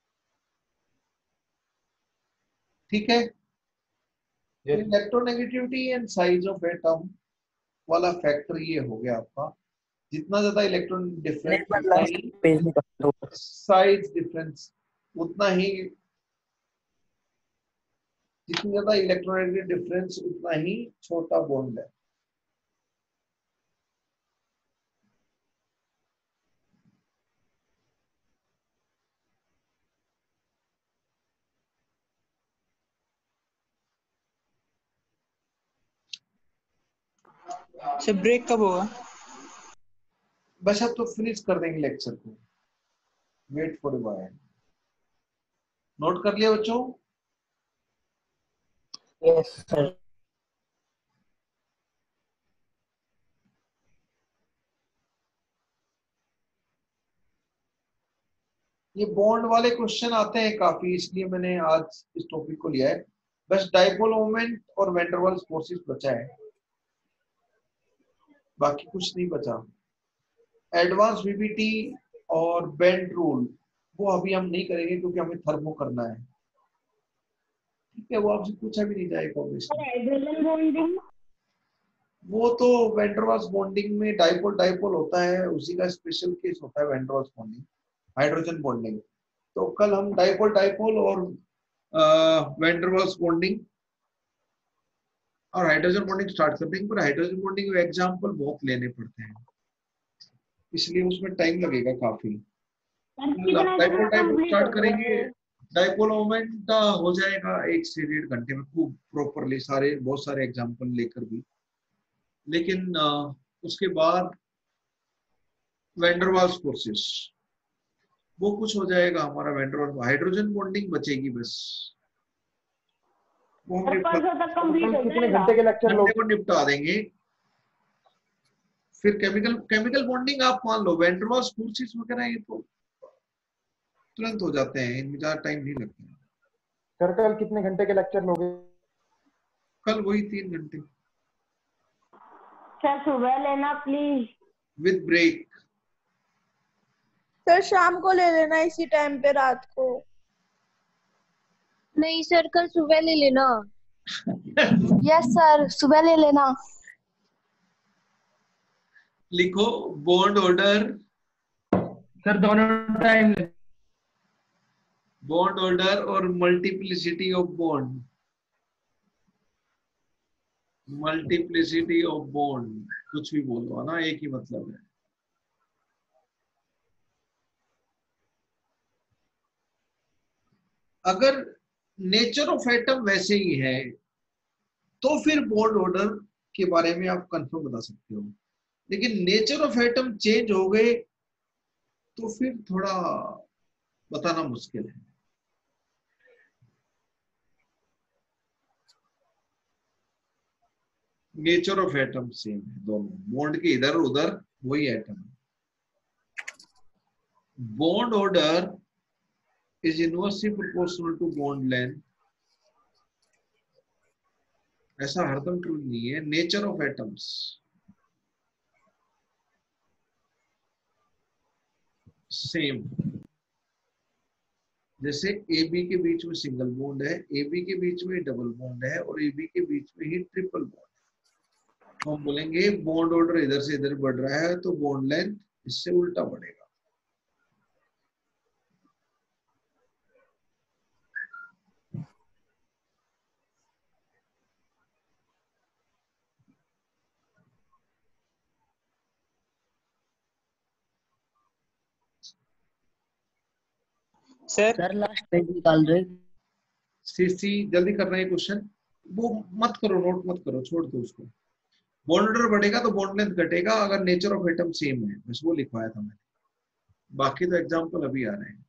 ठीक है, electronegativity and size of atom वाला फैक्टर ये हो गया आपका। जितना ज्यादा इलेक्ट्रॉन डिफरेंस उतना ही
पेज निकाल दो।
साइज डिफरेंस उतना ही, जितनी ज्यादा इलेक्ट्रोनेगेटिव डिफरेंस उतना ही छोटा बॉन्ड है।
अच्छा ब्रेक कब होगा?
बस अब तो फिनिश कर देंगे लेक्चर को। Wait for while. नोट कर लिया बच्चों?
Yes sir.
ये बॉन्ड वाले क्वेश्चन आते हैं काफी, इसलिए मैंने आज इस टॉपिक को लिया है। बस डाइपोल मोमेंट और वैन डर वाल्स फोर्सेस बचा है, बाकी कुछ नहीं बचा। एडवांस वीबीटी और बेंड रूल वो अभी हम नहीं करेंगे क्योंकि हमें थर्मो करना है। ठीक है, वो आपसे पूछा भी नहीं जाएगा ऑब्वियसली।
हाइड्रोजन बॉन्डिंग
वो तो वैन डर वाल्स बॉन्डिंग में डाइपोल डाइपोल होता है, उसी का स्पेशल केस होता है van der Waals bonding, hydrogen bonding. तो कल हम डाइपोल डाइपोल और वैन डर वाल्स बॉन्डिंग और हाइड्रोजन बॉन्डिंग स्टार्ट कर देंगे। पर हाइड्रोजन बॉन्डिंग में एग्जांपल बहुत लेने पड़ते हैं, इसलिए उसमें टाइम लगेगा काफी। डाइपोल डाइपोल स्टार्ट करेंगे, डाइपोल मोमेंट हो जाएगा 1 से 1.5 घंटे में खूब प्रॉपरली, सारे बहुत सारे एग्जांपल लेकर भी। लेकिन उसके बाद वैन डर वाल्स फोर्सेस वो कुछ हो जाएगा हमारा। Van der Waals hydrogen bonding बचेगी बस, वो हम
परसों तक कंप्लीट हो
कितने
जाएगा।
घंटे के लेक्चर
घंटे को निपटा देंगे। फिर केमिकल केमिकल बॉन्डिंग आप मान लो, वैन डर वाल्स फोर्सेस वगैरह ये तो तुरंत हो जाते हैं, इनमें ज्यादा टाइम नहीं लगता है।
सर कल कितने घंटे के लेक्चर लोगे?
कल वही 3 घंटे
सर सुबह लेना प्लीज।
With break.
सर शाम को ले लेना इसी टाइम पे रात को।
नहीं सर कल सुबह ले लेना। यस सर सुबह ले लेना।
लिखो बॉन्ड ऑर्डर,
सर दोनों टाइम
बॉन्ड ऑर्डर और multiplicity of bond, multiplicity of bond कुछ भी बोलो है ना, एक ही मतलब है। अगर नेचर ऑफ एटम वैसे ही है तो फिर बॉन्ड ऑर्डर के बारे में आप कंफर्म बता सकते हो, लेकिन नेचर ऑफ एटम चेंज हो गए तो फिर थोड़ा बताना मुश्किल है। नेचर ऑफ एटम सेम है दोनों, बॉन्ड के इधर उधर वही एटम है। Bond order is inversely proportional to bond length, ऐसा हरदम ट्रू नहीं है। नेचर ऑफ एटम्स सेम, जैसे ए बी के बीच में सिंगल बॉन्ड है, ए बी के बीच में डबल बॉन्ड है और ए बी के बीच में ही ट्रिपल बॉन्ड, तो हम बोलेंगे बॉन्ड ऑर्डर इधर से इधर बढ़ रहा है तो बॉन्ड लेंथ इससे उल्टा बढ़ेगा।
सर
सर लास्ट पेज निकाल रहे।
सीसी जल्दी कर रहे हैं क्वेश्चन, वो मत करो, नोट मत करो, छोड़ दो उसको। बॉन्ड ऑर्डर बढ़ेगा तो बॉन्ड लेंथ घटेगा अगर नेचर ऑफ एटम सेम है, बस वो लिखवाया था मैंने, बाकी तो एग्जांपल अभी आ रहे हैं।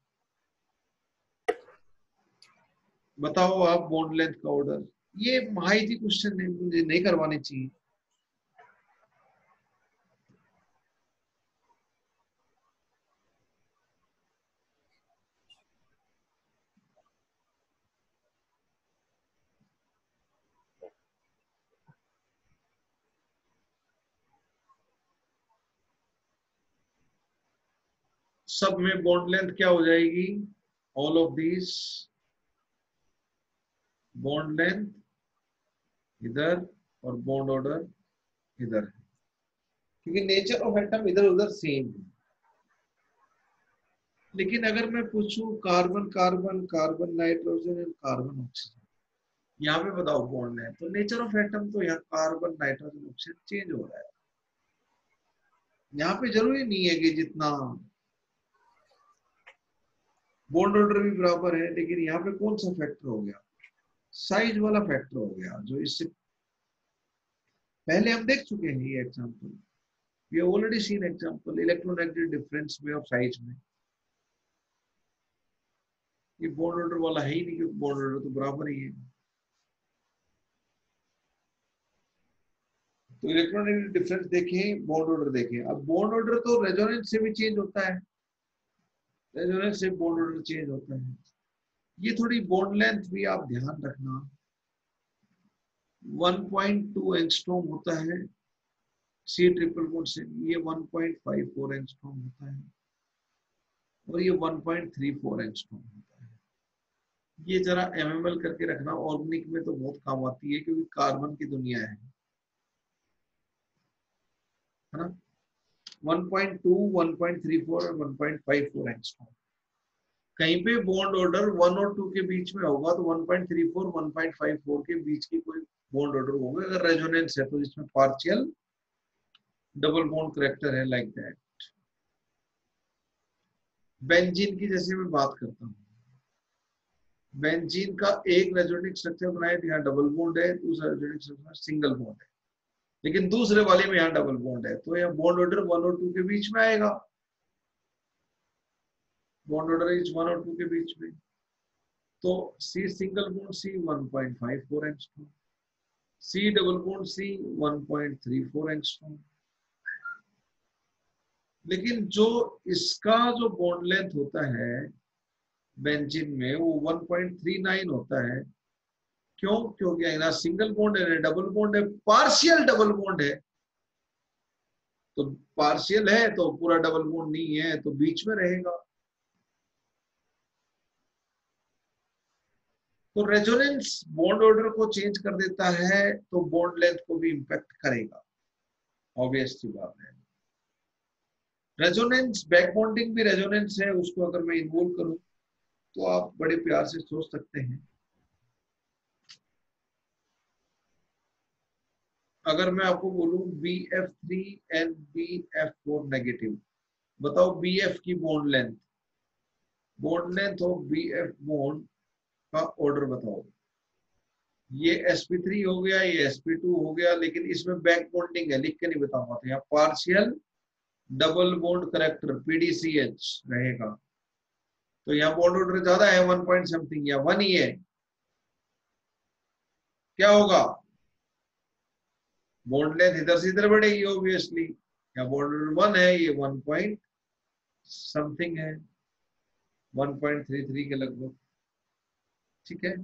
बताओ आप बॉन्ड लेंथ का ऑर्डर, ये हाई जी क्वेश्चन है, मुझे नहीं करवाने चाहिए। सब में बॉन्ड लेंथ क्या हो जाएगी, all of this bond length इधर और बॉन्ड ऑर्डर इधर है, क्योंकि नेचर ऑफ एटम इधर उधर सेम है। लेकिन अगर मैं पूछूं carbon carbon, carbon nitrogen and carbon oxygen, यहाँ पे बताओ बॉन्ड लेंथ, तो नेचर ऑफ एटम तो यहाँ कार्बन नाइट्रोजन ऑक्सीजन चेंज हो रहा है। यहाँ पे जरूरी नहीं है कि जितना बॉन्ड ऑर्डर भी बराबर है, लेकिन यहाँ पे कौन सा फैक्टर हो गया, साइज वाला फैक्टर हो गया, जो इससे पहले हम देख चुके हैं ये example, we have already seen example electronegative difference में और साइज में। ये बॉन्ड ऑर्डर वाला है ही नहीं, क्योंकि बॉन्ड ऑर्डर तो बराबर ही है। तो इलेक्ट्रोनेगेटिव डिफरेंस देखें, बॉन्ड ऑर्डर देखें। अब बॉन्ड ऑर्डर तो रेजोनेंस से भी चेंज होता है, रेजोनेंस से बॉन्ड ऑर्डर चेंज होता है। ये थोड़ी बॉन्ड लेंथ भी आप ध्यान रखना, 1.2 एंगस्ट्रॉम होता है सी ट्रिपल बॉन्ड से, ये 1.54 एंगस्ट्रॉम होता है और ये 1.34 एंगस्ट्रॉम होता है। ये जरा एमएमएल करके रखना, ऑर्गेनिक में तो बहुत काम आती है क्योंकि कार्बन की दुनिया है ना। 1.2, 1.34 और 1.54 एंगस्ट्रॉम। कहीं पे बॉन्ड ऑर्डर 1 और 2 के बीच में होगा तो 1.34, 1.54 के बीच की कोई बॉन्ड ऑर्डर होगा। अगर रेजोनेंस है तो जिसमें पार्शियल डबल बॉन्ड करेक्टर है, लाइक दैट। बेंजीन की जैसे मैं बात करता हूँ, बेंजीन का एक रेजोनेटिक स्ट्रक्चर बनाए तो यहाँ डबल बॉन्ड है, दूसरा रेजोनेटिक स्ट्रक्चर सिंगल बॉन्ड है, लेकिन दूसरे वाले में यहाँ डबल बॉन्ड है, तो यहाँ बॉन्ड ऑर्डर 1 और 2 के बीच में आएगा। बॉन्ड ऑर्डर इज 1 और 2 के बीच में, तो C single bond C 1.54 angstrom, C double bond C 1.34 angstrom. लेकिन जो इसका जो बॉन्ड लेंथ होता है बेंजीन में वो 1.39 होता है। क्यों? क्योंकि यहाँ सिंगल बॉन्ड है, डबल बॉन्ड है, पार्शियल डबल बॉन्ड है। तो पार्शियल है तो पूरा डबल बॉन्ड नहीं है, तो बीच में रहेगा। तो रेजोनेंस बॉन्ड ऑर्डर को चेंज कर देता है, तो बॉन्ड लेंथ को भी इंपैक्ट करेगा, ऑब्वियस सी बात है। रेजोनेंस, बैक बॉन्डिंग भी रेजोनेंस है, उसको अगर मैं इन्वॉल्व करूं तो आप बड़े प्यार से सोच सकते हैं। अगर मैं आपको बोलूं BF3 एंड BF4 नेगेटिव, बताओ BF की bond length of BF bond का ऑर्डर बताओ। ये sp3 हो गया, ये sp2 हो गया, लेकिन इसमें बैक बॉन्डिंग है, लिख के नहीं बता पाते। यहाँ partial double bond character PDCH रहेगा, तो यहाँ बॉन्ड ऑर्डर ज्यादा है, 1 पॉइंट समथिंग या 1 ही है। क्या होगा? बॉन्ड लेंथ इधर से इधर बढ़ेगी ऑब्वियसली। यहाँ बॉन्ड ऑर्डर 1 है, ये 1 पॉइंट समथिंग है, 1.33 के लगभग। ठीक है,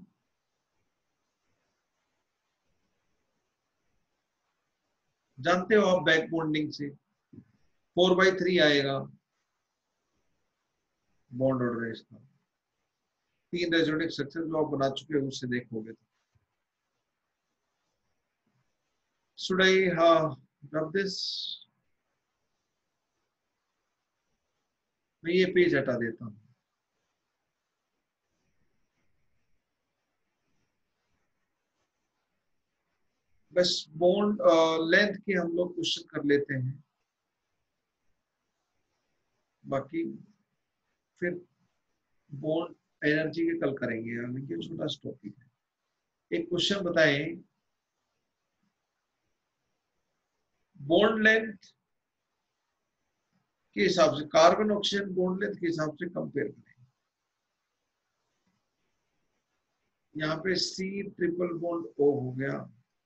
जानते हो आप बैक बॉन्डिंग से 4/3 आएगा बॉन्ड ऑर्डर इसका। 3 रेजोनेटिक स्ट्रक्चर जो आप बना चुके हो उससे देखोगे तो। Should I rub this? मैं ये पेज हटा देता हूं। बस बॉन्ड लेंथ के हम लोग क्वेश्चन कर लेते हैं, बाकी फिर बॉन्ड एनर्जी के कल करेंगे, यानी छोटा टॉपिक है। एक क्वेश्चन बताएं, बॉन्ड लेंथ के हिसाब से कार्बन ऑक्सीजन बॉन्ड लेंथ के हिसाब से कंपेयर करें। यहाँ पे C ट्रिपल बॉन्ड O हो गया,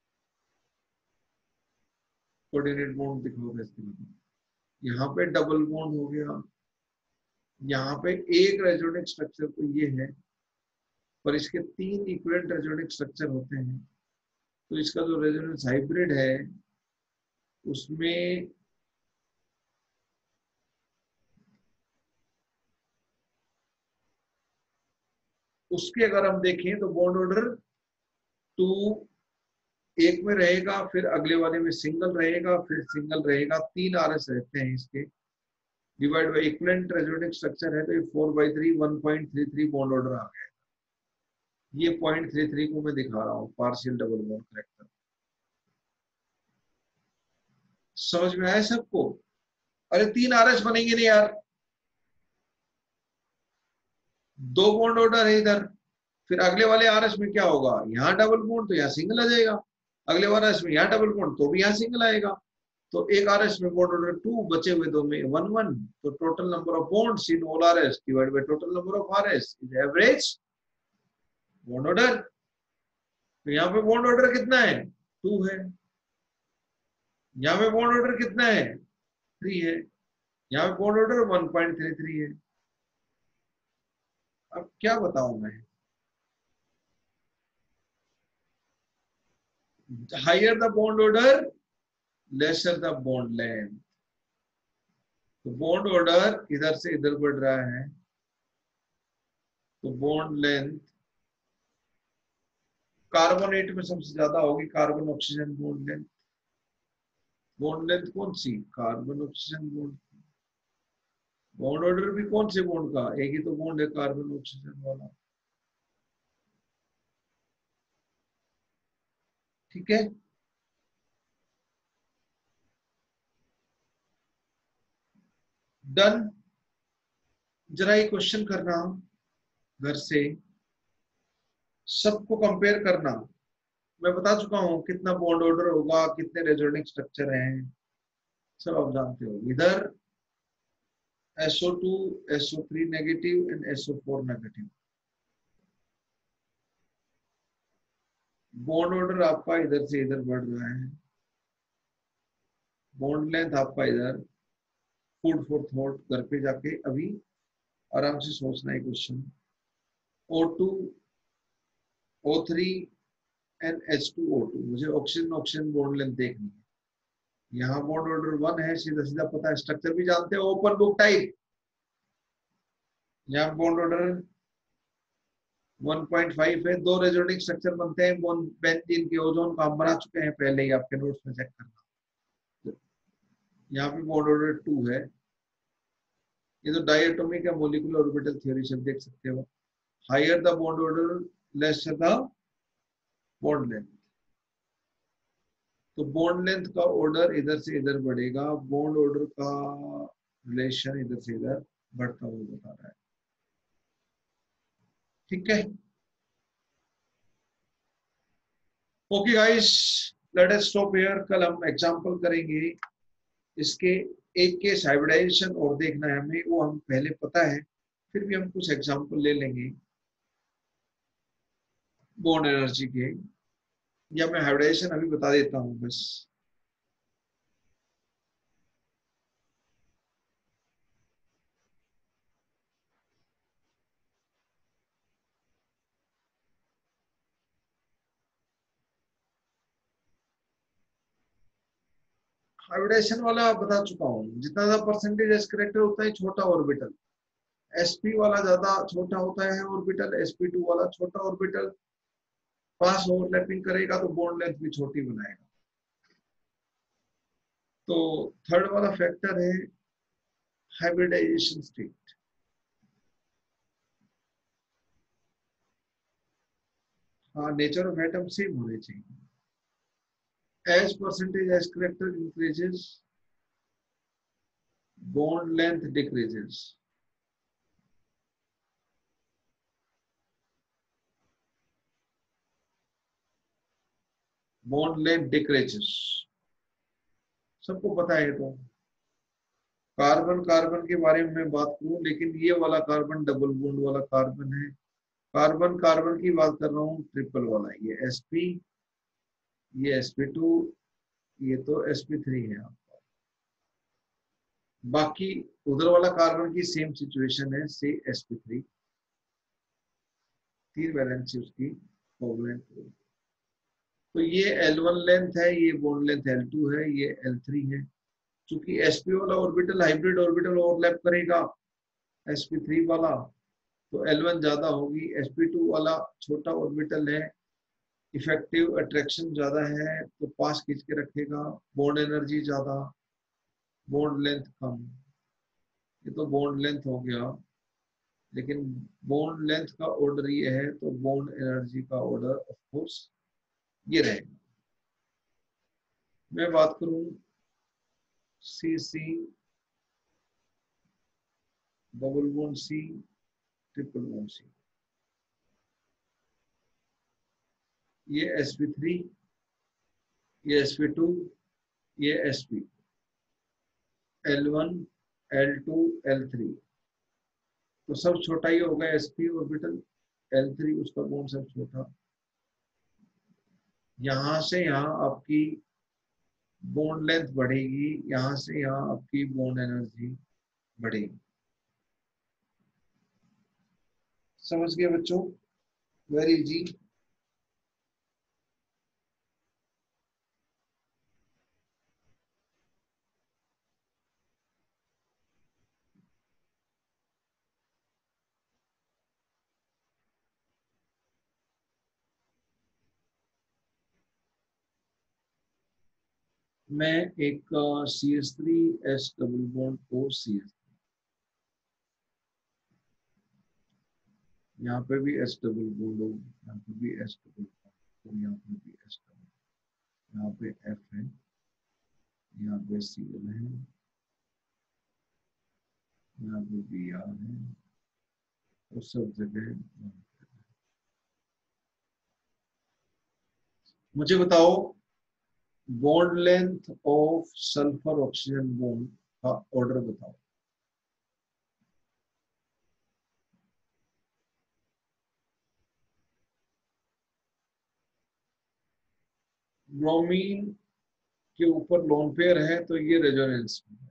कोऑर्डिनेट बॉन्ड दिखाओगे इसके मतलब। यहाँ पे डबल बॉन्ड हो गया, यहाँ पे एक रेजोनेटिक स्ट्रक्चर तो ये है, पर इसके 3 इक्विवेलेंट रेजोनेटिक स्ट्रक्चर होते हैं। तो इसका जो रेजोनेंस हाइब्रिड है उसमें उसके अगर हम देखें तो बॉन्ड ऑर्डर 2 एक में रहेगा, फिर अगले वाले में सिंगल रहेगा, फिर सिंगल रहेगा, 3 RS रहते हैं इसके, divide by equivalent resonating structure है तो ये 4/3 1.33 बॉन्ड ऑर्डर आ गया। ये 0.33 को मैं दिखा रहा हूं, पार्शियल डबल बॉन्ड करेक्टर। समझ में आया सबको? अरे 3 RS बनेंगे नहीं यार, 2 बॉन्ड ऑर्डर है इधर, फिर अगले वाले RS में क्या होगा, यहाँ डबल बॉन्ड तो यहाँ सिंगल आ जाएगा, अगले वाले RS में यहाँ डबल बॉन्ड तो भी यहाँ सिंगल आएगा। तो एक RS में बॉन्ड ऑर्डर 2, बचे हुए 2 में 1 1, तो total number of bonds in all RS divide by total number of RS is average bond order. तो यहाँ पे बॉन्ड ऑर्डर कितना है, 2 है, यहाँ पे बॉन्ड ऑर्डर कितना है, 3 है, यहाँ पे बॉन्ड ऑर्डर 1.33 है। अब क्या बताऊं मैं, higher the bond order lesser the bond length. तो बॉन्ड ऑर्डर इधर से इधर बढ़ रहा है, तो बॉन्ड लेंथ कार्बोनेट में सबसे ज्यादा होगी, carbon oxygen bond length. Bond length कौन सी, carbon oxygen bond. Bond order भी कौन से बॉन्ड का, एक ही तो बॉन्ड है कार्बन ऑक्सीजन वाला, ठीक है। डन। जरा ये क्वेश्चन करना घर से, सबको कंपेयर करना। मैं बता चुका हूं कितना बॉन्ड ऑर्डर होगा, कितने रेजोनेटिंग स्ट्रक्चर हैं, सब आप जानते हो। इधर SO2 SO3 negative and SO4 negative. Bond order आपका इधर से इधर बढ़ रहा है, बॉन्ड लेंथ आपका इधर। फूड फॉर थॉट, घर पे जाके अभी आराम से सोचना है question. O2 O3 and H2O2, मुझे ऑक्सीजन ऑक्सीजन बॉन्ड लेंथ देखनी है। यहाँ बॉन्ड ऑर्डर 1 है, सीधा सीधा पता है, स्ट्रक्चर भी जानते हो, ओपन बुक टाइप। यहाँ बॉन्ड ऑर्डर 1.5 है, 2 रेजोनेटिंग स्ट्रक्चर बनते हैं बेंजीन के, ओजोन का हम बना चुके हैं पहले ही, आपके नोट्स में चेक करना। यहाँ पे बॉन्ड ऑर्डर 2 है, ये तो डायटोमिक है, मॉलिक्यूलर ऑर्बिटल थ्योरी से देख सकते हो। Higher the bond order lesser the bond length. तो बॉन्ड लेंथ का ऑर्डर इधर से इधर बढ़ेगा, बॉन्ड ऑर्डर का रिलेशन इधर से इधर बढ़ता हुआ बता रहा है, ठीक है। Okay guys, let us stop here. कल हम एग्जांपल करेंगे इसके, एक केस हाइब्रिडाइजेशन और देखना है हमें, वो हम पहले पता है, फिर भी हम कुछ एग्जांपल ले लेंगे बॉन्ड एनर्जी के, या मैं हाइब्रिडाइजेशन अभी बता देता हूं बस। हाइब्रिडाइजेशन वाला बता चुका हूं, जितना ज्यादा परसेंटेज एस करेक्टर उतना ही छोटा ऑर्बिटल। sp वाला ज्यादा छोटा होता है ऑर्बिटल, sp2 वाला छोटा ऑर्बिटल, पास ओवरलैपिंग करेगा तो बॉन्ड लेंथ भी छोटी बनाएगा। तो थर्ड वाला फैक्टर है हाइब्रिडाइजेशन स्टेट। हाँ, नेचर ऑफ एटम सेम होने चाहिए। as percentage as character increases, bond length decreases. Bond length decreases, सबको पता है। तो कार्बन कार्बन के बारे में मैं बात करूं, लेकिन ये वाला कार्बन डबल बॉन्ड वाला कार्बन है। कार्बन कार्बन की बात कर रहा हूं, ट्रिपल वाला, ये sp, ये sp2, ये तो sp3 है आपका। बाकी उधर वाला कार्बन की सेम सिचुएशन है, से sp3, 3 वैलेंसी उसकी कोवलेंट। तो ये L1 लेंथ है, ये बॉन्ड लेंथ L2 है, ये L3 है। चूंकि sp वाला ऑर्बिटल हाइब्रिड ऑर्बिटल ओवरलैप करेगा sp3 वाला, तो L1 ज्यादा होगी। sp2 वाला छोटा ऑर्बिटल है, इफेक्टिव अट्रैक्शन ज्यादा है तो पास खींच के रखेगा, बॉन्ड एनर्जी ज्यादा, बॉन्ड लेंथ कम। ये तो बॉन्ड लेंथ हो गया, लेकिन बॉन्ड लेंथ का ऑर्डर ये है तो बॉन्ड एनर्जी का ऑर्डर ऑफ कोर्स ये रहेगा। मैं बात करूं CC, double bond C, triple bond C, ये sp3, ये sp2, ये sp, L1, L2, L3, तो सब छोटा ही होगा sp ऑर्बिटल, L3 उसका बॉन्ड सब छोटा। यहां से यहां आपकी बॉन्ड लेंथ बढ़ेगी, यहां से यहां आपकी बॉन्ड एनर्जी बढ़ेगी। समझ गए बच्चों? Very easy. मैं एक CH3 S double bond O CH, यहाँ पे भी S डबल बॉन्ड हो, यहाँ पे भी S डबल बॉन्ड, यहाँ पे भी S डबल, यहाँ पे F है, यहाँ पे Cl है, यहाँ पे Br है, और सब जगह। मुझे बताओ bond length of sulphur oxygen bond का ऑर्डर बताओ। ब्रोमीन के ऊपर लोन पेयर है तो ये रेजोनेंस में है।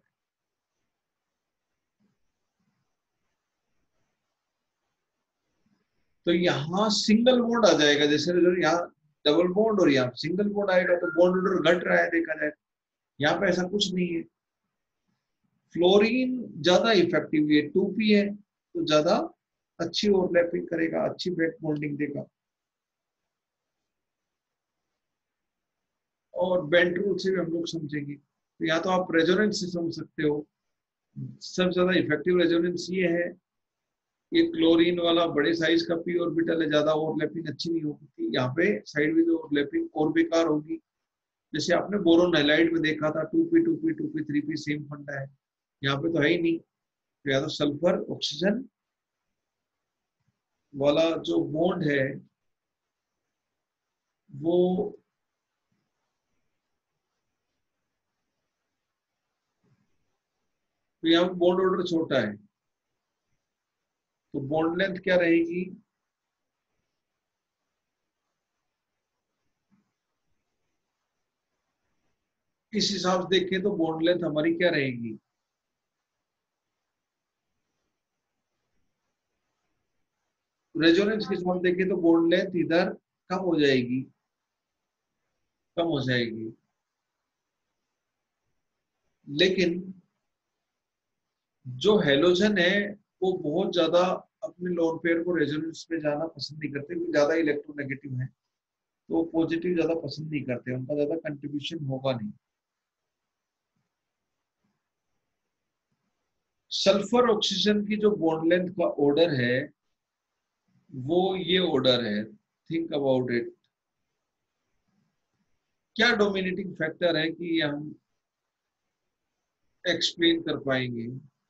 तो यहाँ सिंगल बॉन्ड आ जाएगा, जैसे यहाँ डबल बॉन्ड और यहाँ सिंगल बॉन्ड आएगा तो बॉन्ड ऑर्डर घट रहा है देखा जाए। यहाँ पे ऐसा कुछ नहीं है। फ्लोरीन ज्यादा इफेक्टिव है, 2p है तो ज्यादा अच्छी ओवरलैपिंग करेगा, अच्छी बैक बॉन्डिंग देगा। और बेंट रूल से भी हम लोग समझेंगे। तो यहाँ तो आप रेजोनेंस से समझ सकते हो। सबसे ज्यादा इफेक्टिव रेजोनेंस ये है, ये क्लोरीन वाला बड़े साइज का p ऑर्बिटल है, ज्यादा ओवरलैपिंग अच्छी नहीं होगी। यहाँ पे साइड में जो ओवरलैपिंग और बेकार होगी। जैसे आपने बोरोन हैलाइड में देखा था 2p 2p 2p 3p same फंडा है, यहाँ पे तो है ही नहीं। तो या तो सल्फर ऑक्सीजन वाला जो बॉन्ड है वो तो यहाँ पे बॉन्ड ऑर्डर छोटा है तो बॉन्ड लेंथ क्या रहेगी? इस हिसाब से देखें तो बॉन्ड लेंथ हमारी क्या रहेगी? रेजोनेंस के हिसाब से देखें तो बॉन्ड लेंथ इधर कम हो जाएगी, कम हो जाएगी। लेकिन जो हेलोजन है वो बहुत ज्यादा अपने लोन पेयर को रेजोनेंस में जाना पसंद नहीं करते, क्योंकि ज्यादा इलेक्ट्रोनेगेटिव है तो वो पॉजिटिव ज्यादा पसंद नहीं करते, उनका ज्यादा कंट्रीब्यूशन होगा नहीं। सल्फर ऑक्सीजन की जो बॉन्ड लेंथ का ऑर्डर है वो ये ऑर्डर है। Think about it. क्या डोमिनेटिंग फैक्टर है कि हम एक्सप्लेन कर पाएंगे?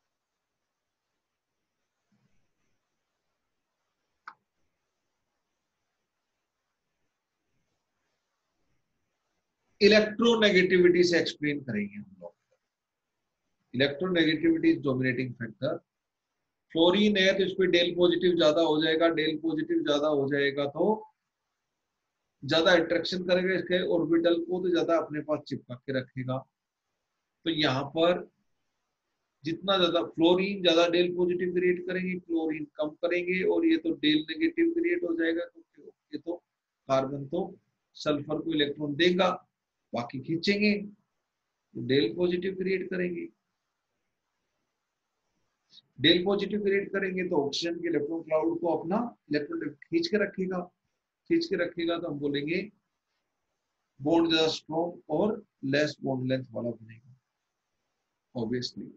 इलेक्ट्रोनेगेटिविटी से एक्सप्लेन करेंगे हम लोग। Electronegativity is dominating factor. Fluorine है तो इस पर डेल पॉजिटिव ज्यादा हो जाएगा, डेल पॉजिटिव ज्यादा हो जाएगा तो ज्यादा अट्रैक्शन करेगा इसके ऑर्बिटल को, तो ज्यादा अपने पास चिपका के रखेगा। तो यहाँ पर जितना ज्यादा फ्लोरीन ज्यादा डेल पॉजिटिव क्रिएट करेंगे, क्लोरीन कम करेंगे, और ये तो डेल नेगेटिव क्रिएट हो जाएगा। तो ये तो कार्बन तो सल्फर को इलेक्ट्रॉन देगा, बाकी खींचेंगे तो डेल पॉजिटिव क्रिएट करेंगे। डेल पॉजिटिव क्रिएट करेंगे तो ऑक्सीजन के इलेक्ट्रॉन क्लाउड को अपना इलेक्ट्रॉन खींच के रखेगा तो हम बोलेंगे बॉन्ड ज्यादा स्ट्रॉन्ग और लेस बॉन्ड लेंथ वाला बनेगा ऑब्वियसली।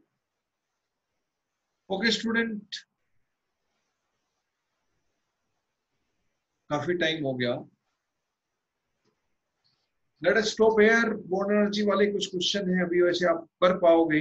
ओके स्टूडेंट, काफी टाइम हो गया, let us stop here. Bond energy वाले कुछ क्वेश्चन हैं अभी, वैसे आप कर पाओगे,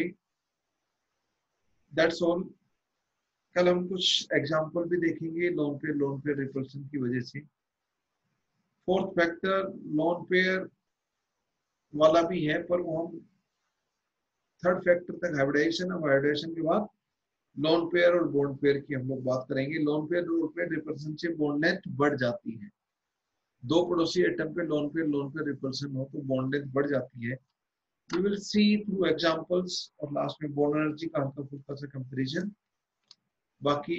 दैट्स ऑल। कल हम कुछ एग्जांपल भी देखेंगे लोन पेयर रिपल्शन की वजह से। फोर्थ फैक्टर लोन पेयर वाला भी है, पर वो हम थर्ड फैक्टर तक हाइब्रिडाइजेशन, अब हाइब्रिडाइजेशन के बाद लोन पेयर और बॉन्ड पेयर की हम लोग बात करेंगे। लोन पेयर रिपल्शन से बॉन्ड लेंथ बढ़ जाती है। दो पड़ोसी एटम पे लोन पेयर रिपल्शन हो तो बॉन्ड लेंथ बढ़ जाती है। We will see through examples और लास्ट में बॉन्ड एनर्जी का हल्का फुल्का सा कंपैरिजन। बाकी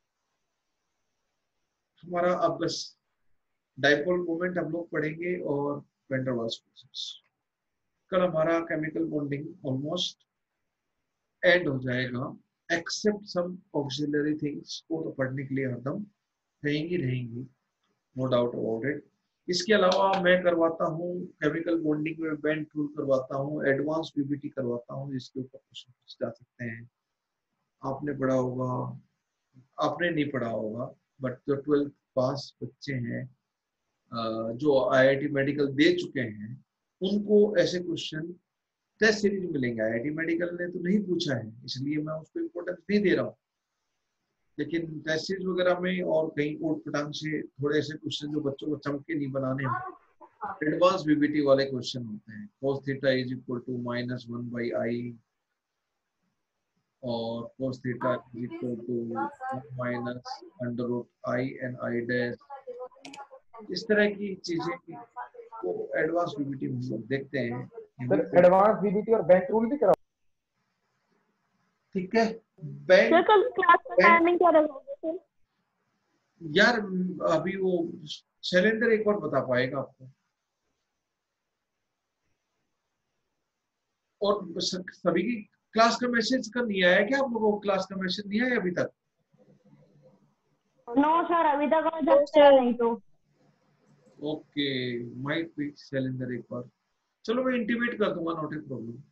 हमारा अब बस डाइपोल मोमेंट हम लोग पढ़ेंगे और वैन डर वाल्स फोर्सेस। कल हमारा केमिकल बॉन्डिंग ऑलमोस्ट एंड हो जाएगा, एक्सेप्ट सम ऑक्सिलरी थिंग्स को तो पढ़ने के लिए हरदम रहेंगी, नो डाउट अबाउट इट। इसके अलावा मैं करवाता हूँ केमिकल बॉन्डिंग में बेंट टूल करवाता हूँ, एडवांस पीपीटी करवाता हूँ, जिसके ऊपर क्वेश्चन पूछ जा सकते हैं। आपने पढ़ा होगा, आपने नहीं पढ़ा होगा, बट जो 12th पास बच्चे हैं जो आईआईटी मेडिकल दे चुके हैं, उनको ऐसे क्वेश्चन टेस्ट सीरीज मिलेंगे। आईआईटी मेडिकल ने तो नहीं पूछा है, इसलिए मैं उसको इम्पोर्टेंस नहीं दे रहा हूँ, लेकिन टेस्ट सीरीज वगैरह में और कहीं ऊट पटांग से थोड़े ऐसे क्वेश्चन जो बच्चों को चमके नहीं बनाने हैं, एडवांस बीबीटी वाले क्वेश्चन होते हैं। cos theta is equal to -1/i और cos theta is equal to -√i and i dash, इस तरह की चीजें वो एडवांस बीबीटी में हम लोग देखते हैं।
सर एडवांस बीबीटी और बैंक रूल भी कराओ।
ठीक है, बैंक
सर कल क्लास का टाइमिंग क्या रखोगे सर?
यार अभी वो शैलेंद्र एक बार बता पाएगा आपको, और सभी की क्लास का मैसेज का नहीं आया क्या? आप लोगों को क्लास का मैसेज नहीं आया अभी तक?
नो सर, अभी तक आ सकते हैं नहीं तो।
ओके, माइट बी शैलेंद्र एक बार, चलो मैं इंटीमेट कर दूंगा, not a problem.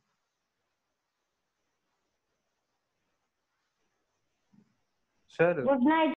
Sir
good night.